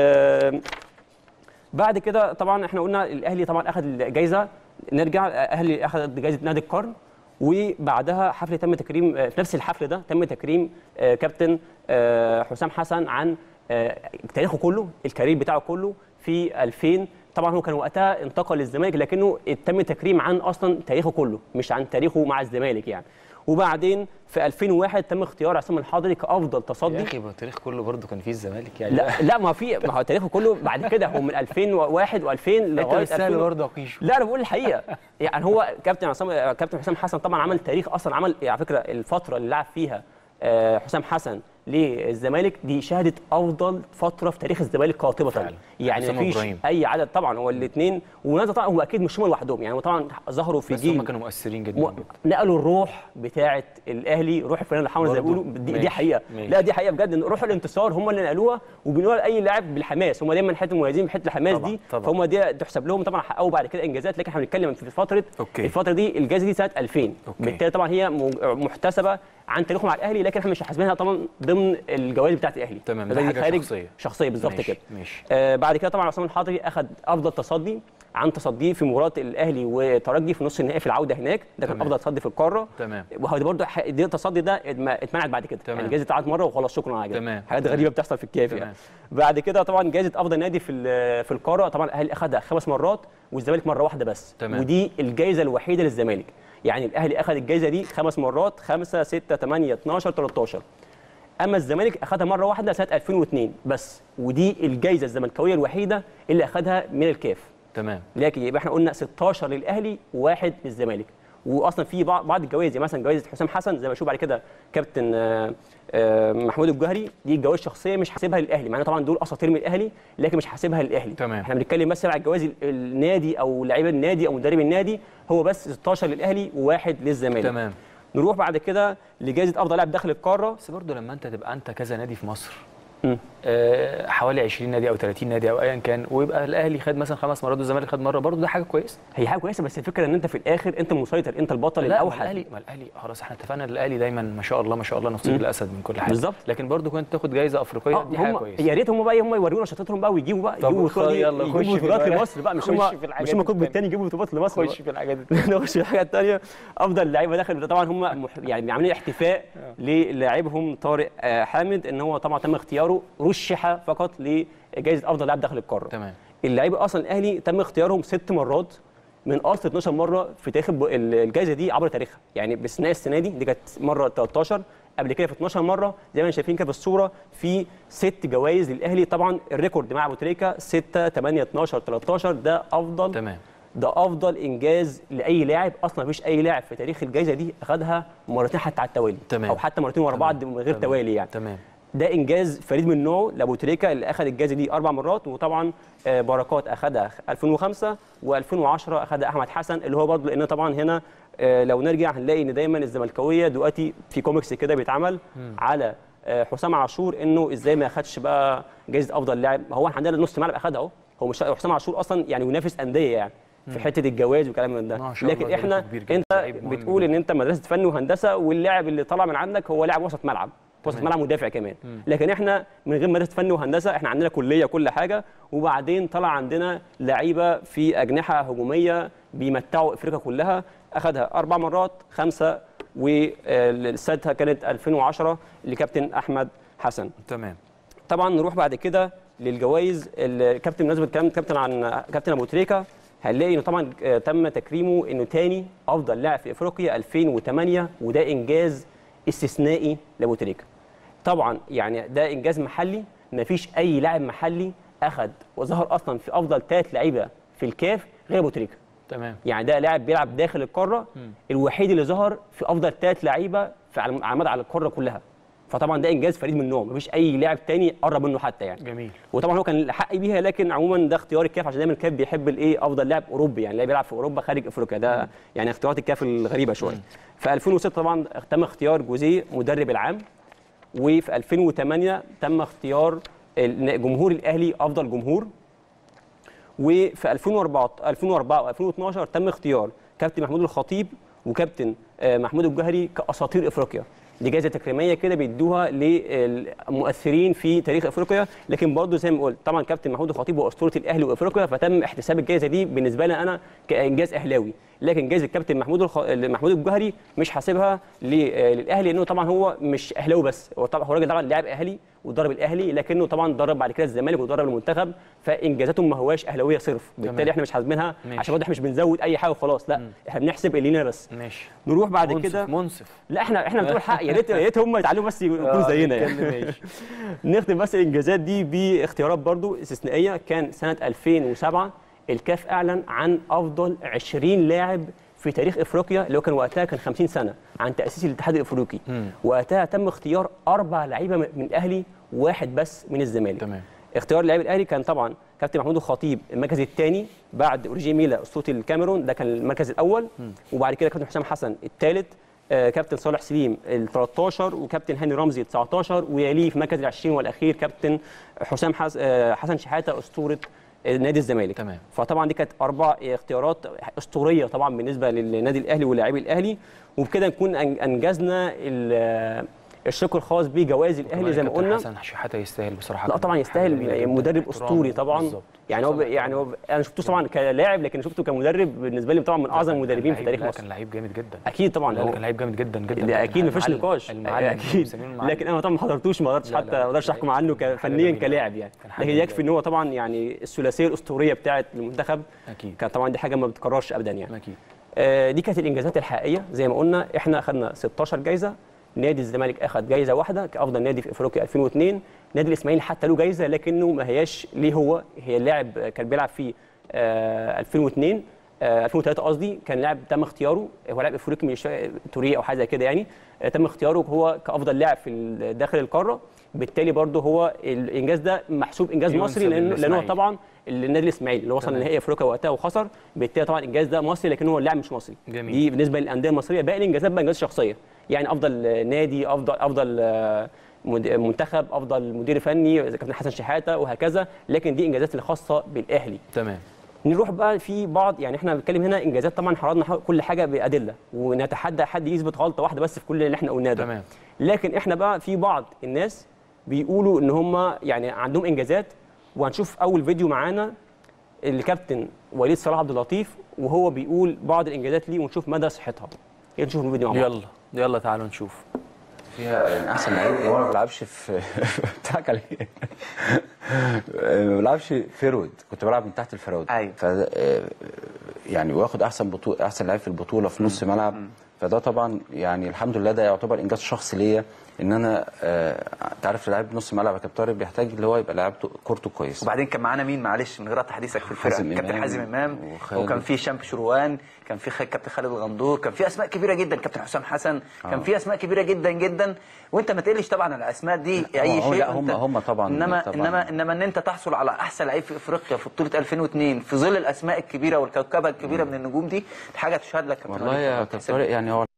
بعد كده طبعا احنا قلنا الاهلي طبعا اخذ جايزه. نرجع الاهلي اخذ جايزه نادي القرن، وبعدها حفل تم تكريم في نفس الحفل ده تم تكريم كابتن حسام حسن عن تاريخه كله، الكارير بتاعه كله في 2000. طبعا هو كان وقتها انتقل للزمالك لكنه تم تكريم عن اصلا تاريخه كله مش عن تاريخه مع الزمالك يعني. وبعدين في 2001 تم اختيار عصام الحضري كافضل تصدي. يا اخي التاريخ كله برضه كان فيه الزمالك يعني. لا ما هو تاريخه كله بعد كده هو من 2001 و2000 لغايه 2000 برضه اقيشه. لا انا بقول الحقيقه يعني هو كابتن حسام حسن طبعا عمل تاريخ اصلا. عمل على فكره الفتره اللي لعب فيها حسام حسن للزمالك دي شهدت افضل فتره في تاريخ الزمالك قاطبه طبعا. يعني مفيش اي عدد طبعا. هو الاثنين ونازل طبعا هو اكيد مش هم لوحدهم يعني. طبعا ظهروا في جيل هم كانوا مؤثرين جدا. نقلوا الروح بتاعه الاهلي، روح الفنان الحمراء زي ما بيقولوا. دي حقيقه. لا دي حقيقه بجد. روح الانتصار هم اللي نقلوها وبينقلوها لاي لاعب بالحماس. هم دايما حته مميزين بحته الحماس دي. فهم دي تحسب لهم طبعا. حققوا بعد كده انجازات. لكن احنا بنتكلم في الفتره دي الجائزه دي سنه 2000. بالتالي طبعا هي محتسبه عن تاريخه مع الاهلي لكن احنا مش حاسبينها طبعا ضمن الجوائز بتاعه الاهلي. تمام. ده حاجه شخصيه بالظبط كده. ماشي. بعد كده طبعا عصام الحضري اخذ افضل تصدي عن تصديه في مباراه الاهلي وترجي في نص النهائي في العوده هناك. ده كان افضل تصدي في القاره. تمام. وهو برضه التصدي ده اتمنعت بعد كده. يعني الجائزه اتعاد مره وخلاص شكرا على كده. حاجات غريبه بتحصل في الكاف يعني. بعد كده طبعا جائزه افضل نادي في القاره طبعا الاهلي اخذها 5 مرات والزمالك مره واحده بس. تمام. ودي الجائزه الوحيده للزمالك. يعني الاهلي اخذ الجائزه دي 5 مرات 5 6 8 12 13. اما الزمالك اخذها مره واحده سنه 2002 بس، ودي الجائزه الزملكاويه الوحيده اللي اخذها من الكاف. تمام. لكن يبقى احنا قلنا 16 للاهلي وواحد للزمالك. واصلا في بعض الجوائز زي مثلا جوائز حسام حسن زي ما اشوف بعد كده كابتن محمود الجوهري، دي جوائز شخصيه مش حاسبها للاهلي، مع ان طبعا دول اساطير من الاهلي لكن مش حاسبها للاهلي. تمام. احنا بنتكلم بس على جوائز النادي او لعيبه النادي او مدرب النادي، هو بس 16 للاهلي وواحد للزمالك. تمام. نروح بعد كده لجائزه افضل لاعب داخل القاره. بس برضه لما انت تبقى انت كذا نادي في مصر، حوالي 20 نادي او 30 نادي او ايا كان، ويبقى الاهلي خد مثلا 5 مرات والزمالك خد مره، برضه ده حاجه كويسه. هي حاجه كويسه، بس الفكره ان انت في الاخر انت المسيطر، انت البطل الاوحد. ما الاهلي خلاص احنا اتفقنا الاهلي دايما ما شاء الله ما شاء الله نصيب الاسد من كل حاجه. بالظبط. لكن برضه كنت تاخد جائزه افريقيه دي حاجه كويسه. يا ريت هم بقى يورونا شطارتهم بقى ويجيبوا بقى يجيبوا بطولات لمصر بقى، مش هم القطب الثاني يجيبوا بطولات لمصر. خش في الحاجات دي. نخش في الحاجات الثانيه. افضل لعيبه داخل طبعا هم يعني عاملين احتفاء للاعبهم طارق حامد، ان هو طبعا تم اختياره، رشح فقط لجائزه افضل لاعب داخل القاره. تمام. اللعيبه اصلا الاهلي تم اختيارهم 6 مرات من اصل 12 مره في تاريخ الجائزه دي عبر تاريخها، يعني باستثناء السنه دي كانت مره 13، قبل كده في 12 مره زي ما شايفين كده في الصوره، في 6 جوائز للاهلي. طبعا الريكورد مع ابو تريكه 6 8 12 13 ده افضل. تمام. ده افضل انجاز لاي لاعب، اصلا مفيش اي لاعب في تاريخ الجائزه دي اخذها مرتين حتى على التوالي. تمام. او حتى مرتين ورا بعض من غير توالي يعني. تمام. ده انجاز فريد من نوعه لابو تريكه اللي اخذ الجائزه دي 4 مرات. وطبعا بركات اخذها 2005 و2010 اخذها احمد حسن، اللي هو برضه لان طبعا هنا لو نرجع هنلاقي ان دايما الزملكاويه دلوقتي في كوميكس كده بيتعمل على حسام عاشور انه ازاي ما اخذش بقى جائزه افضل لاعب. هو عندنا نص ملعب اخذها اهو، هو مش حسام عاشور اصلا يعني ينافس انديه يعني في حته الجواز وكلام من ده. لكن احنا انت بتقول ان انت مدرسه فن وهندسه واللاعب اللي طلع من عندك هو لاعب وسط ملعب، وسط ملعب مدافع كمان. لكن احنا من غير مدرسه فن وهندسه، احنا عندنا كليه كل حاجه، وبعدين طلع عندنا لعيبه في اجنحه هجوميه بيمتعوا افريقيا كلها. اخذها 4 مرات، 5 والسادسه كانت 2010 لكابتن احمد حسن. تمام. طبعا نروح بعد كده للجوائز. الكابتن بالنسبه للكلام كابتن ابو تريكه، هنلاقي انه طبعا تم تكريمه انه ثاني افضل لاعب في افريقيا 2008، وده انجاز استثنائي لابو تريكه. طبعا يعني ده انجاز محلي، ما فيش اي لاعب محلي اخذ وظهر اصلا في افضل 3 لعيبه في الكاف غير ابو تريكه. تمام. يعني ده لاعب بيلعب داخل القاره الوحيد اللي ظهر في افضل 3 لعيبه على القاره كلها. فطبعا ده انجاز فريد من نوعه، مفيش اي لاعب تاني قرب منه حتى يعني. جميل. وطبعا هو كان الحق بيها، لكن عموما ده اختيار الكاف عشان دايما الكاف بيحب الايه افضل لاعب اوروبي، يعني اللي بيلعب في اوروبا خارج افريقيا. ده يعني اختيارات الكاف الغريبه شويه. في 2006 طبعا تم اختيار جوزيه مدرب العام، وفي 2008 تم اختيار جمهور الاهلي افضل جمهور، وفي 2004 و2012 تم اختيار كابتن محمود الخطيب وكابتن محمود الجوهري كاساطير افريقيا. دي جائزه تكريميه كده بيدوها للمؤثرين في تاريخ افريقيا. لكن برضه زي ما قلت طبعا كابتن محمود الخطيب هو اسطوره الاهلي وافريقيا، فتم احتساب الجائزه دي بالنسبه لي انا كانجاز اهلاوي. لكن جائزه الكابتن محمود الجوهري مش حاسبها للاهلي، لانه طبعا هو مش اهلاوي بس، هو طبعا هو راجل طبعا لاعب اهلي ودرب الاهلي، لكنه طبعا درب بعد كده الزمالك ودرب المنتخب، فانجازاته ما هواش اهلاويه صرف. بالتالي احنا مش حاسبينها عشان برضه احنا مش بنزود اي حاجه وخلاص، لا احنا بنحسب اللي لينا بس. ماشي. نروح بعد كده منصف. لا احنا بنقول حق، يا ريت هم يتعلموا بس يكونوا زينا يعني. نختم بس الانجازات دي باختيارات برضو استثنائيه. كان سنه 2007 الكاف اعلن عن افضل 20 لاعب في تاريخ افريقيا، اللي هو كان وقتها كان 50 سنه عن تاسيس الاتحاد الافريقي. وقتها تم اختيار 4 لعيبه من الاهلي وواحد بس من الزمالك. تمام. اختيار لعيب الاهلي كان طبعا كابتن محمود الخطيب المركز الثاني بعد اورجي ميلا اسطوره الكاميرون، ده كان المركز الاول. وبعد كده كابتن حسام حسن الثالث، كابتن صالح سليم ال 13، وكابتن هاني رمزي 19، ويليه في مركز ال20 والاخير كابتن حسام حسن شحاته اسطوره نادي الزمالك. تمام. فطبعا دي كانت 4 اختيارات اسطوريه طبعا بالنسبه للنادي الاهلي ولاعبي الاهلي. وبكده نكون انجزنا الشق الخاص بجوائز الاهلي زي ما قلنا. حسن شحاته يستاهل بصراحه. لا طبعا يستاهل، مدرب اسطوري طبعا. بالزبط. يعني هو انا شفته طبعا كلاعب، لكن شفته كمدرب بالنسبه لي طبعا من اعظم المدربين في تاريخ مصر. كان لعيب جامد جدا. اكيد طبعا كان لعيب جامد جدا جدا. اكيد مفيش نقاش اكيد. لكن انا طبعا ما حضرتوش، ما قدرتش حتى ما اقدرش احكم عنه فنيا كلاعب يعني. لكن يكفي ان هو طبعا يعني الثلاثيه الاسطوريه بتاعه المنتخب اكيد كانت طبعا دي حاجه ما بتتكررش ابدا يعني. اكيد. دي كانت الانجازات الحقيقيه زي ما قلنا. احنا اخذنا 16 جائزه، نادي الزمالك اخذ جايزه واحده كافضل نادي في افريقيا 2002. نادي الاسماعيلي حتى له جايزه لكنه ما هياش ليه، هي اللاعب كان بيلعب في 2002 2003 قصدي، كان لاعب تم اختياره، هو لاعب افريقي مش توريه او حاجه كده يعني، تم اختياره هو كافضل لاعب في داخل القاره. بالتالي برضه هو الانجاز ده محسوب انجاز مصري لانه طبعا النادي الاسماعيلي اللي وصل لنهائي افريقيا وقتها وخسر، بالتالي طبعا الانجاز ده مصري لكن هو اللاعب مش مصري. جميل. دي بالنسبه للانديه المصريه. باقي الانجازات بقى انجازات شخصيه، يعني افضل نادي، افضل منتخب، افضل مدير فني اذا كابتن حسن شحاته وهكذا، لكن دي انجازات الخاصه بالاهلي. تمام. نروح بقى في بعض، يعني احنا بنتكلم هنا انجازات طبعا حرضنا كل حاجه بادله، ونتحدى حد يثبت غلطه واحده بس في كل اللي احنا قلناه ده. تمام. لكن احنا بقى في بعض الناس بيقولوا ان هم يعني عندهم انجازات، وهنشوف اول فيديو معانا الكابتن وليد صلاح عبد اللطيف وهو بيقول بعض الانجازات ليه ونشوف مدى صحتها. نشوف الفيديو مع بعض. يلا تعالوا نشوف. فيها احسن لعيب هو ما بلعبش في بتاعك على ايه؟ ما بلعبش فيرود، كنت بلعب من تحت الفراوده. ايوه. يعني واخد احسن لعيب في البطوله في نص ملعب. فده طبعا يعني الحمد لله ده يعتبر انجاز شخصي ليا، ان انا تعرف لعيب نص ملعب يا كابتن طارق بيحتاج اللي هو يبقى لاعب كورته كويس. وبعدين كان معانا مين معلش من غير تحديثك في الفرقه؟ كابتن حازم امام، وكان في شامب شروان، كان في كابتن خالد الغندور، كان في اسماء كبيره جدا، كابتن حسام حسن، كان في اسماء كبيره جدا جدا، وانت ما تقلش طبعا على الاسماء دي اي شيء. لا هم طبعا انما ان انت تحصل على احسن لعيب في افريقيا في بطوله 2002 في ظل الاسماء الكبيره والكوكبه الكبيره من النجوم دي حاجه تشهد لك. والله يا كابتن طارق يعني هو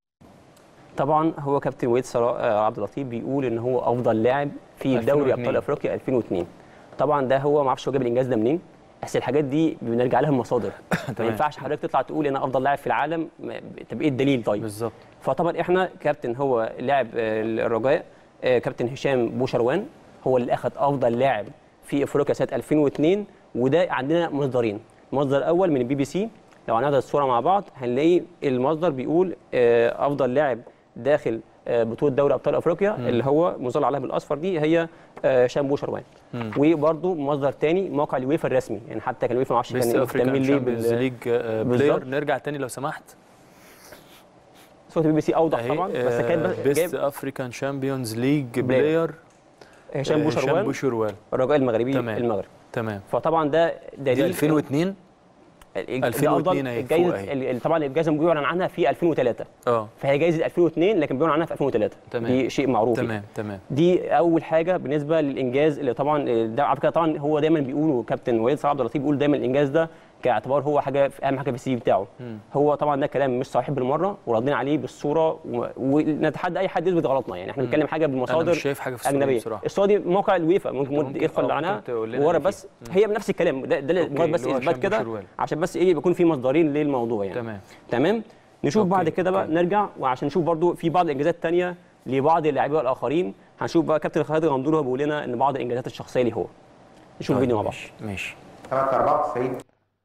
طبعا هو كابتن وليد صلاح عبد اللطيف بيقول ان هو افضل لاعب في دوري ابطال افريقيا 2002. طبعا ده هو ما اعرفش هو جاب الانجاز ده منين، بس الحاجات دي بنرجع لها المصادر. ما ينفعش حضرتك تطلع تقول انا افضل لاعب في العالم، طب ايه الدليل؟ طيب بالظبط. فطبعا احنا كابتن هو لاعب الرجاء كابتن هشام بوشروان هو اللي اخذ افضل لاعب في افريقيا سنه 2002، وده عندنا مصدرين. المصدر الاول من البي بي سي، لو هناخد الصوره مع بعض هنلاقي المصدر بيقول افضل لاعب داخل بطوله دوري ابطال افريقيا اللي هو مظلل عليها بالاصفر دي هي هشام بوشروان. وبرده مصدر ثاني موقع اليويفا الرسمي، يعني حتى كان اليويفا ما اعرفش كان مهتمين ليه بالليج بلاير. نرجع ثاني لو سمحت. صوره البي بي سي اوضح طبعا، بس كان بيست افريكان شامبيونز ليج بلاير هشام بوشروان الرجاء المغربي. تمام. المغرب. تمام. فطبعا ده دليل 2002 الجائزه طبعا الجائزه بيعلن عنها في 2003. فهي جائزه 2002 لكن بيعلن عنها في 2003. تمام. دي شيء معروف. تمام. دي اول حاجه بالنسبه للانجاز اللي طبعا ده على فكره طبعا هو دايما بيقولوا كابتن وليد صلاح عبد اللطيف بيقول دايما الانجاز ده كاعتبار هو حاجه اهم حاجه في السي في بتاعه. هو طبعا ده كلام مش صحيح بالمره وراضين عليه بالصوره ونتحدى اي حد يثبت غلطنا، يعني احنا بنتكلم حاجه بمصادر انا مش شايف حاجه في اجنبيه. الصوره دي موقع الويفا ممكن يدخل عنها ورا بس هي بنفس الكلام ده مجرد بس اثبات كده عشان بس ايه بيكون في مصدرين للموضوع يعني. تمام. نشوف بعد كده بقى نرجع وعشان نشوف برضو في بعض الانجازات الثانيه لبعض اللاعبين الاخرين. هنشوف بقى كابتن خالد الغندور هو بيقول لنا ان بعض الانجازات الشخصيه ليه هو. نشوف فيديو مع بعض. ماشي. 94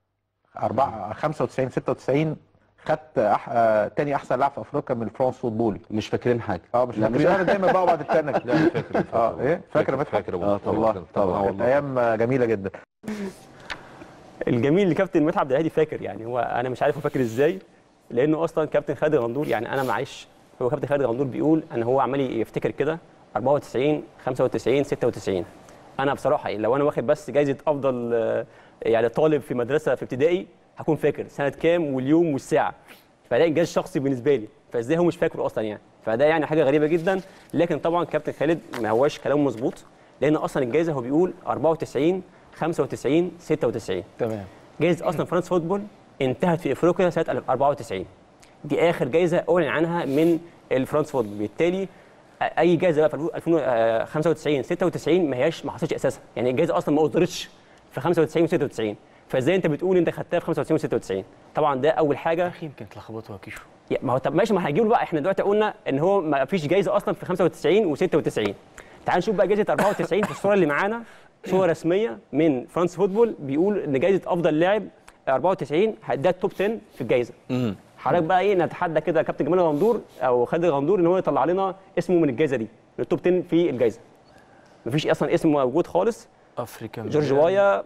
95 96 خدت تاني احسن لاعب في افريقيا من فرانس فوتبول. مش فاكرين حاجه. مش فاكرين. انا دايما بقى بعد التنك. لا فاكر. ايه فاكر والله طبعا ايام جميله جدا. الجميل لكابتن مدحت عبد الهادي فاكر، يعني هو انا مش عارف هو فاكر ازاي، لانه اصلا كابتن خالد الغندور يعني انا معيش. هو كابتن خالد الغندور بيقول ان هو عمال يفتكر كده 94 95 96. انا بصراحه لو انا واخد بس جايزه افضل يعني طالب في مدرسه في ابتدائي هكون فاكر سنه كام واليوم والساعه، فده انجاز شخصي بالنسبه لي، فازاي هو مش فاكره اصلا يعني؟ فده يعني حاجه غريبه جدا. لكن طبعا كابتن خالد ما هواش كلامه مظبوط، لان اصلا الجائزه هو بيقول 94 95 96. تمام. جائزه اصلا فرنسا فوتبول انتهت في افريقيا سنه 94. دي اخر جائزه اعلن عنها من الفرنس فوتبول، بالتالي اي جائزه بقى في 2095 96 ما حصلتش اساسا، يعني الجائزه اصلا ما اصدرتش في 95 و96. فازاي انت بتقول انت خدتها في 95 و96؟ طبعا ده اول حاجه. اخي يمكن تلخبطوا يا كيشو. ما هو طب ماشي، ما هيجيبوا بقى. احنا دلوقتي قلنا ان هو ما فيش جائزه اصلا في 95 و96. تعال نشوف بقى جائزه 94 في الصوره اللي معانا، صوره رسميه من فرانس فوتبول بيقول ان جائزه افضل لاعب 94 ده التوب 10 في الجائزه. حضرتك بقى ايه نتحدى كده كابتن جمال الغندور او خالد الغندور ان هو يطلع لنا اسمه من الجائزه دي، من التوب 10 في الجائزه. مفيش اصلا اسم موجود خالص. افريكان جورج وايا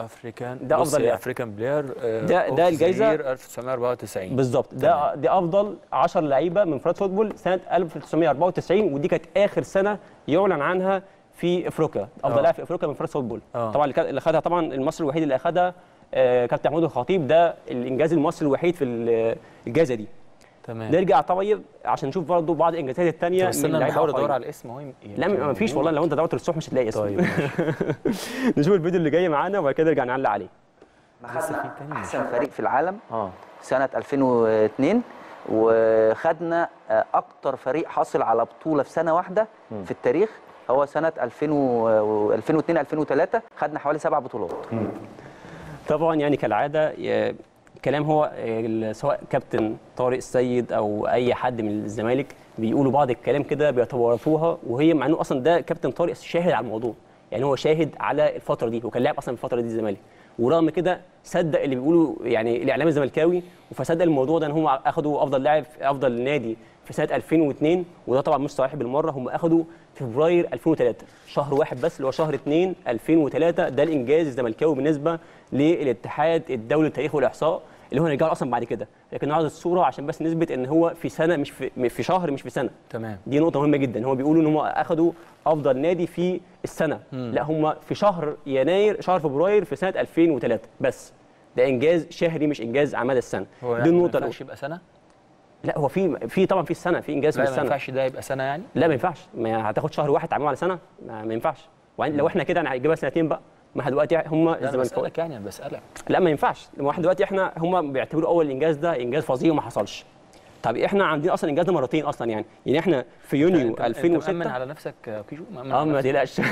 افريكان ده افضل لاعب افريكان بلاير ده الجايزه 1994 بالظبط. دي افضل 10 لعيبه من فرنسا فوتبول سنه 1994، ودي كانت اخر سنه يعلن عنها في افريقيا، افضل لاعب في افريقيا من فرنسا فوتبول. طبعا اللي خدها طبعا المصري الوحيد اللي اخدها كابتن محمود الخطيب، ده الانجاز المصري الوحيد في الجائزه دي. تمام. نرجع طيب عشان نشوف برضه بعض الانجازات الثانيه. بس انا بحاول ادور على الاسم اهو. لا ما فيش والله، لو انت دورت الصبح مش هتلاقي اسم. طيب نشوف الفيديو اللي جاي معانا وبعد كده نرجع نعلق عليه. خدنا احسن فريق في العالم سنه 2002، وخدنا اكتر فريق حصل على بطوله في سنه واحده في التاريخ هو سنه 2002 2003، خدنا حوالي 7 بطولات. طبعا يعني كالعاده كلام هو سواء كابتن طارق السيد او اي حد من الزمالك بيقولوا بعض الكلام كده بيتوارثوها، وهي مع انه اصلا ده كابتن طارق شاهد على الموضوع، يعني هو شاهد على الفتره دي وكان لاعب اصلا في الفتره دي الزمالك، ورغم كده صدق اللي بيقولوا يعني الاعلام الزملكاوي، فصدق الموضوع ده ان هم اخذوا افضل لاعب في افضل نادي في سنه 2002، وده طبعا مش صحيح بالمره. هم اخذوا في فبراير 2003، شهر واحد بس اللي هو شهر 2 2003، ده الانجاز الزملكاوي بالنسبه للاتحاد الدولي للتاريخ والاحصاء اللي هو هنرجع اصلا بعد كده، لكن نعرض الصوره عشان بس نثبت ان هو في سنه مش في شهر، مش في سنه. تمام. دي نقطه مهمه جدا، هو بيقولوا ان هم اخذوا افضل نادي في السنه، لا هم في شهر يناير شهر فبراير في سنه 2003 بس. ده انجاز شهري مش انجاز على مدى السنه. دي النقطه الاولى. يبقى سنه؟ لا هو في طبعا في السنه في انجاز في السنه. ما ينفعش ده يبقى سنه يعني؟ لا ما ينفعش، ما هتاخد شهر واحد تعمله على سنه، ما ينفعش. وبعدين لو احنا كده هنجيبها سنتين بقى، ما دلوقتي هم الزمالك يعني انا بسالك. لا ما ينفعش، واحد دلوقتي احنا هم بيعتبروا اول انجاز ده انجاز فظيع وما حصلش. طب احنا عندنا اصلا انجاز مرتين اصلا، يعني احنا في يونيو 2006 مأمن على نفسك كيجو؟ ما تقلقش.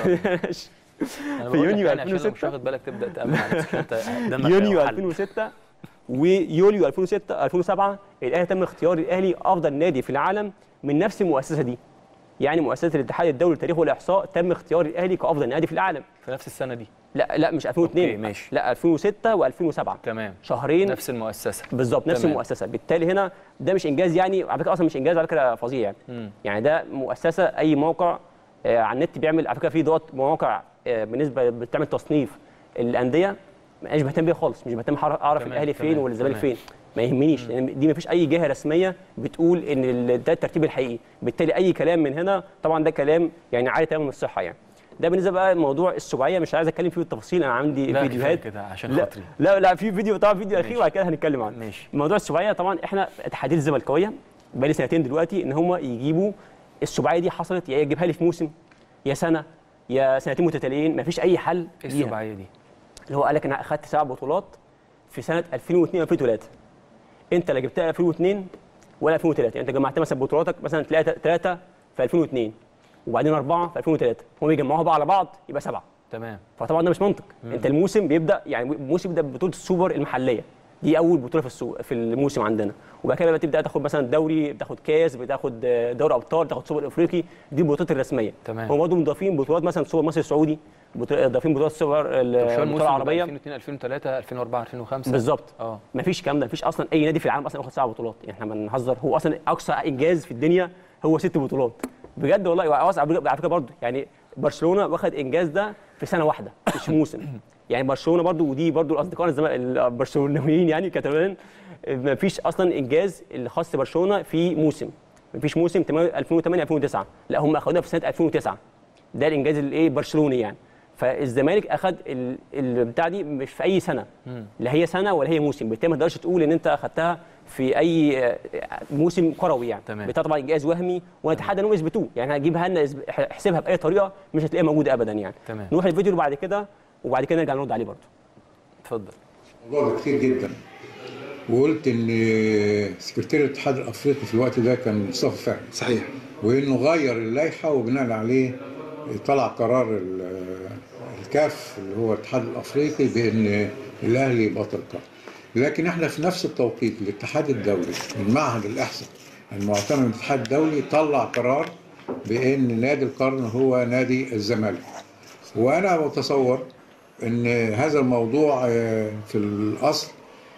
في يونيو 2006 مش واخد بالك تبدا تأمن على نفسك انت. يونيو 2006 ويوليو 2007 الاهلي تم اختيار الاهلي افضل نادي في العالم من نفس المؤسسه دي، يعني مؤسسه الاتحاد الدولي للتاريخ والاحصاء تم اختيار الاهلي كافضل نادي في العالم في نفس السنه دي. لا مش 2002. ماشي. لا 2006 و2007. تمام. شهرين. نفس المؤسسه بالظبط، نفس المؤسسه. بالتالي هنا ده مش انجاز، يعني على فكره اصلا مش انجاز على فكره فظيع يعني. يعني ده مؤسسه اي موقع على النت بيعمل، على فكره في دوت مواقع بالنسبه بتعمل تصنيف الانديه مش بهتم بيها خالص، مش بهتم اعرف الاهلي فين والزمالك فين، ما يهمنيش، لان دي ما فيش اي جهه رسميه بتقول ان ده الترتيب الحقيقي. بالتالي اي كلام من هنا طبعا ده كلام يعني عالي تماما من الصحه يعني. ده بالنسبه بقى لموضوع السباعيه، مش عايز اتكلم فيه بالتفاصيل، انا عندي فيديوهات كده عشان خاطري. لا في فيديو طبعا، فيديو اخير وبعد كده هنتكلم عنه. ماشي. موضوع السباعيه طبعا احنا اتحاديه الزملكاويه بقى لي سنتين دلوقتي ان هم يجيبوا السباعيه دي، حصلت يا يجيبها لي في موسم يا سنه يا سنتين متتاليين، ما فيش اي حل. السباعيه دي اللي هو قال لك انا اخذت 7 بطولات في سنه 2002 2003، انت لا جبتها 2002 ولا 2003، يعني انت جمعت مثلا بطولاتك مثلا 3 في 2002 وبعدين 4 في 2003، هم يجمعوها بقى على بعض يبقى 7. تمام. فطبعا ده مش منطق. انت الموسم بيبدا، يعني الموسم بيبدا ببطوله السوبر المحليه، دي اول بطوله في الموسم عندنا، وبعد كده بقى تبدا تاخد مثلا دوري، بتاخد كاس، بتاخد دوري ابطال، تاخد سوبر افريقي، دي البطولات الرسميه. تمام. هم برضه مضافين بطولات مثلا سوبر مصري السعودي، ضافين بطولات السوبر البطوله العربيه 2002 2003 2004 2005 بالظبط. مفيش الكلام ده، مفيش اصلا اي نادي في العالم اصلا واخد 7 بطولات، يعني احنا بنهزر، هو اصلا اقصى انجاز في الدنيا هو 6 بطولات بجد والله. على فكره برضه يعني برشلونه واخد انجاز ده في سنه واحده مش موسم. يعني برشلونه برضه، ودي برضه الاصدقاء البرشلونيين يعني كاتالونيين، مفيش اصلا انجاز اللي خاص برشلونه في موسم، مفيش موسم 2008 2009، لا هم اخدوها في سنه 2009، ده الانجاز الايه برشلوني يعني. فالزمالك اخذ البتاع دي مش في اي سنه، لا هي سنه ولا هي موسم، بالتالي ما تقدرش تقول ان انت اخذتها في اي موسم كروي يعني. بالتالي طبعا انجاز وهمي، ونتحدى انهم يثبتوه، يعني هتجيبها لنا احسبها باي طريقه مش هتلاقيها موجوده ابدا يعني. تمام. نروح الفيديو اللي بعد كده وبعد كده نرجع نرد عليه برضه. اتفضل. الموضوع ده كتير جدا، وقلت ان سكرتير الاتحاد الافريقي في الوقت ده كان مصطفى فهمي. صحيح. وانه غير اللائحه وبناء عليه طلع قرار الكاف اللي هو الاتحاد الافريقي بان الاهلي بطل قرن. لكن احنا في نفس التوقيت الاتحاد الدولي، المعهد الاحصاء المعتمد من الاتحاد الدولي، طلع قرار بان نادي القرن هو نادي الزمالك. وانا متصور ان هذا الموضوع في الاصل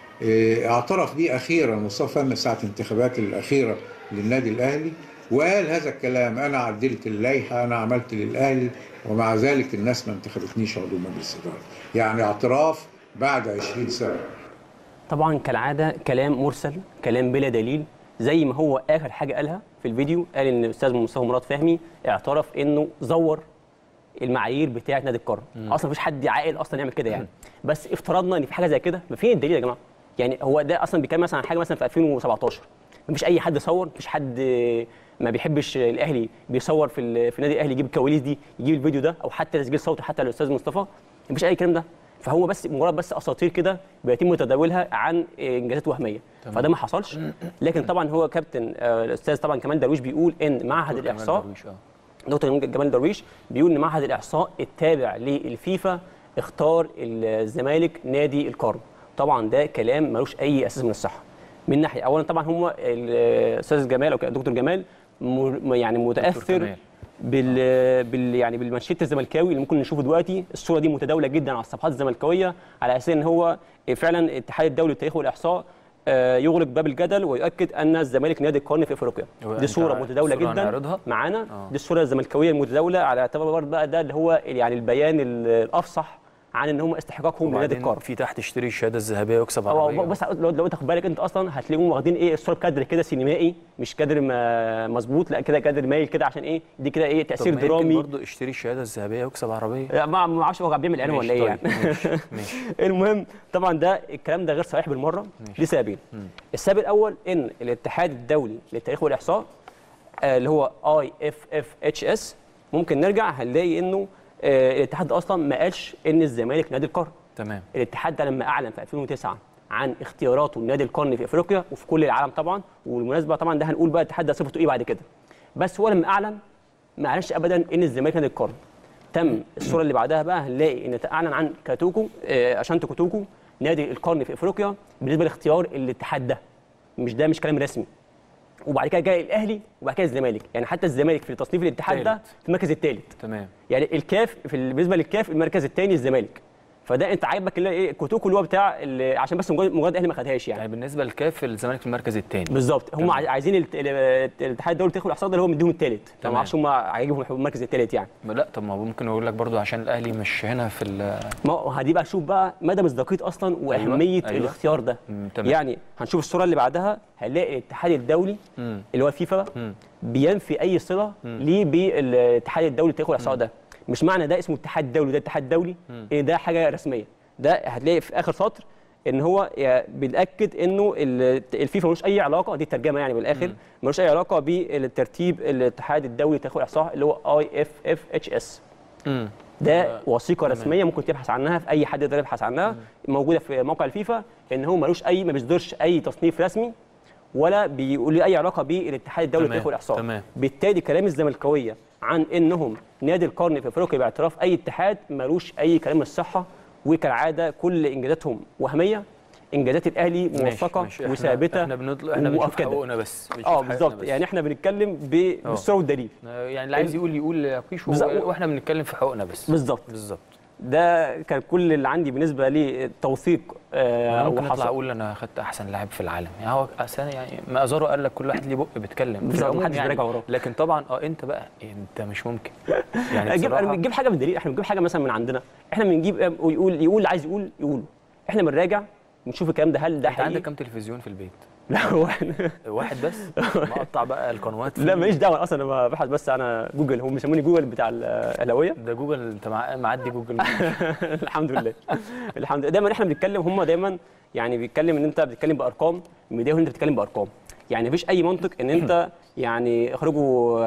اعترف به اخيرا مصطفى فهمي ساعه الانتخابات الاخيره للنادي الاهلي، وقال هذا الكلام: انا عدلت اللائحه، انا عملت للاهلي ومع ذلك الناس ما انتخبتنيش عضو مجلس اداره. يعني اعتراف بعد 20 سنه. طبعا كالعاده كلام مرسل، كلام بلا دليل. زي ما هو اخر حاجه قالها في الفيديو، قال ان الاستاذ مصطفى مراد فهمي اعترف انه زور المعايير بتاعه نادي القرن. اصلا مفيش حد عاقل اصلا يعمل كده يعني. بس افترضنا ان في حاجه زي كده، ما فين الدليل يا جماعه؟ يعني هو ده اصلا بيتكلم مثلا عن حاجه مثلا في 2017، مفيش اي حد صور، مفيش حد ما بيحبش الاهلي بيصور في نادي الاهلي يجيب الكواليس دي، يجيب الفيديو ده، او حتى تسجيل صوتي حتى للاستاذ مصطفى، مفيش اي كلام ده. فهو بس مجرد بس اساطير كده بيتم تداولها عن انجازات وهميه. فده ما حصلش. لكن طبعا هو كابتن الاستاذ طبعا كمال درويش بيقول ان معهد الاحصاء، دكتور كمال درويش بيقول ان معهد الاحصاء التابع للفيفا اختار الزمالك نادي القرن. طبعا ده كلام ملوش اي اساس من الصحه. من ناحيه اولا طبعا هم الاستاذ جمال او دكتور جمال يعني متاثر يعني بالمانشيت الزملكاوي اللي ممكن نشوفه دلوقتي. الصوره دي متداوله جدا على الصفحات الزملكاويه على اساس ان هو فعلا الاتحاد الدولي للتاريخ والاحصاء يغلق باب الجدل ويؤكد ان الزمالك نادي القرن في افريقيا. دي صوره متداوله جدا معانا. دي الصوره الزملكاويه المتداوله على اعتبار بقى ده اللي هو يعني البيان الافصح عن ان هم استحقاقهم لنادي القرن. في تحت اشتري الشهاده الذهبيه ويكسب عربيه. بس لو انت خد بالك انت اصلا هتلاقيهم واخدين ايه الصوره بكادر كده سينمائي، مش كادر مظبوط، لا كده كادر مايل كده عشان ايه دي كده ايه تاثير درامي. برضه اشتري الشهاده الذهبيه ويكسب عربيه. ما اعرفش هو بيعمل اعلان ولا ايه يعني. ماشي. المهم طبعا ده الكلام ده غير صحيح بالمره لسببين. السبب الاول ان الاتحاد الدولي للتاريخ والاحصاء اللي هو IFFHS ممكن نرجع هنلاقي انه الاتحاد اصلا ما قالش ان الزمالك نادي القرن. تمام. الاتحاد ده لما اعلن في 2009 عن اختياراته لنادي القرن في افريقيا وفي كل العالم طبعا، وبالمناسبه طبعا ده هنقول بقى الاتحاد ده صفته ايه بعد كده. بس هو لما اعلن ما اعلنش ابدا ان الزمالك نادي القرن. تم الصوره اللي بعدها بقى هنلاقي ان اعلن عن كاتوكو اشانتي كوتوكو نادي القرن في افريقيا بالنسبه لاختيار الاتحاد ده. مش كلام رسمي. وبعد كده جاي الاهلي وبعد كده الزمالك، يعني حتى الزمالك في تصنيف الاتحاد ده في المركز الثالث. تمام. يعني الكاف بالنسبه للكاف المركز الثاني الزمالك. فده انت عاجبك اللي ايه كوتوكو اللي هو بتاع عشان بس مجرد الاهلي ما خدهاش يعني بالنسبه للكاف الزمالك في المركز الثاني بالظبط. هم عايزين الاتحاد الدولي تاخد الاحصاء ده اللي هو مديهم الثالث. ما اعرفش هم عاجبهم المركز الثالث يعني. لا طب ما ممكن اقول لك برضو عشان الاهلي مش هنا في ما هدي بقى شوف بقى مدى مصداقيه اصلا واهميه أيوة. الاختيار ده. يعني هنشوف الصوره اللي بعدها هنلاقي الاتحاد الدولي اللي هو الفيفا بينفي اي صله ليه بالاتحاد الدولي للتاريخ والاحصاء ده. مش معنى ده اسمه اتحاد دولي ده اتحاد دولي ان ده حاجه رسميه. ده هتلاقي في اخر سطر ان هو بيتاكد انه الفيفا ملوش اي علاقه، دي الترجمه يعني بالاخر، ملوش اي علاقه بالترتيب الاتحاد الدولي للتاريخ والاحصاء اللي هو IFFHS. ده وثيقه رسميه ممكن تبحث عنها، في اي حد يقدر يبحث عنها، موجوده في موقع الفيفا ان هو ملوش ما بيصدرش اي تصنيف رسمي ولا بيقول لي اي علاقه بالاتحاد الدولي للتاريخ والاحصاء. بالتالي كلام الزملكاويه عن انهم نادي القرن في افريقيا باعتراف اي اتحاد ملوش اي كلام الصحه. وكالعاده كل انجازاتهم وهميه. انجازات الاهلي موثقه وثابته. احنا بنشوف حقوقنا بس. بالظبط. يعني احنا بنتكلم بالصوره والدليل. يعني اللي عايز يقول يقيش واحنا بنتكلم في حقوقنا بس. بالظبط. ده كان كل اللي عندي بالنسبه للتوثيق. ممكن اطلع اقول انا اخدت احسن لاعب في العالم، يعني هو يعني ما ازارو قال لك كل واحد ليه بق بيتكلم محدش بيراجع وراه. لكن طبعا انت بقى انت مش ممكن يعني بنجيب حاجه من دليل. احنا بنجيب حاجه مثلا من عندنا، احنا بنجيب يقول اللي عايز يقوله، احنا بنراجع بنشوف الكلام ده هل ده حقيقي. انت عندك كام تلفزيون في البيت؟ لا واحد بس. مقطع بقى القنوات. لا ماليش دعوه اصلا، انا ببحث بس انا جوجل. هم بيسموني جوجل بتاع الاهلاويه. ده جوجل انت معدي جوجل. الحمد لله. الحمد لله. دايما احنا بنتكلم، هم دايما يعني بيتكلم ان انت بتتكلم بارقام، مديه انت بتتكلم بارقام. يعني مفيش اي منطق ان انت يعني اخرجوا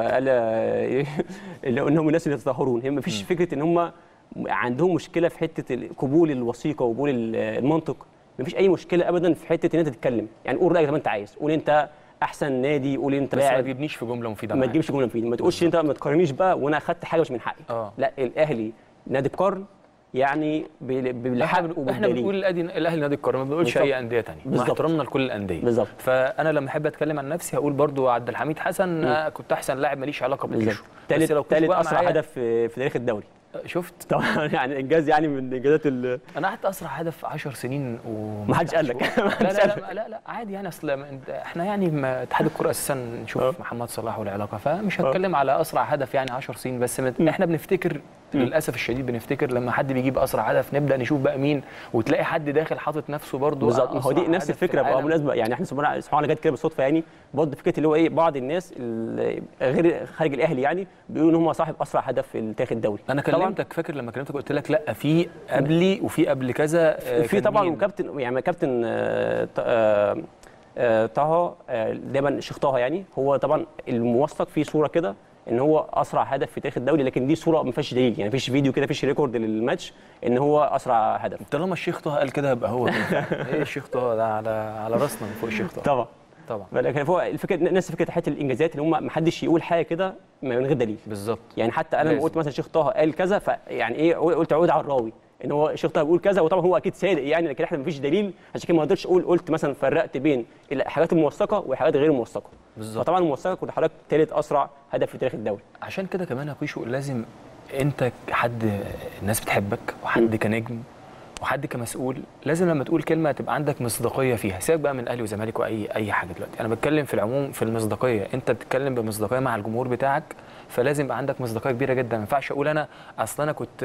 انهم الناس اللي يتظاهرون. هم مفيش فكره ان هم عندهم مشكله في حته قبول الوثيقه وقبول المنطق. مفيش اي مشكله ابدا في حته ان انت تتكلم، يعني قول رايك زي ما انت عايز، قول انت احسن نادي، قول انت لاعب، بس ما تجيبنيش في جمله مفيده. ما تجيبش جمله مفيده، ما تقولش انت ما تقارنيش بقى وانا اخدت حاجه مش من حقي. لا الاهلي نادي القرن يعني بالحق وبالدليل. احنا بنقول الاهلي نادي القرن، ما بنقولش اي انديه ثانيه، مع احترامنا لكل الانديه. بالظبط. فانا لما احب اتكلم عن نفسي هقول برضو عبد الحميد حسن كنت احسن لاعب ماليش علاقه بكيشو. ثالث اسرع هدف في تاريخ الدوري. شفت طبعا يعني انجاز يعني من انجازات انا قعدت اسرع هدف 10 سنين ما حدش قال لك. لا عادي يعني، اصل احنا يعني اتحاد الكره اساسا نشوف محمد صلاح والعلاقه، فمش هتكلم على اسرع هدف يعني 10 سنين بس. احنا بنفتكر للاسف الشديد بنفتكر لما حد بيجيب اسرع هدف نبدا نشوف بقى مين، وتلاقي حد داخل حاطط نفسه برضه بالظبط. هو دي نفس الفكره بقى بالمناسبه، يعني احنا سبحان الله جت كده بالصدفه، يعني برضه فكره اللي هو ايه، بعض الناس غير خارج الاهلي يعني بيقولوا ان هم صاحب اسرع هدف في التاريخ الدولي. انا كلمتك فاكر لما كلمتك قلت لك لا في قبلي وفي قبل كذا، في طبعا وكابتن يعني كابتن طه دايما الشيخ طه، يعني هو طبعا الموثق فيه صوره كده ان هو اسرع هدف في تاريخ الدوري، لكن دي صوره ما فيهاش دليل، يعني مفيش فيديو كده، مفيش ريكورد للماتش ان هو اسرع هدف. طالما الشيخ طه قال كده يبقى هو ايه الشيخ طه ده على راسنا من فوق الشيخ طه. طبعا لكن هو الفكره نفس فكره حته الانجازات اللي هم ما حدش يقول حاجه كده من غير دليل. بالظبط. يعني حتى انا لما قلت مثلا الشيخ طه قال كذا، فيعني ايه قلت عود على الراوي ان هو الشيخ طه بيقول كذا، وطبعا هو اكيد صادق يعني، لكن احنا مفيش دليل، عشان كده ما قدرتش قلت مثلا فرقت بين الحاجات الموثقه والحاجات غير الموثقه. بالظبط. فطبعا الموثقه كنت حضرتك ثالث اسرع هدف في تاريخ الدوري. عشان كده كمان يا قيشو لازم انت حد الناس بتحبك، وحد كنجم، وحد كمسؤول، لازم لما تقول كلمه تبقى عندك مصداقيه فيها، سيبك بقى من اهلي وزمالك واي حاجه دلوقتي، انا بتكلم في العموم في المصداقيه، انت بتتكلم بمصداقيه مع الجمهور بتاعك، فلازم يبقى عندك مصداقيه كبيره جدا. ما ينفعش اقول انا اصل انا كنت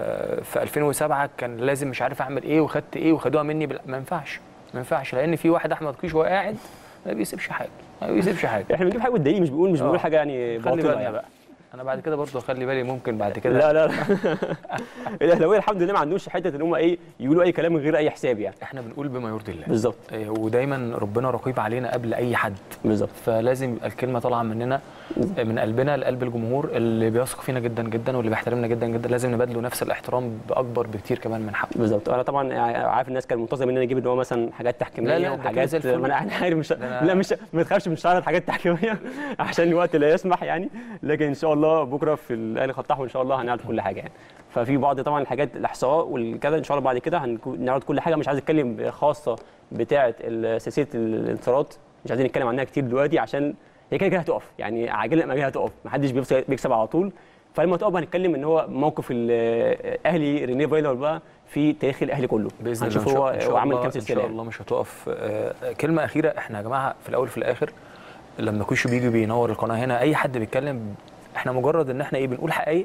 في 2007 كان لازم مش عارف اعمل ايه وخدت ايه وخدوها مني ما ينفعش، لان في واحد احمد قيشو وهو قاعد ما بيسيبش حاجه. احنا بنجيب حاجه بالدليل، مش بنقول حاجه يعني باطله يعني. انا بعد كده برضه اخلي بالي ممكن بعد كده لا الاهلاويه الحمد لله ما عندوش حته ان هم ايه يقولوا اي كلام من غير اي حساب، يعني احنا بنقول بما يرضي الله. بالظبط. ودايما ربنا رقيب علينا قبل اي حد. بالظبط. فلازم يبقى الكلمه طالعه مننا من قلبنا لقلب الجمهور اللي بيثق فينا جدا جدا واللي بيحترمنا جدا جدا، لازم نبادله نفس الاحترام باكبر بكتير كمان من حقه. بالظبط. انا طبعا عارف الناس كانت منتظره مننا نجيب ان هو مثلا حاجات تحكيميه وحاجات، انا عارف مش ما تخافش من شعار الحاجات التحكيميه عشان الوقت لا يسمح يعني، لكن ان شاء الله بكره في الاهلي خطاح وان شاء الله هنعرض كل حاجه يعني. ففي بعض طبعا الحاجات الاحصاء والكذا ان شاء الله بعد كده هنعرض كل حاجه، مش عايز اتكلم خاصه بتاعه سلسله الانتصارات، مش عايزين نتكلم عنها كتير دلوقتي عشان هي كده هتقف، يعني عاجلا ام اجلا هتقف، محدش بيكسب على طول، فلما تقف هنتكلم ان هو موقف الاهلي رينيه فايلر بقى في تاريخ الاهلي كله باذن الله. هو عمل كام سلسله ان شاء الله مش هتقف. كلمه اخيره، احنا يا جماعه في الاول في الاخر لما قيشو بيجي بينور القناه هنا، اي حد بيتكلم احنا مجرد ان احنا بنقول حقائق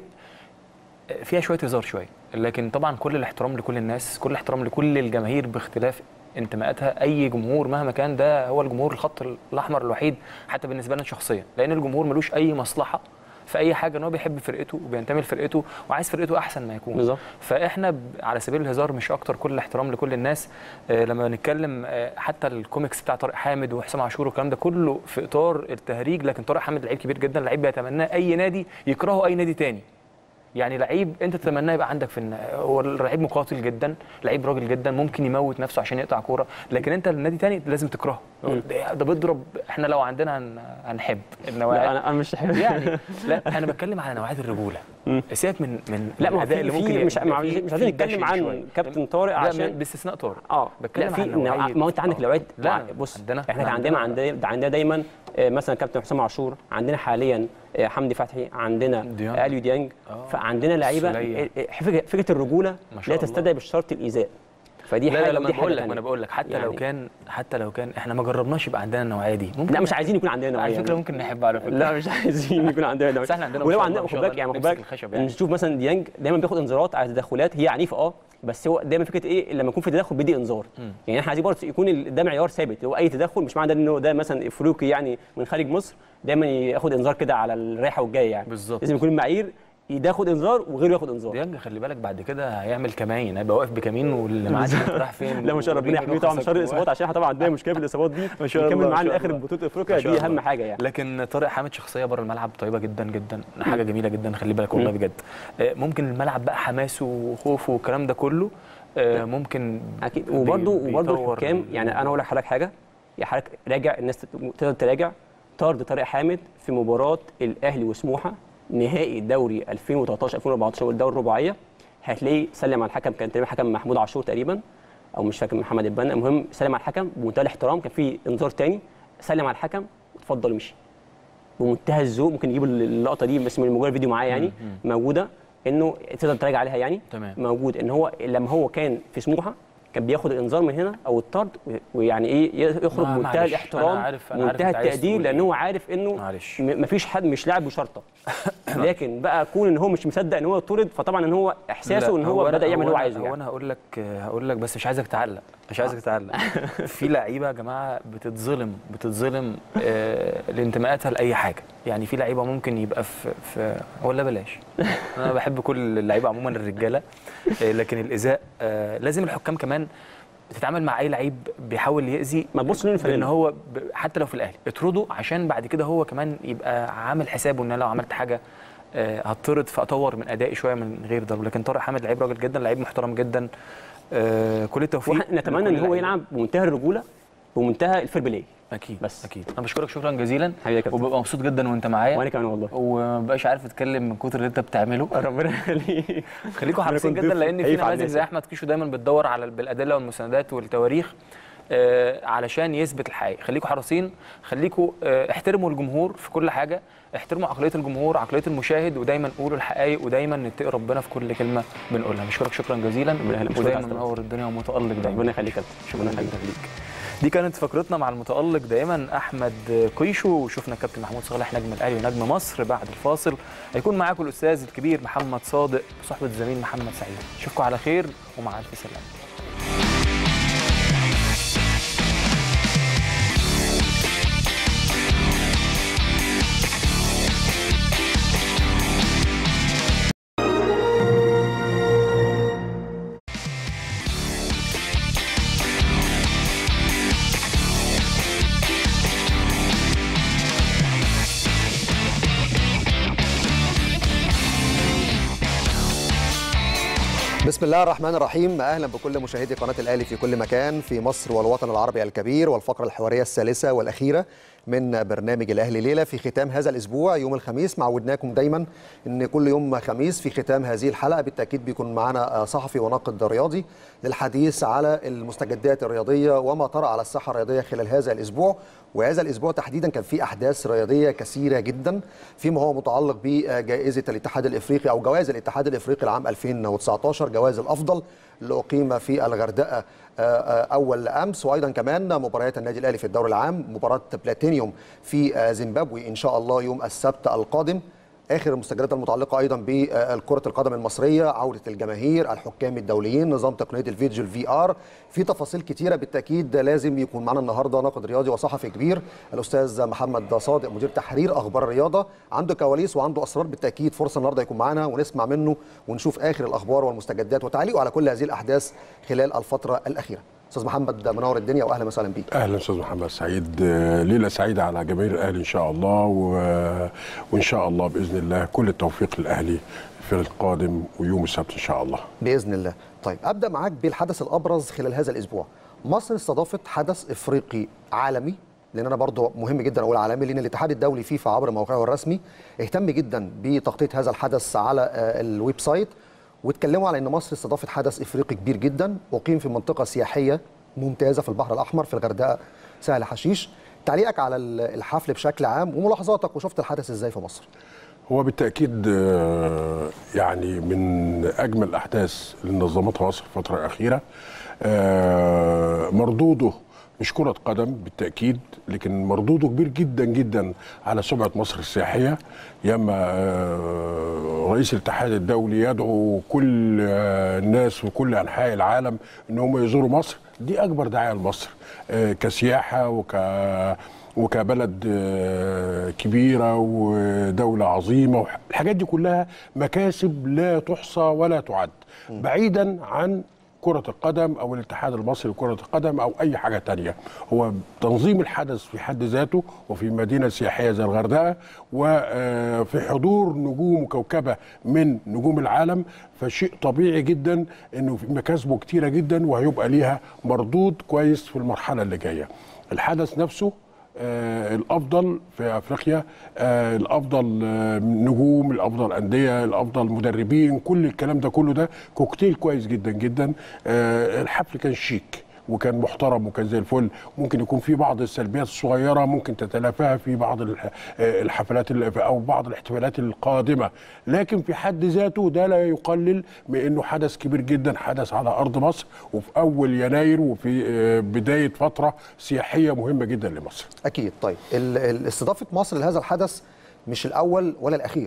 فيها شويه هزار شويه، لكن طبعا كل الاحترام لكل الناس، كل الاحترام لكل الجماهير باختلاف انتماءاتها. اي جمهور مهما كان ده هو الجمهور الخط الاحمر الوحيد حتى بالنسبه لنا شخصيا، لان الجمهور ملوش اي مصلحه في اي حاجه، ان هو بيحب فرقته وبينتمي لفرقته وعايز فرقته احسن ما يكون. بالظبط. فاحنا على سبيل الهزار مش اكتر، كل الاحترام لكل الناس. لما نتكلم حتى الكوميكس بتاع طارق حامد وحسام عاشور والكلام ده كله في اطار التهريج، لكن طارق حامد لعيب كبير جدا، لعيب بيتمناه اي نادي يكرهه اي نادي تاني، يعني لعيب انت تتمناه يبقى عندك في هو لعيب مقاتل جدا، لعيب راجل جدا، ممكن يموت نفسه عشان يقطع كوره، لكن انت النادي تاني لازم تكرهه. ده بيضرب، احنا لو عندنا هنحب النوايا. لا انا مش هحب يعني لا انا بتكلم على نوعيه الرجوله. سيبك من لا الاداء اللي ممكن مش عايزين نتكلم عن كابتن طارق عشان باستثناء طارق. بتكلم عن ما انت عندك نوعيه. بص احنا عندنا دايما مثلا كابتن حسام عاشور، عندنا حاليا حمدي فتحي، عندنا اليو ديانج، فعندنا لعيبه فكره الرجوله لا تستدعي بالشرط الايذاء، فدي حاجه. لا انا بقول لك حتى لو كان احنا ما جربناش يبقى عندنا النوعيه دي، لا مش عايزين يكون عندنا نوعيه على فكره، ممكن نحب على فكره، لا مش عايزين يكون عندنا نوعيه، بس احنا عندنا ولو عندنا خد بالك نشوف مثلا ديانج دايما بياخد انذارات على تدخلات هي عنيفه بس هو دايما فكره ايه لما يكون في تدخل بيدي انذار، يعني احنا عايزين برضه يكون ده معيار ثابت، هو اي تدخل مش معنى ان هو ده مثلا افريقي يعني من خارج مصر دايما ياخد انذار كده على الرايحه والجايه، يعني بالظبط لازم يكون المعايير ياخد انذار وغيره ياخد انذار. ديانج خلي بالك بعد كده هيعمل كمين، هيبقى واقف بكمين واللي معاه راح فين. لا ما شاء الله ربنا يحميه طبعا من شر الاصابات، عشان احنا طبعا عندنا مشكله في الاصابات دي، نكمل معانا لاخر بطوله افريقيا دي اهم حاجه يعني. لكن طارق حامد شخصيه بره الملعب طيبه جدا جدا، حاجه جميله جدا، خلي بالك والله بجد. ممكن الملعب بقى حماسه وخوفه والكلام ده كله ممكن اكيد، وبرده الحكام يعني انا اقول لحضرتك حاجه، يا حضرتك راجع الناس تقدر تراجع طرد طارق حامد في مباراه الاهلي وسموحه نهائي الدوري 2013 2014 والدوري الرباعيه، هتلاقي سلم على الحكم، كان تقريبا حكم محمود عاشور تقريبا او مش فاكر محمد البنا، المهم سلم على الحكم بمنتهى الاحترام، كان في انذار ثاني سلم على الحكم واتفضل ومشي بمنتهى الذوق. ممكن نجيب اللقطه دي بس من موجوده فيديو معايا يعني موجوده، انه تقدر تراجع عليها يعني. تمام. موجود ان هو لما هو كان في سموحه كان بياخد الانذار من هنا او الطرد، ويعني ايه يخرج بمنتهى الاحترام ومنتهى التقدير، لان هو عارف انه مفيش حد مش لاعب بشرطه لكن بقى كون ان هو مش مصدق ان هو يطرد، فطبعا ان هو احساسه ان هو بدا يعمل اللي هو عايزه. هو انا هقول لك بس مش عايزك تعلق، في لعيبه يا جماعه بتتظلم لانتماءاتها لاي حاجه. يعني في لعيبه ممكن يبقى في ولا بلاش، انا بحب كل اللعيبه عموما الرجاله، لكن الايذاء لازم الحكام كمان تتعامل مع اي لعيب بيحاول يأذي، ما تبصش ان هو حتى لو في الاهلي اطرده، عشان بعد كده هو كمان يبقى عامل حسابه ان انا لو عملت حاجه هطرد، فاطور من ادائي شويه من غير ضرب. لكن طارق حامد لعيب راجل جدا، لعيب محترم جدا، كل التوفيق. نتمنى ان هو يلعب بمنتهى الرجوله ومنتهى الفير بلاي. اكيد بس اكيد. انا بشكرك شكرا جزيلا حبيبي، وببقى مبسوط جدا وانت معايا. وانا كمان والله، ومبقاش عارف اتكلم من كتر اللي انت بتعمله. ربنا يخليك. خليكم حريصين جدا، لان في نماذج زي احمد كيشو دايما بتدور على بالادله والمستندات والتواريخ علشان يثبت الحقيقه. خليكم حريصين، خليكم احترموا الجمهور في كل حاجه، احترموا عقليه الجمهور، عقليه المشاهد، ودايما قولوا الحقائق، ودايما نتقي ربنا في كل كلمه بنقولها. بشكرك شكرا جزيلا، ودايما منور الدنيا ومتالق دايما. ربنا يخليك. شكرا ليك. دي كانت فقرتنا مع المتالق دائما احمد قيشو، وشفنا كابتن محمود صالح نجم الاهلي ونجم مصر. بعد الفاصل هيكون معاكم الاستاذ الكبير محمد صادق بصحبه الزميل محمد سعيد. اشوفكم على خير ومع الف سلامه. بسم الله الرحمن الرحيم. اهلا بكل مشاهدي قناه الاهلي في كل مكان في مصر والوطن العربي الكبير، والفقره الحواريه الثالثه والاخيره من برنامج الاهلي ليله في ختام هذا الاسبوع يوم الخميس. معودناكم دايما ان كل يوم خميس في ختام هذه الحلقه بالتاكيد بيكون معنا صحفي وناقد رياضي للحديث على المستجدات الرياضيه وما طرأ على الساحه الرياضيه خلال هذا الاسبوع. وهذا الاسبوع تحديدا كان في احداث رياضيه كثيره جدا فيما هو متعلق بجائزه الاتحاد الافريقي او جوائز الاتحاد الافريقي العام 2019، جوائز الافضل اللي اقيم في الغردقه اول امس، وايضا كمان مباريات النادي الاهلي في الدوري العام، مباراه بلاتينيوم في زيمبابوي ان شاء الله يوم السبت القادم. اخر المستجدات المتعلقه ايضا بكره القدم المصريه، عوده الجماهير، الحكام الدوليين، نظام تقنيه الفيديو الفي ار، في تفاصيل كتيره بالتاكيد لازم يكون معنا النهارده ناقد رياضي وصحفي كبير الاستاذ محمد صادق مدير تحرير اخبار الرياضه، عنده كواليس وعنده اسرار بالتاكيد، فرصه النهارده يكون معنا ونسمع منه ونشوف اخر الاخبار والمستجدات وتعليقه على كل هذه الاحداث خلال الفتره الاخيره. استاذ محمد منور الدنيا واهلا وسهلا بيك. اهلا استاذ محمد سعيد، ليله سعيده على جماهير الاهلي ان شاء الله وان شاء الله باذن الله كل التوفيق للاهلي في القادم ويوم السبت ان شاء الله باذن الله. طيب ابدا معاك بالحدث الابرز خلال هذا الاسبوع. مصر استضافت حدث افريقي عالمي، لان انا برضه مهم جدا اقول عالمي لان الاتحاد الدولي فيفا عبر موقعه الرسمي اهتم جدا بتغطيه هذا الحدث على الويب سايت، واتكلموا على ان مصر استضافت حدث افريقي كبير جدا اقيم في منطقه سياحيه ممتازه في البحر الاحمر في الغردقه سهل حشيش. تعليقك على الحفل بشكل عام وملاحظاتك وشفت الحدث ازاي في مصر؟ هو بالتاكيد يعني من اجمل الاحداث اللي نظمتها مصر في الفتره الاخيره. مردوده مش كرة قدم بالتأكيد، لكن مردوده كبير جدا جدا على سمعة مصر السياحية. ياما رئيس الاتحاد الدولي يدعو كل الناس في كل أنحاء العالم إن هم يزوروا مصر، دي أكبر دعاية لمصر كسياحة وكبلد كبيرة ودولة عظيمة. الحاجات دي كلها مكاسب لا تحصى ولا تعد، بعيدا عن كرة القدم أو الاتحاد المصري لكرة القدم أو أي حاجة تانية. هو تنظيم الحدث في حد ذاته وفي مدينة سياحية زي الغردقة وفي حضور نجوم مكوكبة من نجوم العالم، فشيء طبيعي جدا أنه في مكاسبه كتيرة جدا وهيبقى ليها مردود كويس في المرحلة اللي جاية. الحدث نفسه الافضل في افريقيا، الافضل نجوم، الافضل انديه، الافضل مدربين، كل الكلام ده كله ده كوكتيل كويس جدا جدا. الحفل كان شيك وكان محترم وكان زي الفل. ممكن يكون في بعض السلبيات الصغيره ممكن تتلافاها في بعض الحفلات او بعض الاحتفالات القادمه، لكن في حد ذاته ده لا يقلل من انه حدث كبير جدا، حدث على ارض مصر وفي اول يناير وفي بدايه فتره سياحيه مهمه جدا لمصر. اكيد. طيب استضافه مصر لهذا الحدث مش الاول ولا الاخير،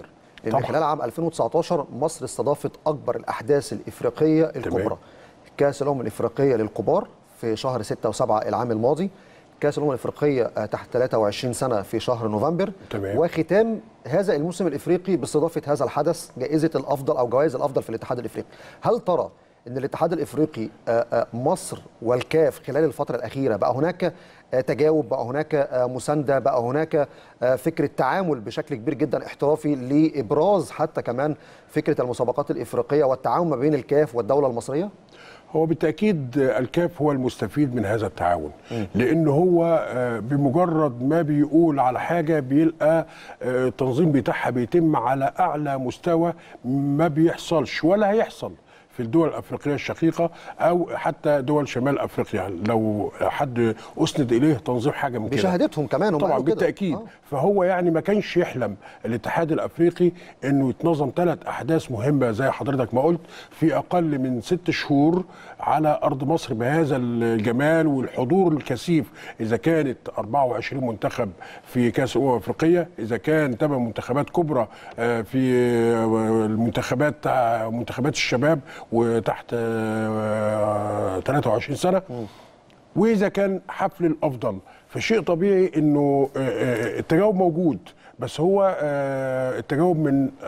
لان خلال عام 2019 مصر استضافت اكبر الاحداث الافريقيه الكبرى. كاس الامم الافريقيه للكبار في شهر 6 و7 العام الماضي، كاس الامم الافريقيه تحت 23 سنه في شهر نوفمبر، وختام هذا الموسم الافريقي باستضافه هذا الحدث جائزه الافضل او جوائز الافضل في الاتحاد الافريقي. هل ترى ان الاتحاد الافريقي مصر والكاف خلال الفتره الاخيره بقى هناك تجاوب، بقى هناك مسانده، بقى هناك فكره تعامل بشكل كبير جدا احترافي لابراز حتى كمان فكره المسابقات الافريقيه والتعاون ما بين الكاف والدوله المصريه؟ هو بالتأكيد الكاف هو المستفيد من هذا التعاون، لأنه هو بمجرد ما بيقول على حاجة بيلقى التنظيم بتاعها بيتم على أعلى مستوى، ما بيحصلش ولا هيحصل في الدول الأفريقية الشقيقة أو حتى دول شمال أفريقيا لو حد أسند إليه تنظيم حاجة من كده بشهادتهم كمان طبعا بالتأكيد. فهو يعني ما كانش يحلم الاتحاد الأفريقي أنه يتنظم 3 أحداث مهمة زي حضرتك ما قلت في أقل من 6 شهور على أرض مصر بهذا الجمال والحضور الكثيف. إذا كانت 24 منتخب في كأس الأمم الأفريقية، إذا كان 8 منتخبات كبرى في منتخبات الشباب وتحت 23 سنة، وإذا كان حفل الأفضل، فشيء طبيعي إنه التجاوب موجود، بس هو التجاوب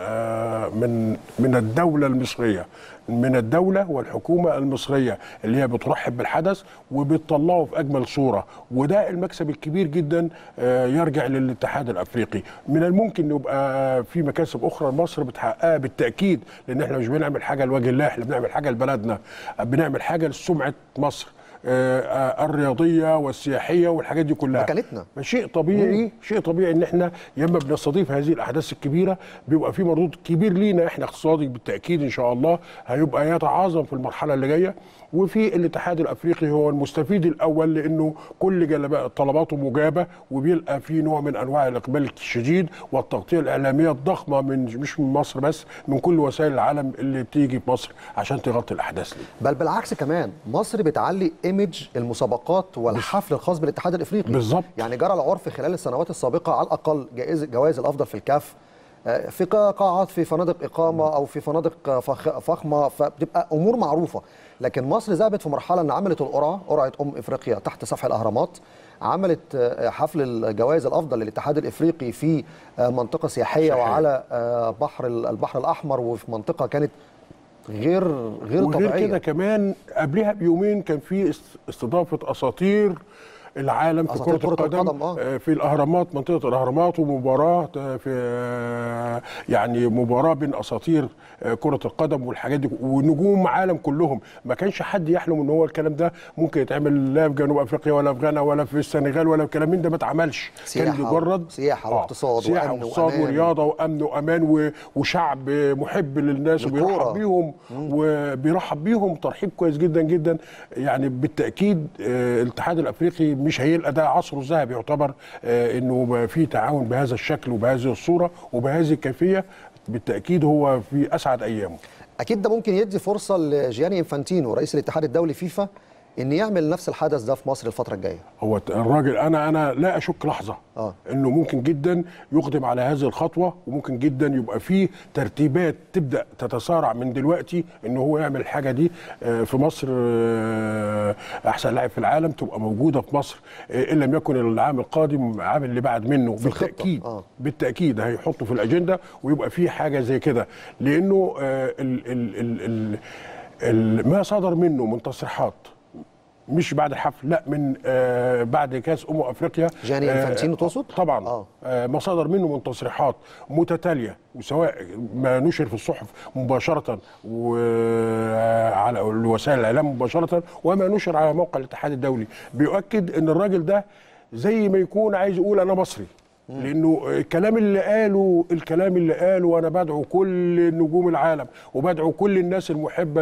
من الدولة المصرية، من الدولة والحكومة المصرية اللي هي بترحب بالحدث وبتطلعه في أجمل صورة، وده المكسب الكبير جدا يرجع للاتحاد الأفريقي. من الممكن يبقى في مكاسب أخرى مصر بتحققها بالتأكيد، لأن احنا مش بنعمل حاجة لوجه الله، احنا بنعمل حاجة لبلدنا، بنعمل حاجة لسمعة مصر الرياضيه والسياحيه والحاجات دي كلها مكانتنا. شيء طبيعي شيء طبيعي ان احنا لما بنستضيف هذه الاحداث الكبيره بيبقى في مردود كبير لينا احنا اقتصادي بالتاكيد ان شاء الله هيبقى يتعاظم في المرحله اللي جايه. وفي الاتحاد الافريقي هو المستفيد الاول لانه كل طلباته مجابه وبيلقى في نوع من انواع الاقبال الشديد والتغطيه الاعلاميه الضخمه مش من مصر بس، من كل وسائل العالم اللي بتيجي في مصر عشان تغطي الاحداث دي. بل بالعكس كمان مصر بتعلي ايمج المسابقات والحفل الخاص بالاتحاد الافريقي بالظبط. يعني جرى العرف خلال السنوات السابقه على الاقل جوائز الافضل في الكاف في قاعات في فنادق اقامه او في فنادق فخمه، فبتبقى امور معروفه. لكن مصر ذهبت في مرحله ان عملت قرعه افريقيا تحت سفح الاهرامات، عملت حفل الجوائز الافضل للاتحاد الافريقي في منطقه سياحيه وعلى البحر الاحمر، وفي منطقه كانت غير طبيعيه. وغير كده كمان قبلها بيومين كان في استضافه اساطير العالم في كرة القدم في الأهرامات، منطقة الأهرامات، ومباراة في يعني مباراة بين أساطير كرة القدم والحاجات دي ونجوم عالم كلهم. ما كانش حد يحلم ان هو الكلام ده ممكن يتعمل لا في جنوب افريقيا ولا في غانا ولا في السنغال ولا الكلام من ده، ما اتعملش. كان مجرد سياحة واقتصاد سياحة واقتصاد ورياضة وأمن وأمان وشعب محب للناس وبيرحب بيهم ترحيب كويس جدا جدا. يعني بالتأكيد الاتحاد الأفريقي مش هيلقى ده عصره الذهبي يعتبر انه في تعاون بهذا الشكل وبهذه الصورة وبهذه الكيفية. بالتأكيد هو في أسعد أيامه. أكيد ده ممكن يدي فرصة لجياني إنفانتينو رئيس الاتحاد الدولي فيفا إن يعمل نفس الحدث ده في مصر الفترة الجاية. هو الراجل أنا لا أشك لحظة إنه ممكن جدا يقدم على هذه الخطوة، وممكن جدا يبقى فيه ترتيبات تبدأ تتسارع من دلوقتي إنه هو يعمل الحاجة دي في مصر. أحسن لاعب في العالم تبقى موجودة في مصر، إن لم يكن العام القادم العام اللي بعد منه بالتأكيد. بالتأكيد هيحطه في الأجندة ويبقى فيه حاجة زي كده، لأنه ما صدر منه من تصريحات مش بعد الحفل، لا من بعد كاس افريقيا جياني انفانتينو تقصد؟ طبعا ما صدر منه من تصريحات متتاليه، وسواء ما نشر في الصحف مباشره وعلى وسائل الاعلام مباشره وما نشر على موقع الاتحاد الدولي، بيؤكد ان الراجل ده زي ما يكون عايز يقول انا مصري. لانه الكلام اللي قاله وانا بدعو كل نجوم العالم وبدعو كل الناس المحبه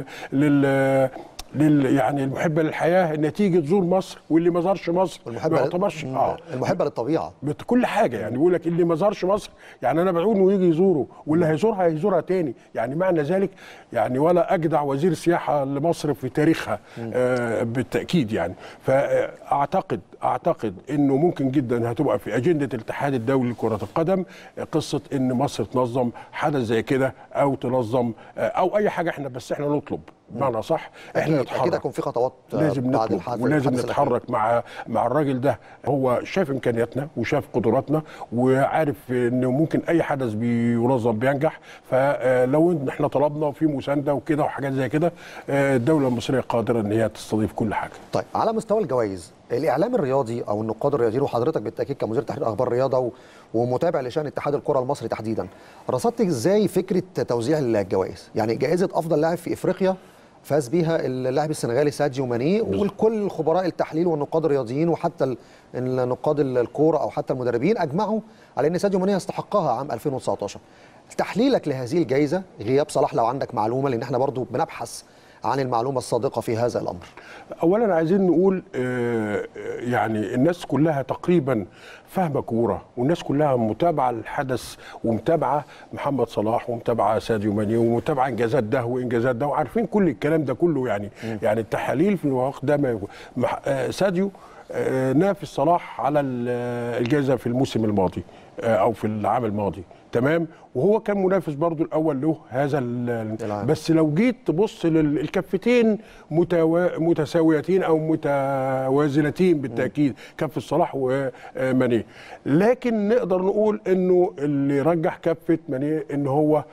يعني المحبه للحياه ان تيجي تزور مصر، واللي ما زارش مصر ما يعتبرش المحبه للطبيعه بكل حاجه. يعني بيقول لك اللي ما زارش مصر يعني انا بدعو انه يجي يزوره، واللي هيزورها تاني. يعني معنى ذلك يعني ولا اجدع وزير سياحه لمصر في تاريخها بالتاكيد. يعني فاعتقد اعتقد انه ممكن جدا هتبقى في اجنده الاتحاد الدولي لكره القدم قصه ان مصر تنظم حدث زي كده او تنظم او اي حاجه، احنا بس احنا نطلب بمعنى صح، احنا نتحرك. اكيد هيكون في خطوات لازم بعد نطلب ولازم نتحرك مع الراجل ده. هو شاف امكانياتنا وشاف قدراتنا وعارف انه ممكن اي حدث بينظم بينجح، فلو احنا طلبنا في مسانده وكده وحاجات زي كده الدوله المصريه قادره ان هي تستضيف كل حاجه. طيب على مستوى الجوائز، الاعلام الرياضي او النقاد الرياضيين وحضرتك بالتاكيد كمدير تحرير اخبار الرياضه ومتابع لشان اتحاد الكره المصري تحديدا، رصدت ازاي فكره توزيع الجوائز؟ يعني جائزه افضل لاعب في افريقيا فاز بيها اللاعب السنغالي ساديو ماني، والكل خبراء التحليل والنقاد الرياضيين وحتى النقاد الكوره او حتى المدربين اجمعوا على ان ساديو ماني يستحقها عام 2019. تحليلك لهذه الجائزه، غياب صلاح لو عندك معلومه، لان احنا برضو بنبحث عن المعلومه الصادقه في هذا الامر. اولا عايزين نقول يعني الناس كلها تقريبا فاهمه كوره، والناس كلها متابعه الحدث ومتابعه محمد صلاح ومتابعه ساديو ماني ومتابعه انجازات ده وانجازات ده وعارفين كل الكلام ده كله. يعني التحاليل في الوقت ده ساديو نافس صلاح على الجائزه في الموسم الماضي او في العام الماضي، تمام، وهو كان منافس برضو الاول له هذا بس لو جيت تبص للكفتين متساويتين او متوازنتين بالتاكيد، كفه صلاح وماني، لكن نقدر نقول انه اللي رجح كفه ماني ان هو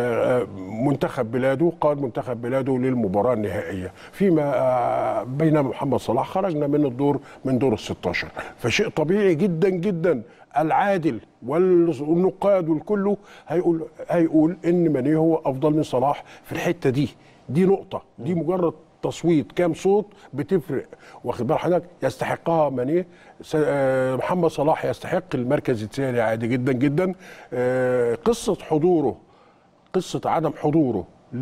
منتخب بلاده، قاد منتخب بلاده للمباراه النهائيه، فيما بين محمد صلاح خرجنا من دور ال16، فشيء طبيعي جدا جدا العادل والنقاد والكله هيقول ان ماني هو افضل من صلاح في الحته دي نقطه، دي مجرد تصويت، كام صوت بتفرق، واخد بال حضرتك؟ يستحقها ماني. محمد صلاح يستحق المركز الثاني عادي جدا جدا. قصه حضوره، قصه عدم حضوره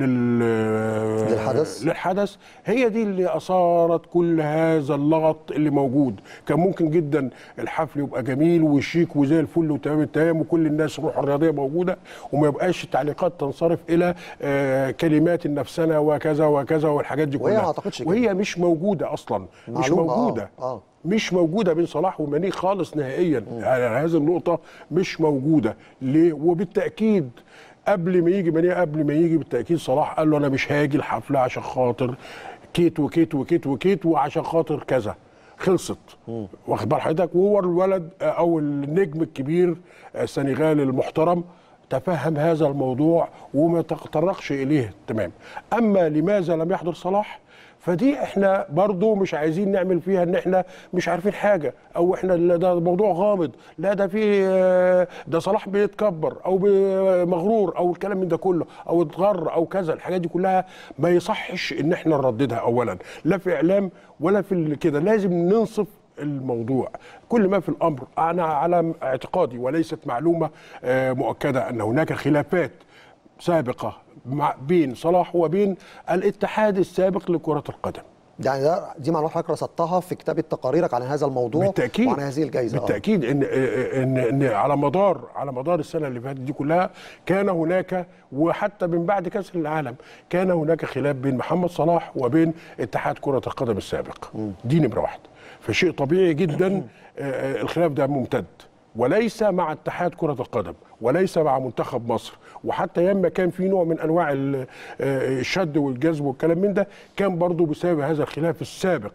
للحدث هي دي اللي اثارت كل هذا اللغط اللي موجود. كان ممكن جدا الحفل يبقى جميل وشيك وزي الفل وتمام التمام وكل الناس الروح الرياضيه موجوده وما يبقاش التعليقات تنصرف الى كلمات النفسنه وكذا وكذا والحاجات دي كلها، وهي مش موجوده اصلا، مش موجوده مش موجوده بين صلاح وماني خالص نهائيا. يعني هذه النقطه مش موجوده ليه؟ وبالتاكيد قبل ما يجي بالتاكيد صلاح قال له انا مش هاجي الحفله عشان خاطر كيت وكيت وكيت وكيت وعشان خاطر كذا، خلصت، واخد بال حضرتك؟ وهو الولد او النجم الكبير السنغالي المحترم تفهم هذا الموضوع وما تطرقش اليه، تمام. اما لماذا لم يحضر صلاح؟ فدي احنا برضو مش عايزين نعمل فيها ان احنا مش عارفين حاجه او احنا ده موضوع غامض، لا ده في ده صلاح بيتكبر او مغرور او الكلام من ده كله او اتغر او كذا، الحاجات دي كلها ما يصحش ان احنا نرددها اولا، لا في اعلام ولا في كده، لازم ننصف الموضوع. كل ما في الامر انا على اعتقادي وليست معلومه مؤكده ان هناك خلافات سابقه بين صلاح وبين الاتحاد السابق لكرة القدم. يعني دي معلومات حضرتك رصدتها في كتابة تقاريرك عن هذا الموضوع بالتأكيد وعن هذه الجائزة. بالتأكيد إن على مدار السنة اللي فاتت دي كلها كان هناك، وحتى من بعد كأس العالم كان هناك خلاف بين محمد صلاح وبين اتحاد كرة القدم السابق. دي نمرة واحد، فشيء طبيعي جدا الخلاف ده ممتد، وليس مع اتحاد كرة القدم وليس مع منتخب مصر، وحتى ياما كان في نوع من انواع الشد والجذب والكلام من ده كان برضو بسبب هذا الخلاف السابق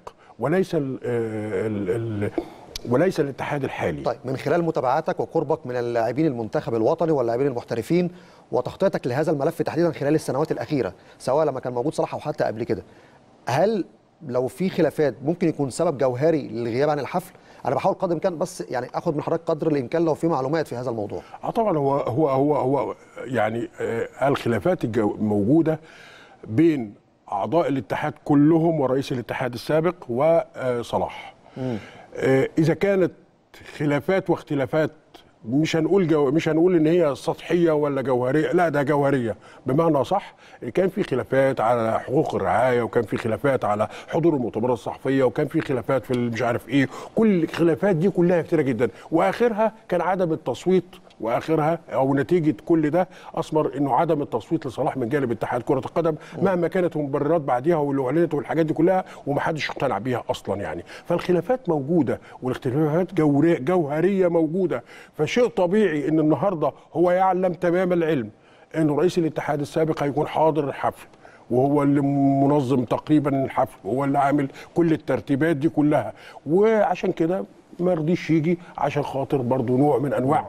وليس الاتحاد الحالي. طيب من خلال متابعاتك وقربك من اللاعبين المنتخب الوطني واللاعبين المحترفين وتغطيتك لهذا الملف تحديدا خلال السنوات الأخيرة سواء لما كان موجود صلاح أو حتى قبل كده، هل لو في خلافات ممكن يكون سبب جوهري للغياب عن الحفل؟ انا بحاول قدر الامكان بس يعني اخد من حضرتك قدر الامكان لو في معلومات في هذا الموضوع. طبعا هو يعني الخلافات موجوده بين اعضاء الاتحاد كلهم ورئيس الاتحاد السابق وصلاح. اذا كانت خلافات واختلافات مش هنقول ان هي سطحيه ولا جوهريه، لا ده جوهريه بمعنى صح. كان في خلافات على حقوق الرعايه، وكان في خلافات على حضور المؤتمرات الصحفيه، وكان في خلافات في مش عارف ايه، كل الخلافات دي كلها كتيره جدا، واخرها كان عدم التصويت، واخرها او نتيجه كل ده اثمر انه عدم التصويت لصلاح من جانب اتحاد كره القدم مهما كانت المبررات بعديها واللي اعلنت والحاجات دي كلها، ومحدش اقتنع بيها اصلا يعني. فالخلافات موجوده والاختلافات جوهريه موجوده، فشيء طبيعي ان النهارده هو يعلم تمام العلم ان رئيس الاتحاد السابق هيكون حاضر الحفل، وهو اللي منظم تقريبا الحفل، وهو اللي عامل كل الترتيبات دي كلها، وعشان كده ما رضيش يجي عشان خاطر برضه نوع من انواع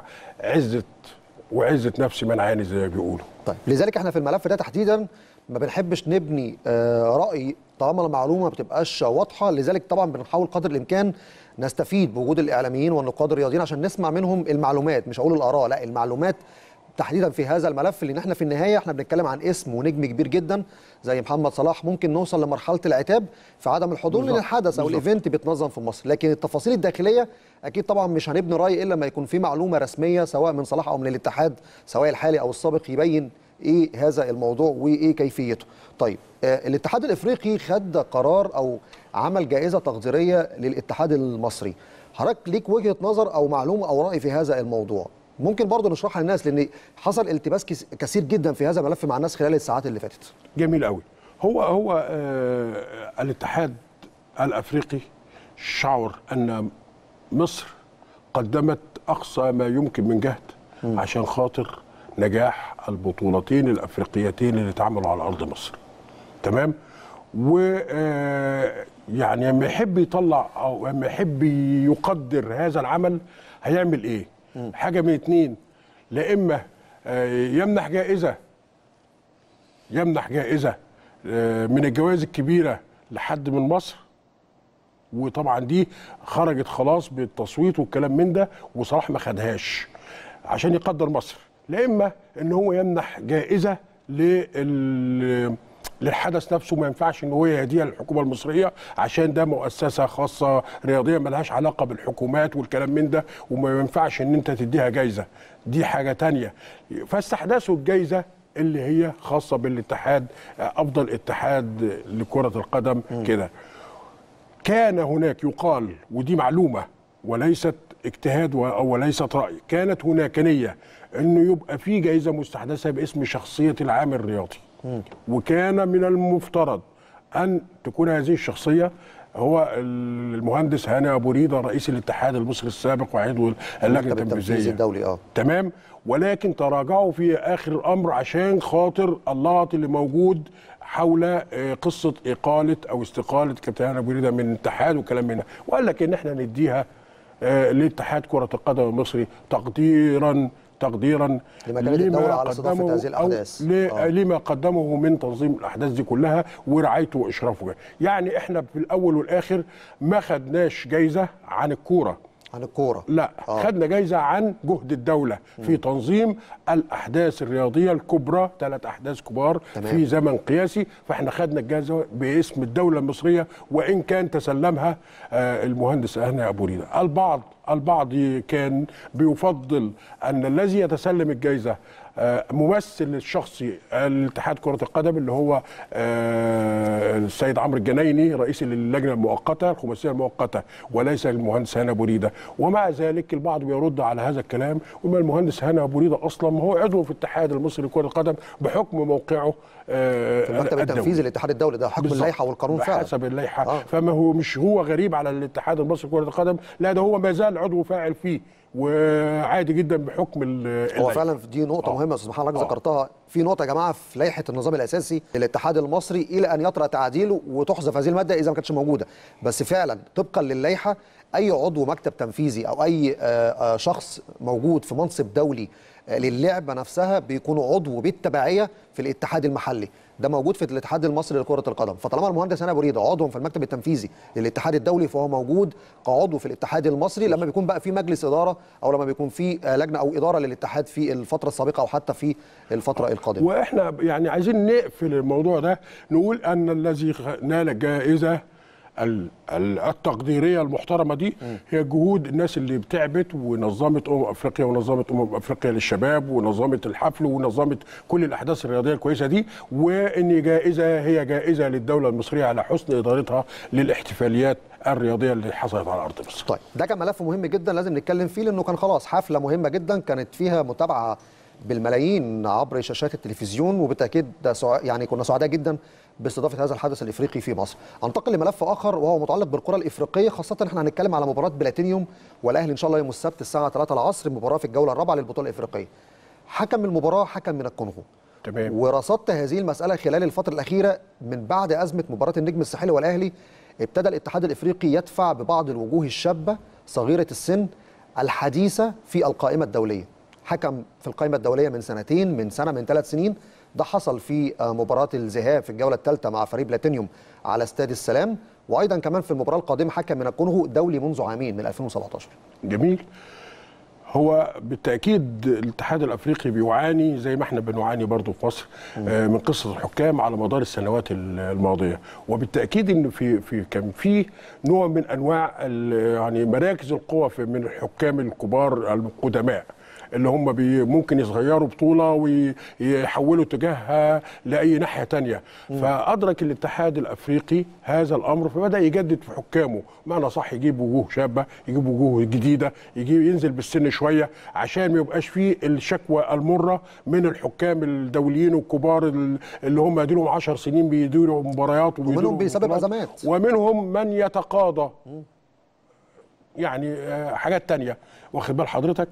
عزه نفس منعاني زي ما بيقولوا. طيب لذلك احنا في الملف ده تحديدا ما بنحبش نبني راي طالما المعلومه ما بتبقاش واضحه، لذلك طبعا بنحاول قدر الامكان نستفيد بوجود الاعلاميين والنقاد الرياضيين عشان نسمع منهم المعلومات، مش هقول الاراء، لا المعلومات تحديدا في هذا الملف، لان احنا في النهايه احنا بنتكلم عن اسم ونجم كبير جدا زي محمد صلاح، ممكن نوصل لمرحله العتاب في عدم الحضور لان الحدث او الايفنت بيتنظم في مصر، لكن التفاصيل الداخليه اكيد طبعا مش هنبني راي الا لما يكون في معلومه رسميه سواء من صلاح او من الاتحاد سواء الحالي او السابق يبين ايه هذا الموضوع وايه كيفيته. طيب الاتحاد الافريقي خد قرار او عمل جائزه تقديريه للاتحاد المصري، حضرتك ليك وجهه نظر او معلومه او راي في هذا الموضوع؟ ممكن برضه نشرحها للناس لان حصل التباس كثير جدا في هذا الملف مع الناس خلال الساعات اللي فاتت. جميل قوي. هو الاتحاد الافريقي شعر ان مصر قدمت اقصى ما يمكن من جهد عشان خاطر نجاح البطولتين الافريقيتين اللي اتعملوا على ارض مصر. تمام؟ و يعني لما يحب يطلع او لما يحب يقدر هذا العمل هيعمل ايه؟ حاجه من اتنين، لا اما يمنح جائزه من الجوائز الكبيره لحد من مصر، وطبعا دي خرجت خلاص بالتصويت والكلام من ده وصلاح ما خدهاش عشان يقدر مصر، لا اما ان هو يمنح جائزه للحدث نفسه، ما ينفعش ان هو يهديها للحكومه المصريه عشان ده مؤسسه خاصه رياضيه ملهاش علاقه بالحكومات والكلام من ده، وما ينفعش ان انت تديها جايزه، دي حاجه تانية. فاستحدثوا الجايزه اللي هي خاصه بالاتحاد، افضل اتحاد لكره القدم كده. كان هناك يقال، ودي معلومه وليست اجتهاد وليست راي، كانت هناك نيه انه يبقى في جايزه مستحدثه باسم شخصيه العامل الرياضي، وكان من المفترض ان تكون هذه الشخصيه هو المهندس هاني ابو ريده رئيس الاتحاد المصري السابق وعضو اللجنه التنفيذيه الدولي. تمام. ولكن تراجعوا في اخر الامر عشان خاطر اللغط اللي موجود حول قصه اقاله او استقاله كابتن هاني ابو ريده من الاتحاد وكلام من ده، وقال لك ان احنا نديها لاتحاد كره القدم المصري تقديرا لما على صدافة هذه الأحداث لما قدمه من تنظيم الأحداث دي كلها ورعايته وإشرافه. يعني إحنا في الأول والآخر ما خدناش جايزة عن الكورة، لا خدنا جايزة عن جهد الدولة في تنظيم الأحداث الرياضية الكبرى، 3 أحداث كبار في زمن قياسي، فإحنا خدنا الجائزة باسم الدولة المصرية، وإن كان تسلمها المهندس هاني أبو ريده. البعض كان بيفضل أن الذي يتسلم الجائزة ممثل الشخصي الاتحاد كرة القدم اللي هو السيد عمرو الجنايني رئيس اللجنة المؤقتة الخماسية المؤقتة، وليس المهندس هاني أبو ريده. ومع ذلك البعض بيرد على هذا الكلام، وما المهندس هاني أبو ريده أصلا ما هو عضو في الاتحاد المصري لكرة القدم بحكم موقعه في المكتب التنفيذي للاتحاد الدولي، ده حكم اللائحة والقانون فعلا حسب اللائحة. فما هو مش هو غريب على الاتحاد المصري لكرة القدم، لا ده هو ما زال عضو فاعل فيه وعادي جدا بحكم هو فعلا دي نقطة مهمة استاذ محمد حضرتك ذكرتها، في نقطة يا جماعة في لائحة النظام الأساسي للاتحاد المصري إلى أن يطرأ تعديله وتحذف هذه المادة إذا ما كانتش موجودة، بس فعلا طبقا للائحة أي عضو مكتب تنفيذي أو أي شخص موجود في منصب دولي للعبة نفسها بيكون عضو بالتبعية في الاتحاد المحلي، ده موجود في الاتحاد المصري لكرة القدم. فطالما المهندس هاني أبو ريده عضو في المكتب التنفيذي للاتحاد الدولي فهو موجود كعضو في الاتحاد المصري لما بيكون بقى في مجلس إدارة أو لما بيكون في لجنة أو إدارة للاتحاد في الفترة السابقة أو حتى في الفترة القادمة. وإحنا يعني عايزين نقفل الموضوع ده، نقول أن الذي نال الجائزة التقديريه المحترمه دي هي جهود الناس اللي بتعبت ونظمت افريقيا ونظمت افريقيا للشباب ونظمت الحفل ونظمت كل الاحداث الرياضيه الكويسه دي، وان جائزه هي جائزه للدوله المصريه على حسن ادارتها للاحتفاليات الرياضيه اللي حصلت على ارض مصر. طيب ده كان ملف مهم جدا لازم نتكلم فيه، لانه كان خلاص حفله مهمه جدا كانت فيها متابعه بالملايين عبر شاشات التلفزيون، وبالتاكيد يعني كنا سعداء جدا باستضافه هذا الحدث الافريقي في مصر. انتقل لملف اخر وهو متعلق بالكره الافريقيه، خاصه احنا هنتكلم على مباراه بلاتينيوم والاهلي ان شاء الله يوم السبت الساعه 3 العصر، مباراه في الجوله الرابعه للبطوله الافريقيه. حكم المباراه حكم من الكونغو. تمام. ورصدت هذه المساله خلال الفتره الاخيره من بعد ازمه مباراه النجم الساحلي والاهلي، ابتدى الاتحاد الافريقي يدفع ببعض الوجوه الشابه صغيره السن الحديثه في القائمه الدوليه. حكم في القائمه الدوليه من سنتين، من سنه، من 3 سنين. ده حصل في مباراه الذهاب في الجوله الثالثه مع فريق بلاتينيوم على استاد السلام، وايضا كمان في المباراه القادمه حكم من الكونغو دولي منذ عامين من 2017. جميل. هو بالتاكيد الاتحاد الافريقي بيعاني زي ما احنا بنعاني برضه في مصر من قصه الحكام على مدار السنوات الماضيه، وبالتاكيد ان كان في نوع من انواع يعني مراكز القوه من الحكام الكبار القدماء اللي هم ممكن يصغيروا بطوله ويحولوا اتجاهها لاي ناحيه تانية. فادرك الاتحاد الافريقي هذا الامر فبدا يجدد في حكامه، معنى صح يجيب وجوه شابه، يجيب وجوه جديده، ينزل بالسن شويه عشان ما يبقاش فيه الشكوى المره من الحكام الدوليين الكبار اللي هم اديلهم 10 سنين بيديروا مباريات ومنهم بيسبب ازمات، ومنهم من يتقاضى يعني حاجات تانية، واخد بال حضرتك.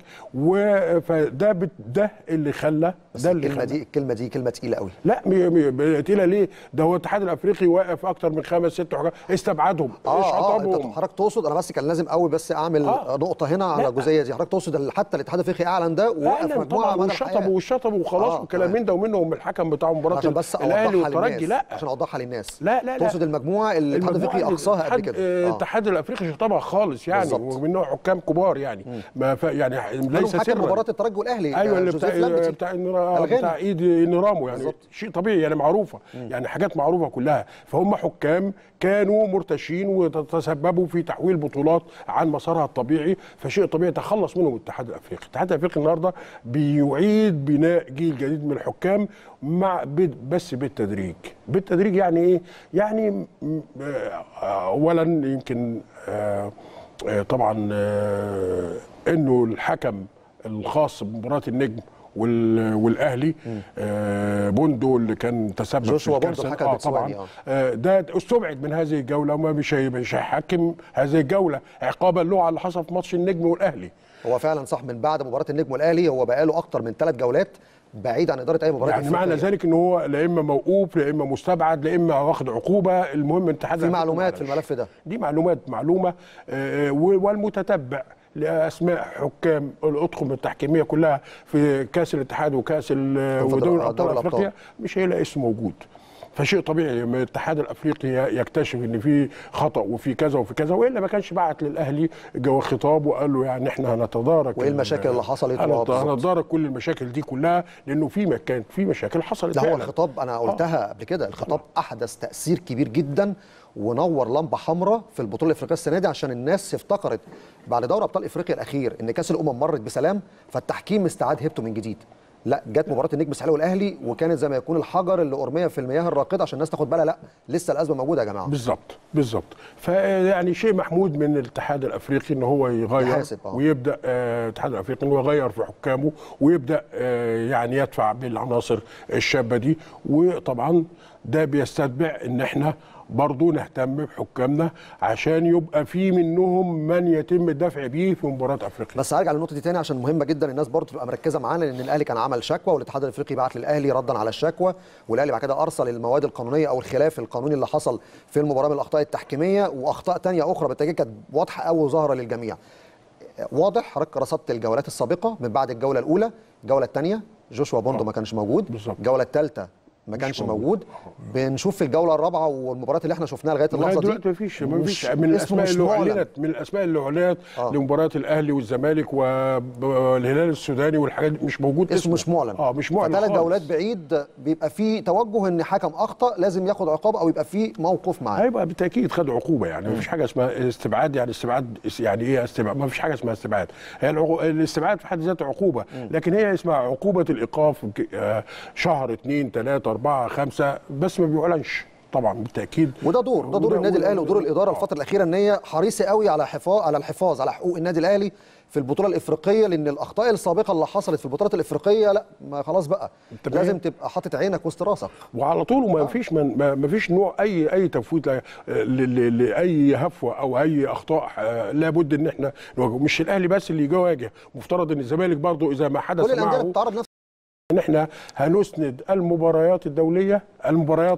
فده ده اللي خلى ده الكلمه دي كلمه تقيله قوي. لا تقيله ليه؟ ده هو الاتحاد الافريقي واقف اكتر من 5 6 حكام استبعدهم انت حضرتك تقصد، انا بس كان لازم قوي بس اعمل نقطه هنا على الجزئيه دي. حضرتك تقصد حتى الاتحاد الافريقي اعلن ده ووقف مجموعه من والشطب وخلاص وكلام من ده ومنهم الحكم بتاع مباراه الاهلي والترجي. لا عشان اوضحها للناس. لا تقصد المجموعه اللي الاتحاد الافريقي اقصاها قبل كده. الاتحاد الافريقي شطبها خالص يعني، ومنهم حكام كبار يعني ما يعني ليس سرا. مباراه الترجي والاهلي ايوه اللي بتاع ايد نرامو يعني بالزبط. شيء طبيعي يعني معروفه يعني حاجات معروفه كلها. فهم حكام كانوا مرتشين وتسببوا في تحويل بطولات عن مسارها الطبيعي، فشيء طبيعي تخلص منهم الاتحاد الافريقي. الاتحاد الافريقي النهارده بيعيد بناء جيل جديد من الحكام بس بالتدريج. يعني ايه؟ يعني اولا يمكن طبعا انه الحكم الخاص بمباراه النجم والاهلي بوندو اللي كان تسبب في الكارثه طبعا ده استبعد من هذه الجوله وما مش هيحكم هذه الجوله عقابا له على اللي حصل في ماتش النجم والاهلي. هو فعلا صح، من بعد مباراه النجم والاهلي هو بقى له اكتر من 3 جولات بعيد عن اداره اي مباراه يعني معنى ذلك ان هو لا اما موقوف لا اما مستبعد لا اما واخد عقوبه. المهم الاتحاد في معلومات في الملف ده، دي معلومه والمتتبع لاسماء حكام الاطقم التحكيميه كلها في كاس الاتحاد وكاس ودوري ابطال افريقيا مش هيلاقي اسمه موجود. فشيء طبيعي لما الاتحاد الافريقي يكتشف ان في خطا وفي كذا وفي كذا، والا ما كانش بعت للاهلي جو خطاب وقال له يعني احنا هنتدارك وايه المشاكل اللي حصلت، هنتدارك كل المشاكل دي كلها، لانه كان في مشاكل حصلت. ده هو الخطاب انا قلتها قبل كده، الخطاب احدث تاثير كبير جدا ونور لمبه حمراء في البطوله الافريقيه السنه دي، عشان الناس افتكرت بعد دوري ابطال افريقيا الاخير ان كاس الامم مرت بسلام فالتحكيم استعاد هيبته من جديد. لا، جت مباراه النجم الساحلي والاهلي وكانت زي ما يكون الحجر اللي ارميه في المياه الراكده عشان الناس تاخد بالها، لا لسه الازمه موجوده يا جماعه. بالظبط. فيعني شيء محمود من الاتحاد الافريقي ان هو يغير ويبدا الاتحاد الافريقي ان هو يغير في حكامه ويبدا يعني يدفع بالعناصر الشابه دي. وطبعا ده بيستتبع ان احنا برضو نهتم بحكامنا عشان يبقى في منهم من يتم الدفع بيه في مباراه افريقيا. بس هرجع للنقطه دي تاني عشان مهمه جدا الناس برضو تبقى مركزه معانا، لان الاهلي كان عمل شكوى والاتحاد الافريقي بعت للاهلي ردا على الشكوى، والاهلي بعد كده ارسل المواد القانونيه او الخلاف القانوني اللي حصل في المباراه من الاخطاء التحكيميه واخطاء ثانيه اخرى بالتاكيد كانت واضحه قوي وظاهره للجميع. واضح حضرتك رصدت الجولات السابقه من بعد الجوله الاولى، الجوله الثانيه جوشوا بوندو ما كانش موجود بالزبط. الجوله الثالثه ما كانش موجود. بنشوف في الجوله الرابعه والمباريات اللي احنا شفناها لغايه اللحظه دي دلوقتي مفيش من الاسماء اللي اعلنت لمباريات الاهلي والزمالك والهلال السوداني والحاجات دي مش موجود. اسمه مش معلن. مش معلن. ثلاث جولات بعيد بيبقى في توجه ان حكم اخطا لازم ياخد عقاب او يبقى في موقف معاه. هيبقى بالتاكيد خد عقوبه يعني. مفيش حاجه اسمها استبعاد. يعني استبعاد يعني ايه استبعاد؟ مفيش حاجه اسمها استبعاد. هي الاستبعاد في حد ذاته عقوبه، لكن هي اسمها عقوبه الايقاف شهر 2 3 4 5 بس ما بيعلنش طبعا بالتاكيد. وده دور النادي الاهلي ودور الاداره الفتره الاخيره ان هي حريصه قوي على الحفاظ على حقوق النادي الاهلي في البطوله الافريقيه، لان الاخطاء السابقه اللي حصلت في البطولات الافريقيه لا ما خلاص بقى لازم تبقى حاطط عينك وسط راسك وعلى طول. وما فيش ما فيش نوع اي تفويت لاي هفوه او اي اخطاء. لابد ان احنا مش الاهلي بس اللي يواجه، مفترض ان الزمالك برضه اذا ما حدث كل الانديه بتعرض نفسها ان احنا هنسند المباريات الدوليه، المباريات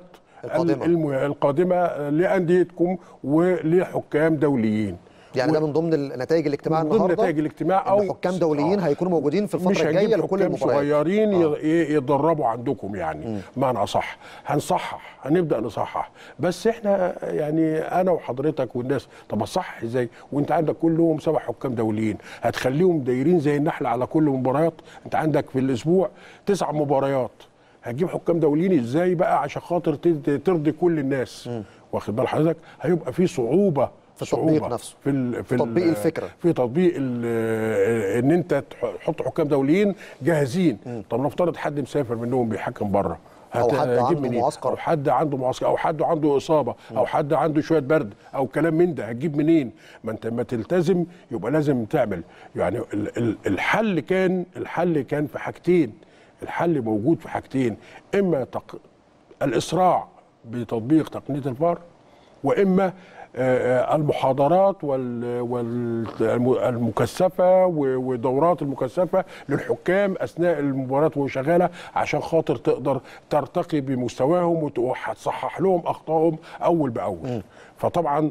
القادمه لانديتكم ولحكام دوليين. يعني ده من ضمن نتائج الاجتماع النهارده. من ضمن نتائج الاجتماع او حكام دوليين هيكونوا موجودين في الفتره الجايه لكل المباريات. صغيرين يتدربوا عندكم يعني. معنى اصح هنصحح، هنبدا نصحح. بس احنا يعني انا وحضرتك والناس طب اصحح ازاي وانت عندك كلهم 7 حكام دوليين؟ هتخليهم دايرين زي النحله على كل مباريات؟ انت عندك في الاسبوع 9 مباريات، هتجيب حكام دوليين ازاي بقى عشان خاطر ترضي كل الناس؟ واخد بال حضرتك؟ هيبقى في صعوبه في التطبيق نفسه، في تطبيق الفكره، في تطبيق ان انت تحط حكام دوليين جاهزين. طب نفترض حد مسافر منهم بيحكم بره، او حد عنده معسكر، او حد عنده معسكر، او حد عنده اصابه، او حد عنده شويه برد او كلام من ده، هتجيب منين؟ ما انت ما تلتزم يبقى لازم تعمل. يعني الحل كان في حاجتين. الحل موجود في حاجتين، اما الاسراع بتطبيق تقنيه الفار، واما المحاضرات المكثفه ودورات المكثفه للحكام اثناء المباراه وهي شغاله عشان خاطر تقدر ترتقي بمستواهم وتصحح لهم اخطائهم اول باول. فطبعا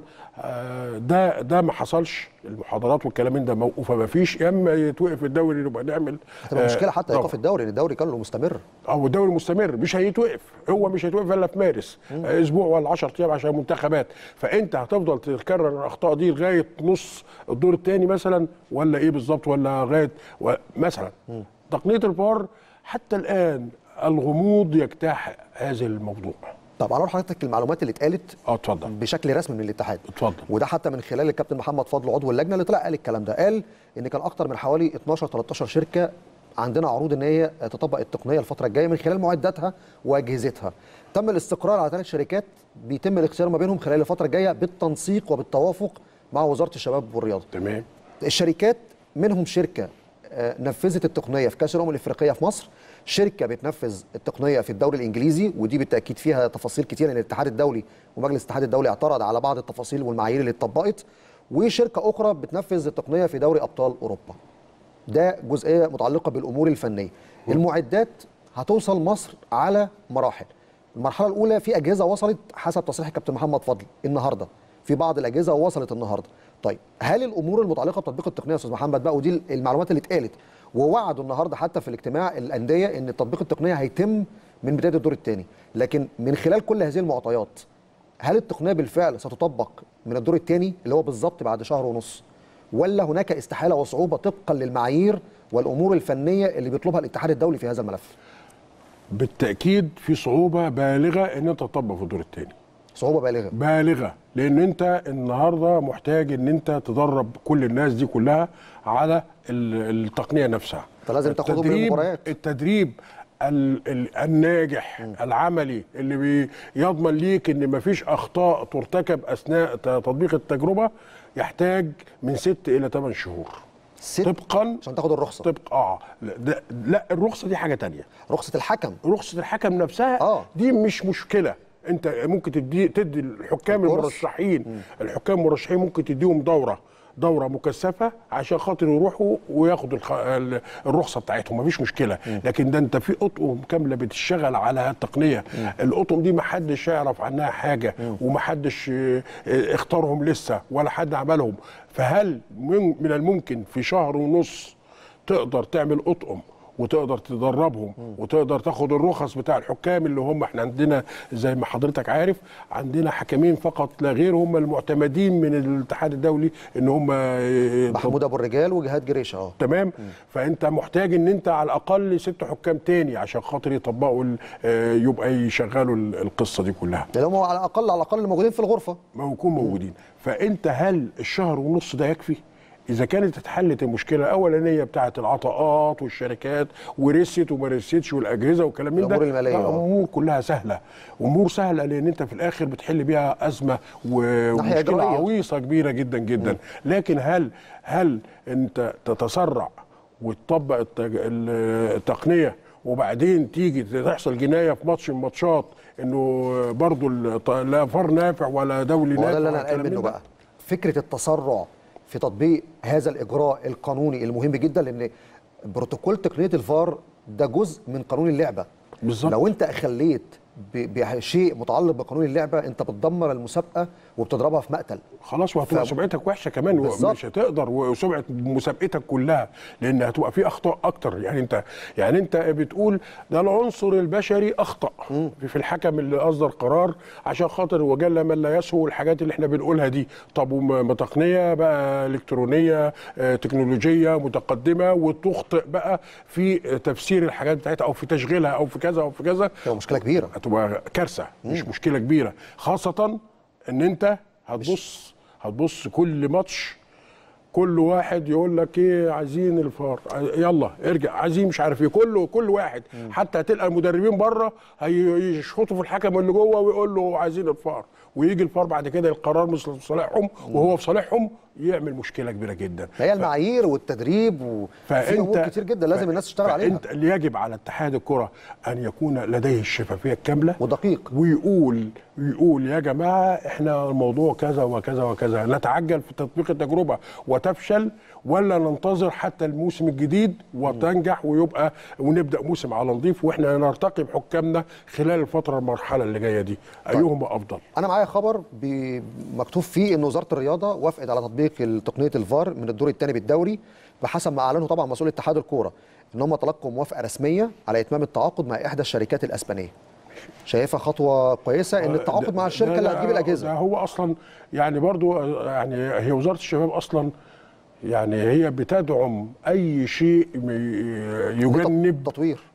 ده ما حصلش. المحاضرات والكلام ده موقوفه، ما فيش. اما يتوقف الدوري نبقى نعمل هتبقى مشكله حتى ايقاف الدوري، لان الدوري كان له مستمر. الدوري مستمر مش هيتوقف. هو مش هيتوقف الا في مارس، اسبوع ولا 10 ايام عشان منتخبات. فانت هتفضل تكرر الاخطاء دي لغايه نص الدور الثاني مثلا، ولا ايه بالظبط؟ ولا لغايه مثلا تقنيه الفار حتى الان الغموض يجتاح هذا الموضوع. طب على حضرتك المعلومات اللي اتقالت اتفضل بشكل رسمي من الاتحاد. اتفضل. وده حتى من خلال الكابتن محمد فضل عضو اللجنه اللي طلع قال الكلام ده. قال ان كان اكتر من حوالي 12 13 شركه عندنا عروض ان هي تطبق التقنيه الفتره الجايه من خلال معداتها واجهزتها. تم الاستقرار على 3 شركات بيتم الاختيار ما بينهم خلال الفتره الجايه بالتنسيق وبالتوافق مع وزاره الشباب والرياضه. تمام. الشركات منهم شركه نفذت التقنيه في كاس الامم الافريقيه في مصر، شركه بتنفذ التقنيه في الدوري الانجليزي ودي بالتاكيد فيها تفاصيل كتير لان الاتحاد الدولي ومجلس الاتحاد الدولي اعترض على بعض التفاصيل والمعايير اللي اتطبقت، وشركه اخرى بتنفذ التقنيه في دوري ابطال اوروبا. ده جزئيه متعلقه بالامور الفنيه. المعدات هتوصل مصر على مراحل. المرحله الاولى في اجهزه وصلت حسب تصريح الكابتن محمد فضل النهارده، في بعض الاجهزه وصلت النهارده. طيب هل الامور المتعلقه بتطبيق التقنيه يا استاذ محمد بقى، ودي المعلومات اللي اتقالت ووعدوا النهارده حتى في الاجتماع الانديه ان تطبيق التقنيه هيتم من بدايه الدور الثاني، لكن من خلال كل هذه المعطيات هل التقنيه بالفعل ستطبق من الدور الثاني اللي هو بالظبط بعد شهر ونص، ولا هناك استحاله وصعوبه طبقا للمعايير والامور الفنيه اللي بيطلبها الاتحاد الدولي في هذا الملف؟ بالتاكيد في صعوبه بالغه ان انت تطبق في الدور الثاني. صعوبه بالغه لان انت النهارده محتاج ان انت تدرب كل الناس دي كلها على التقنيه نفسها. فلازم تاخدهم من المباريات. التدريب الناجح العملي اللي بيضمن ليك ان مفيش اخطاء ترتكب اثناء تطبيق التجربه يحتاج من 6 إلى 8 شهور. طبقا عشان تاخد الرخصه. لا الرخصه دي حاجه تانية. رخصه الحكم نفسها دي مش مشكله. انت ممكن تدي الحكام المرشحين، ممكن تديهم دوره مكثفه عشان خاطر يروحوا وياخدوا الرخصه بتاعتهم، مفيش مشكله. لكن ده انت في اطقم كامله بتشتغل على التقنيه. الاطقم دي ما حدش يعرف عنها حاجه وما حدش اختارهم لسه ولا حد عملهم. فهل من الممكن في شهر ونص تقدر تعمل اطقم وتقدر تدربهم وتقدر تاخد الرخص بتاع الحكام اللي هم احنا عندنا زي ما حضرتك عارف عندنا حكمين فقط لا غير هم المعتمدين من الاتحاد الدولي ان هم محمود ابو الرجال وجهاد جريشه. تمام. فانت محتاج ان انت على الاقل 6 حكام تاني عشان خاطر يطبقوا يبقى يشغلوا القصه دي كلها. يعني هم على الاقل موجودين في الغرفه. ما يكونوا موجودين. فانت هل الشهر ونص ده يكفي؟ إذا كانت اتحلت المشكلة الأولانية بتاعة العطاءات والشركات ورست وما رستش والأجهزة والكلام من ده، الأمور المالية أمور كلها سهلة، أمور سهلة لأن أنت في الآخر بتحل بيها أزمة ومشكلة عويصة كبيرة جدا جدا. لكن هل أنت تتسرع وتطبق التقنية وبعدين تيجي تحصل جناية في ماتش من الماتشات إنه برضو لا فار نافع ولا دولي نافع؟ وده اللي أنا قايل منه بقى، فكرة التسرع في تطبيق هذا الإجراء القانوني المهم جدا، لأن بروتوكول تقنية الفار ده جزء من قانون اللعبة. بالظبط. لو أنت أخليت بشيء متعلق بقانون اللعبة أنت بتدمر المسابقة وبتضربها في مقتل. خلاص، وهتبقى سمعتك وحشة كمان. مش هتقدر، وسمعة مسابقتك كلها، لأن هتبقى في أخطاء أكتر. يعني أنت بتقول ده العنصر البشري أخطأ في الحكم اللي أصدر قرار عشان خاطر وجل من لا يسهو الحاجات اللي احنا بنقولها دي. طب وما تقنية بقى إلكترونية تكنولوجية متقدمة وتخطئ بقى في تفسير الحاجات بتاعتها أو في تشغيلها أو في كذا أو في كذا، تبقى مشكلة كبيرة، هتبقى كارثة مش مشكلة كبيرة. خاصة ان انت هتبص كل ماتش كل واحد يقول لك ايه، عايزين الفار، يلا ارجع، عايزين مش عارف ايه، كل واحد. حتى هتلقى المدربين بره هيشخطوا في الحكم اللي جوه ويقول له عايزين الفار، ويجي الفار بعد كده القرار مش في صالحهم وهو في صالحهم، يعمل مشكله كبيره جدا. هي المعايير والتدريب وفي امور كتير جدا لازم الناس تشتغل عليها. انت اللي يجب على اتحاد الكره ان يكون لديه الشفافيه الكامله ودقيق، ويقول يا جماعه احنا الموضوع كذا وكذا وكذا، نتعجل في تطبيق التجربه وتفشل ولا ننتظر حتى الموسم الجديد وتنجح ويبقى ونبدا موسم على نظيف واحنا نرتقي بحكامنا خلال المرحله اللي جايه دي. ايهما افضل؟ انا معايا خبر مكتوب فيه ان وزاره الرياضه وافقت على تطبيق تقنيه الفار من الدور الثاني بالدوري، بحسب ما اعلنه طبعا مسؤول اتحاد الكوره ان هم تلقوا موافقه رسميه على اتمام التعاقد مع احدى الشركات الاسبانيه. شايفها خطوه كويسه ان التعاقد مع الشركه اللي هتجيب الاجهزه. ده هو اصلا يعني برضو يعني هي وزاره الشباب اصلا يعني هي بتدعم اي شيء يجنب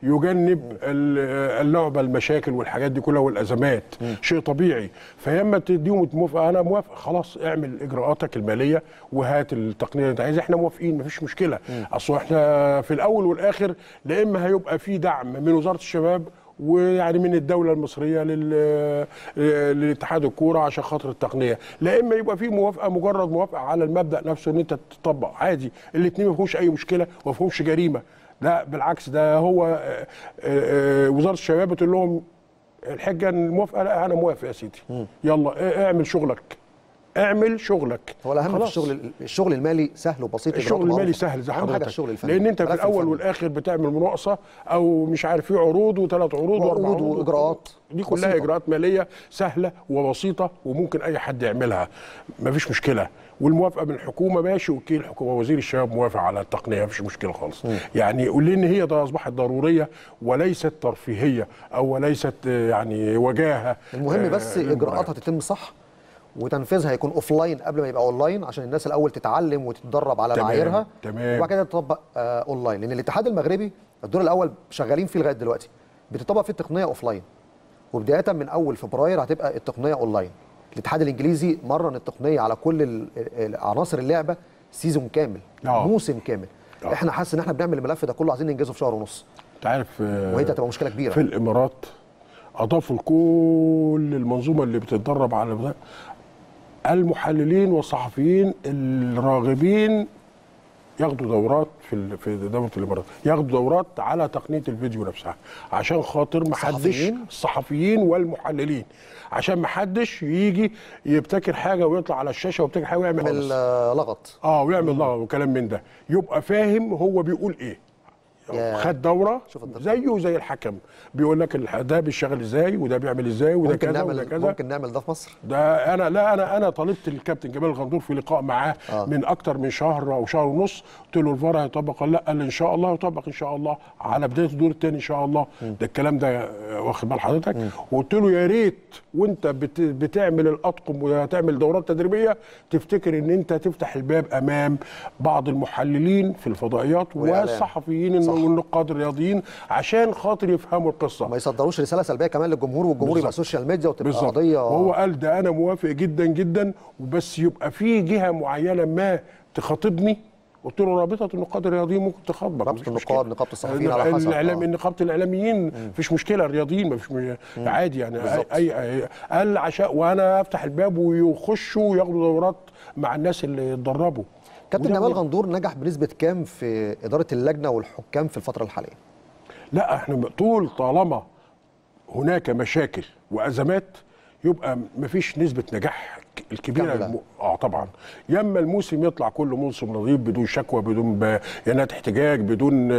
اللعبه المشاكل والحاجات دي كلها والازمات. شيء طبيعي. فلما تديهم موافقه، انا موافق، خلاص اعمل اجراءاتك الماليه وهات التقنيه اللي انت عايزها، احنا موافقين مفيش مشكله. اصل احنا في الاول والاخر لا اما هيبقى في دعم من وزاره الشباب ويعني من الدوله المصريه لاتحاد الكوره عشان خاطر التقنيه، لا اما يبقى في موافقه مجرد موافقه على المبدا نفسه ان انت تطبق عادي. الاثنين ما فيهمش اي مشكله وما فيهمش جريمه. لا بالعكس، ده هو وزاره الشباب بتقول لهم الحجه الموافقه، لا انا موافق يا سيدي، يلا اعمل شغلك. هو الاهم في الشغل المالي سهل وبسيط. الشغل المالي سهل زي حضرتك، لان انت في الاول والاخر بتعمل مناقصه او مش عارف في عروض وثلاث عروض واربع عروض واجراءات، دي كلها بسيطة. اجراءات ماليه سهله وبسيطه وممكن اي حد يعملها، مفيش مشكله. والموافقه من الحكومه ماشي، وكيل الحكومه وزير الشباب موافق على التقنيه، مفيش مشكله خالص. يعني لان هي اصبحت ضروريه وليست ترفيهيه او وليست يعني وجاهه. المهم بس اجراءاتها تتم صح وتنفيذها يكون اوف لاين قبل ما يبقى اون لاين، عشان الناس الاول تتعلم وتتدرب على معاييرها، وبعد كده تطبق اون لاين. لان الاتحاد المغربي الدور الاول شغالين فيه لغايه دلوقتي بتطبق فيه التقنيه اوف لاين، وبدايه من اول فبراير هتبقى التقنيه اون لاين. الاتحاد الانجليزي مرن التقنيه على كل عناصر اللعبه سيزون كامل، موسم كامل. احنا حاسس ان احنا بنعمل الملف ده كله عايزين ننجزه في شهر ونص. انت عارف وهي هتبقى مشكله كبيره. في الامارات اضافوا لكل المنظومه اللي بتتدرب على ده المحللين والصحفيين الراغبين ياخدوا دورات في دوله الامارات، ياخدوا دورات على تقنيه الفيديو نفسها، عشان خاطر ما حدش، الصحفيين والمحللين، عشان ما حدش يجي يبتكر حاجه ويطلع على الشاشه ويبتكر حاجه ويعمل لغط. ويعمل لغط وكلام من ده، يبقى فاهم هو بيقول ايه. خد دوره زيه زي الحكم، بيقول لك ده بيشتغل ازاي وده بيعمل ازاي وده كذا وده كذا. ممكن نعمل ده في مصر؟ ده انا طالبت الكابتن جمال الغندور في لقاء معاه من اكتر من شهر او شهر ونص، قلت له الفار هيطبق ولا لا؟ قال لي ان شاء الله هيطبق ان شاء الله على بدايه الدور الثاني ان شاء الله. ده الكلام ده واخد بال حضرتك؟ وقلت له يا ريت وانت بتعمل الاطقم وهتعمل دورات تدريبيه تفتكر ان انت تفتح الباب امام بعض المحللين في الفضائيات والصحفيين والنقاد الرياضيين عشان خاطر يفهموا القصه، ما يصدروش رساله سلبيه كمان للجمهور، والجمهور يبقى سوشيال ميديا وتبقى قضيه. وهو قال ده انا موافق جدا جدا، وبس يبقى في جهه معينه ما تخاطبني. قلت له رابطه النقاد الرياضيين ممكن تخاطبك، رابطه النقاد، نقابه الصحفيين على حسب نقابه الاعلاميين مفيش مشكله، الرياضيين مفيش عادي يعني. قال عشان وانا افتح الباب ويخشوا وياخدوا دورات مع الناس اللي اتدربوا. كابتن جمال غندور نجح بنسبه كام في اداره اللجنه والحكام في الفتره الحاليه؟ لا احنا طالما هناك مشاكل وازمات يبقى مفيش نسبه نجاح الكبيره. طبعا ياما الموسم يطلع كل موسم نظيف بدون شكوى، بدون بيانات احتجاج، بدون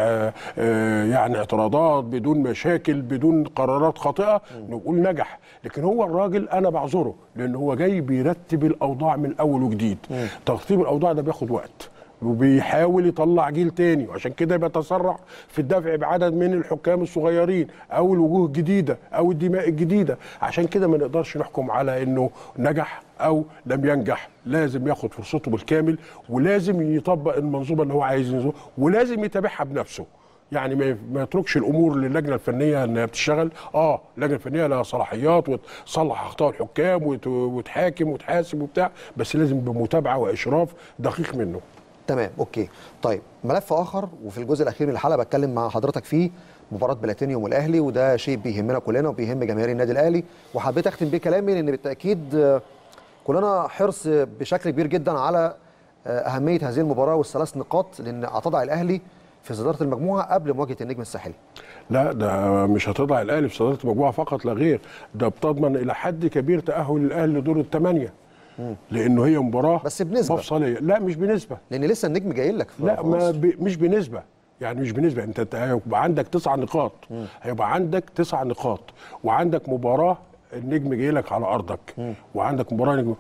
يعني اعتراضات، بدون مشاكل، بدون قرارات خاطئه نقول نجح. لكن هو الراجل انا بعذره لان هو جاي بيرتب الاوضاع من اول وجديد. ترتيب الاوضاع ده بياخد وقت وبيحاول يطلع جيل تاني، وعشان كده بيتسرع في الدفع بعدد من الحكام الصغيرين او الوجوه الجديده او الدماء الجديده. عشان كده ما نقدرش نحكم على انه نجح او لم ينجح، لازم ياخد فرصته بالكامل ولازم يطبق المنظومه اللي هو عايز ينظمها ولازم يتابعها بنفسه. يعني ما يتركش الامور للجنه الفنيه انها بتشتغل. اللجنه الفنيه لها صلاحيات وتصلح اخطاء الحكام وتحاكم وتحاسب وبتاع، بس لازم بمتابعه واشراف دقيق منه. تمام، اوكي. طيب ملف اخر وفي الجزء الاخير من الحلقه بتكلم مع حضرتك فيه مباراه بلاتينيوم والاهلي، وده شيء بيهمنا كلنا وبيهم جماهير النادي الاهلي، وحبيت اختم بيه كلامي لان بالتاكيد كلنا حرص بشكل كبير جدا على اهميه هذه المباراه والثلاث نقاط، لان هتضع الاهلي في صداره المجموعه قبل مواجهه النجم الساحلي. لا ده مش هتضع الاهلي في صداره المجموعه فقط لا غير، ده بتضمن الى حد كبير تاهل الاهلي لدور الثمانيه. لانه هي مباراه بس بنسبه مفصليه. لا مش بنسبه، لان لسه النجم جاي لك. لا مش بنسبه، يعني مش بنسبه. انت هيبقى عندك 9 نقاط، هيبقى عندك 9 نقاط وعندك مباراه النجم جاي لك على ارضك، وعندك مباراه نجم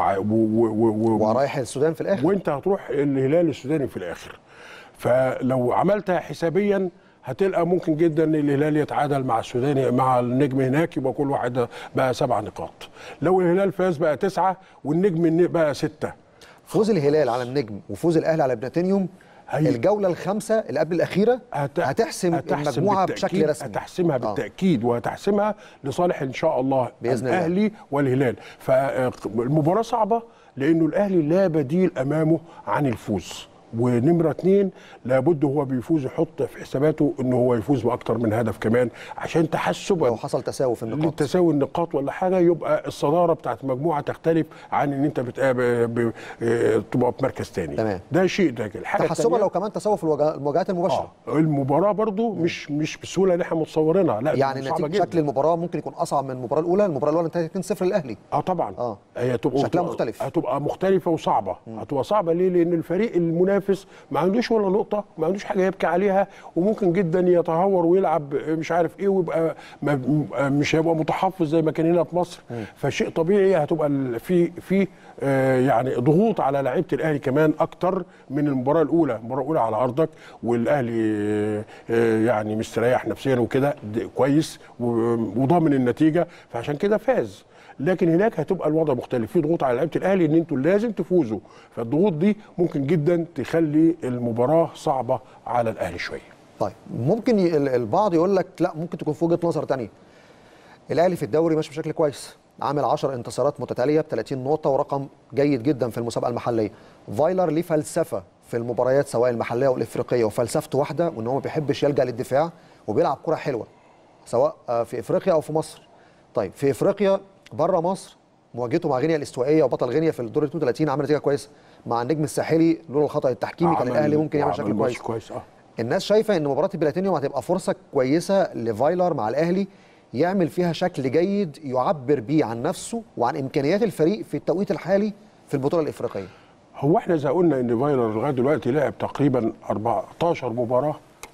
ورايح السودان في الاخر، وانت هتروح الهلال السوداني في الاخر. فلو عملتها حسابيا هتلقى ممكن جدا ان الهلال يتعادل مع السوداني مع النجم هناك، يبقى كل واحد بقى 7 نقاط. لو الهلال فاز بقى 9 والنجم بقى 6. فوز الهلال على النجم وفوز الاهلي على بلاتينيوم الجوله الخامسه اللي قبل الاخيره هتحسم المجموعه بشكل رسمي. هتحسمها بالتاكيد، وهتحسمها لصالح ان شاء الله بإذن الاهلي والهلال. فالمباراه صعبه لانه الاهلي لا بديل امامه عن الفوز، ونمرة 2 لابد هو بيفوز يحط في حساباته انه هو يفوز باكتر من هدف كمان عشان تحسب لو حصل تساوي في النقاط، تساوي النقاط ولا حاجه، يبقى الصداره بتاعت المجموعه تختلف عن ان انت تبقى في مركز ثاني. تمام. ده شيء. ده الحاجه تحسبها لو كمان تساوي في المواجهات المباشره. المباراه برضو مش بالسهوله اللي احنا متصورينها. لا يعني نتيجه شكل المباراه ممكن يكون اصعب من المباراه الاولى. المباراه الاولى انتهت 2-0 للاهلي. طبعا. هي شكلها مختلف، هتبقى مختلفه وصعبه. هتبقى صعبه ليه؟ لان الفريق المنافس ما عندوش ولا نقطه، ما عندوش حاجه يبكي عليها، وممكن جدا يتهور ويلعب مش عارف ايه، ويبقى مش هيبقى متحفظ زي ما كان هنا في مصر. فشيء طبيعي هتبقى في يعني ضغوط على لعيبه الاهلي كمان اكتر من المباراه الاولى. المباراه الاولى على ارضك والاهلي يعني مستريح نفسيا وكده كويس وضامن النتيجه، فعشان كده فاز. لكن هناك هتبقى الوضع مختلف، في ضغوط على لعيبه الاهلي ان انتوا لازم تفوزوا، فالضغوط دي ممكن جدا تخلي المباراه صعبه على الاهلي شويه. طيب ممكن البعض يقول لك لا، ممكن تكون في وجهه نظر ثانيه. الاهلي في الدوري ماشي بشكل كويس، عامل 10 انتصارات متتاليه ب 30 نقطه ورقم جيد جدا في المسابقه المحليه. فايلر ليه فلسفه في المباريات سواء المحليه او الافريقيه، وفلسفته واحده، وان هو ما بيحبش يلجا للدفاع وبيلعب كره حلوه سواء في افريقيا او في مصر. طيب في افريقيا بره مصر مواجهته مع غينيا الاستوائيه وبطل غينيا في الدور 32 عمل نتيجه كويسه. مع النجم الساحلي لولا الخطا التحكيمي كان الاهلي ممكن يعمل شكل كويس. الناس شايفه ان مباراه بلاتينيوم هتبقى فرصه كويسه لفايلر مع الاهلي يعمل فيها شكل جيد يعبر بيه عن نفسه وعن امكانيات الفريق في التوقيت الحالي في البطوله الافريقيه. هو احنا اذا قلنا ان فايلر لغايه دلوقتي لعب تقريبا 14 مباراه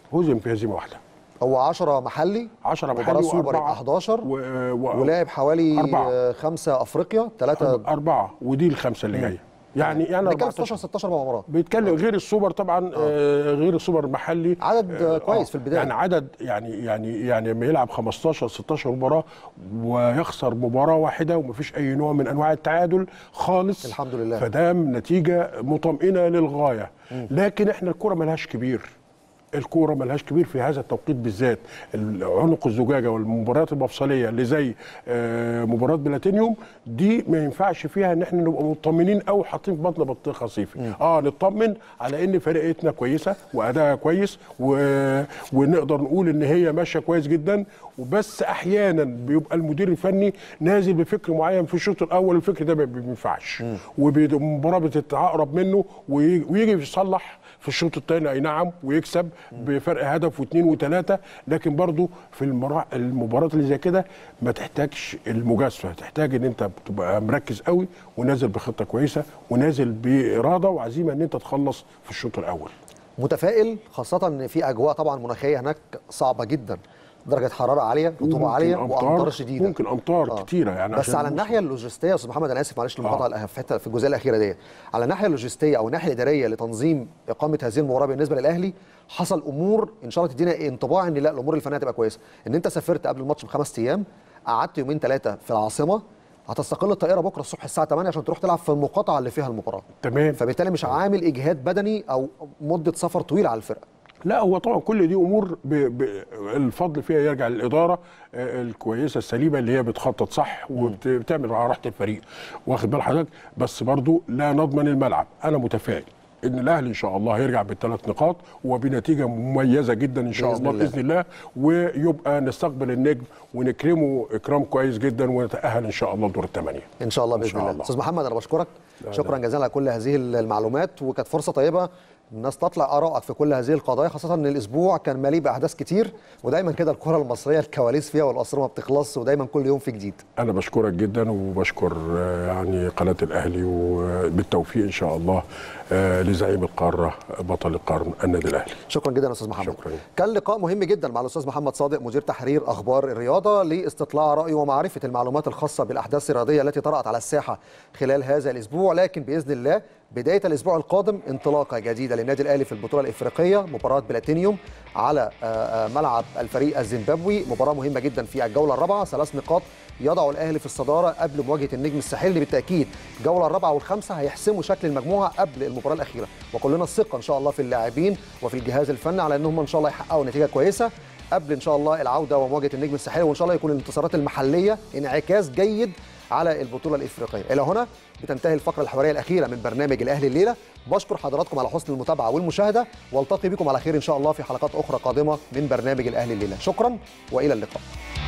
هزم في هزيمه واحده. هو 10 محلي 10 محلي مباراة سوبر يبقى 11 ولعب حوالي 5 افريقيا 3 4 ودي الخمسه اللي جايه يعني بيتكلم 16 مباراه بيتكلم غير السوبر طبعا. غير السوبر المحلي عدد كويس في البدايه يعني عدد يعني لما يلعب 15 16 مباراه ويخسر مباراه واحده ومفيش اي نوع من انواع التعادل خالص الحمد لله، فده نتيجه مطمئنه للغايه. لكن احنا الكره ملهاش كبير، الكوره ملهاش كبير في هذا التوقيت بالذات. عنق الزجاجه والمباريات المفصليه اللي زي مباراه بلاتينيوم دي ما ينفعش فيها ان احنا نبقى مطمنين او حاطين في بطن بطيخه صيفي. نطمن على ان فرقتنا كويسه وادائها كويس ونقدر نقول ان هي ماشيه كويس جدا. وبس احيانا بيبقى المدير الفني نازل بفكر معين في الشوط الاول، الفكر ده ما بينفعش والمباراه بتتعقرب منه ويجي يصلح في الشوط الثاني اي نعم ويكسب بفرق هدف واثنين وثلاثه. لكن برضو في المباراه اللي زي كده ما تحتاجش المجازفه، تحتاج ان انت تبقى مركز قوي ونازل بخطه كويسه ونازل باراده وعزيمه ان انت تخلص في الشوط الاول. متفائل خاصه ان في اجواء طبعا مناخيه هناك صعبه جدا، درجه حراره عاليه، رطوبه عاليه وامطار شديده، ممكن امطار كتيره يعني. بس على الناحيه اللوجستيه يا استاذ محمد، انا اسف معلش المقاطعه في الجزئيه الاخيره ديت، على الناحيه اللوجستيه او الناحيه الاداريه لتنظيم اقامه هذه المباراه بالنسبه للاهلي حصل امور ان شاء الله تدينا انطباع ان لا الامور الفنيه هتبقى كويسه. ان انت سافرت قبل الماتش ب5 ايام، قعدت يومين 3 في العاصمه، هتستقل الطائره بكره الصبح الساعه 8 عشان تروح تلعب في المقاطعه اللي فيها المباراه. تمام. فبالتالي مش عامل اجهاد بدني او مده سفر طويله على الفرقه. لا هو طبعا كل دي امور الفضل فيها يرجع للاداره الكويسه السليمه اللي هي بتخطط صح وبتعمل على راحه الفريق، واخد بال حضرتك. بس برضو لا نضمن الملعب. انا متفائل ان الاهلي ان شاء الله هيرجع ب3 نقاط وبنتيجه مميزه جدا ان شاء الله باذن الله، ويبقى نستقبل النجم ونكرمه اكرام كويس جدا ونتاهل ان شاء الله لدور الثمانيه ان شاء الله باذن الله. استاذ محمد انا بشكرك شكرا جزيلا على كل هذه المعلومات، وكانت فرصه طيبه الناس تطلع ارائك في كل هذه القضايا، خاصه ان الاسبوع كان مليء باحداث كتير، ودايما كده الكره المصريه الكواليس فيها والاسرار ما بتخلصش، ودايما كل يوم في جديد. انا بشكرك جدا وبشكر يعني قناه الاهلي، وبالتوفيق ان شاء الله لزعيم القاره بطل القرن النادي الاهلي. شكرا جدا يا استاذ محمد. شكرا. كان لقاء مهم جدا مع الاستاذ محمد صادق مدير تحرير اخبار الرياضه لاستطلاع رايه ومعرفه المعلومات الخاصه بالاحداث الرياضيه التي طرات على الساحه خلال هذا الاسبوع. لكن باذن الله بدايه الاسبوع القادم انطلاقه جديده للنادي الاهلي في البطوله الافريقيه، مباراه بلاتينيوم على ملعب الفريق الزيمبابوي، مباراه مهمه جدا في الجوله الرابعه، 3 نقاط يضع الاهلي في الصداره قبل مواجهه النجم الساحلي. بالتاكيد الجوله الرابعه والخامسه هيحسموا شكل المجموعه قبل المباراه الاخيره، وكلنا الثقه ان شاء الله في اللاعبين وفي الجهاز الفني على انهم ان شاء الله يحققوا نتيجه كويسه قبل ان شاء الله العوده ومواجهه النجم الساحلي، وان شاء الله يكون الانتصارات المحليه انعكاس جيد على البطوله الافريقيه. الى هنا بتنتهي الفقره الحواريه الاخيره من برنامج الاهلي الليله. بشكر حضراتكم على حسن المتابعه والمشاهده، والتقي بكم على خير ان شاء الله في حلقات اخرى قادمه من برنامج الاهلي الليله. شكرا والى اللقاء.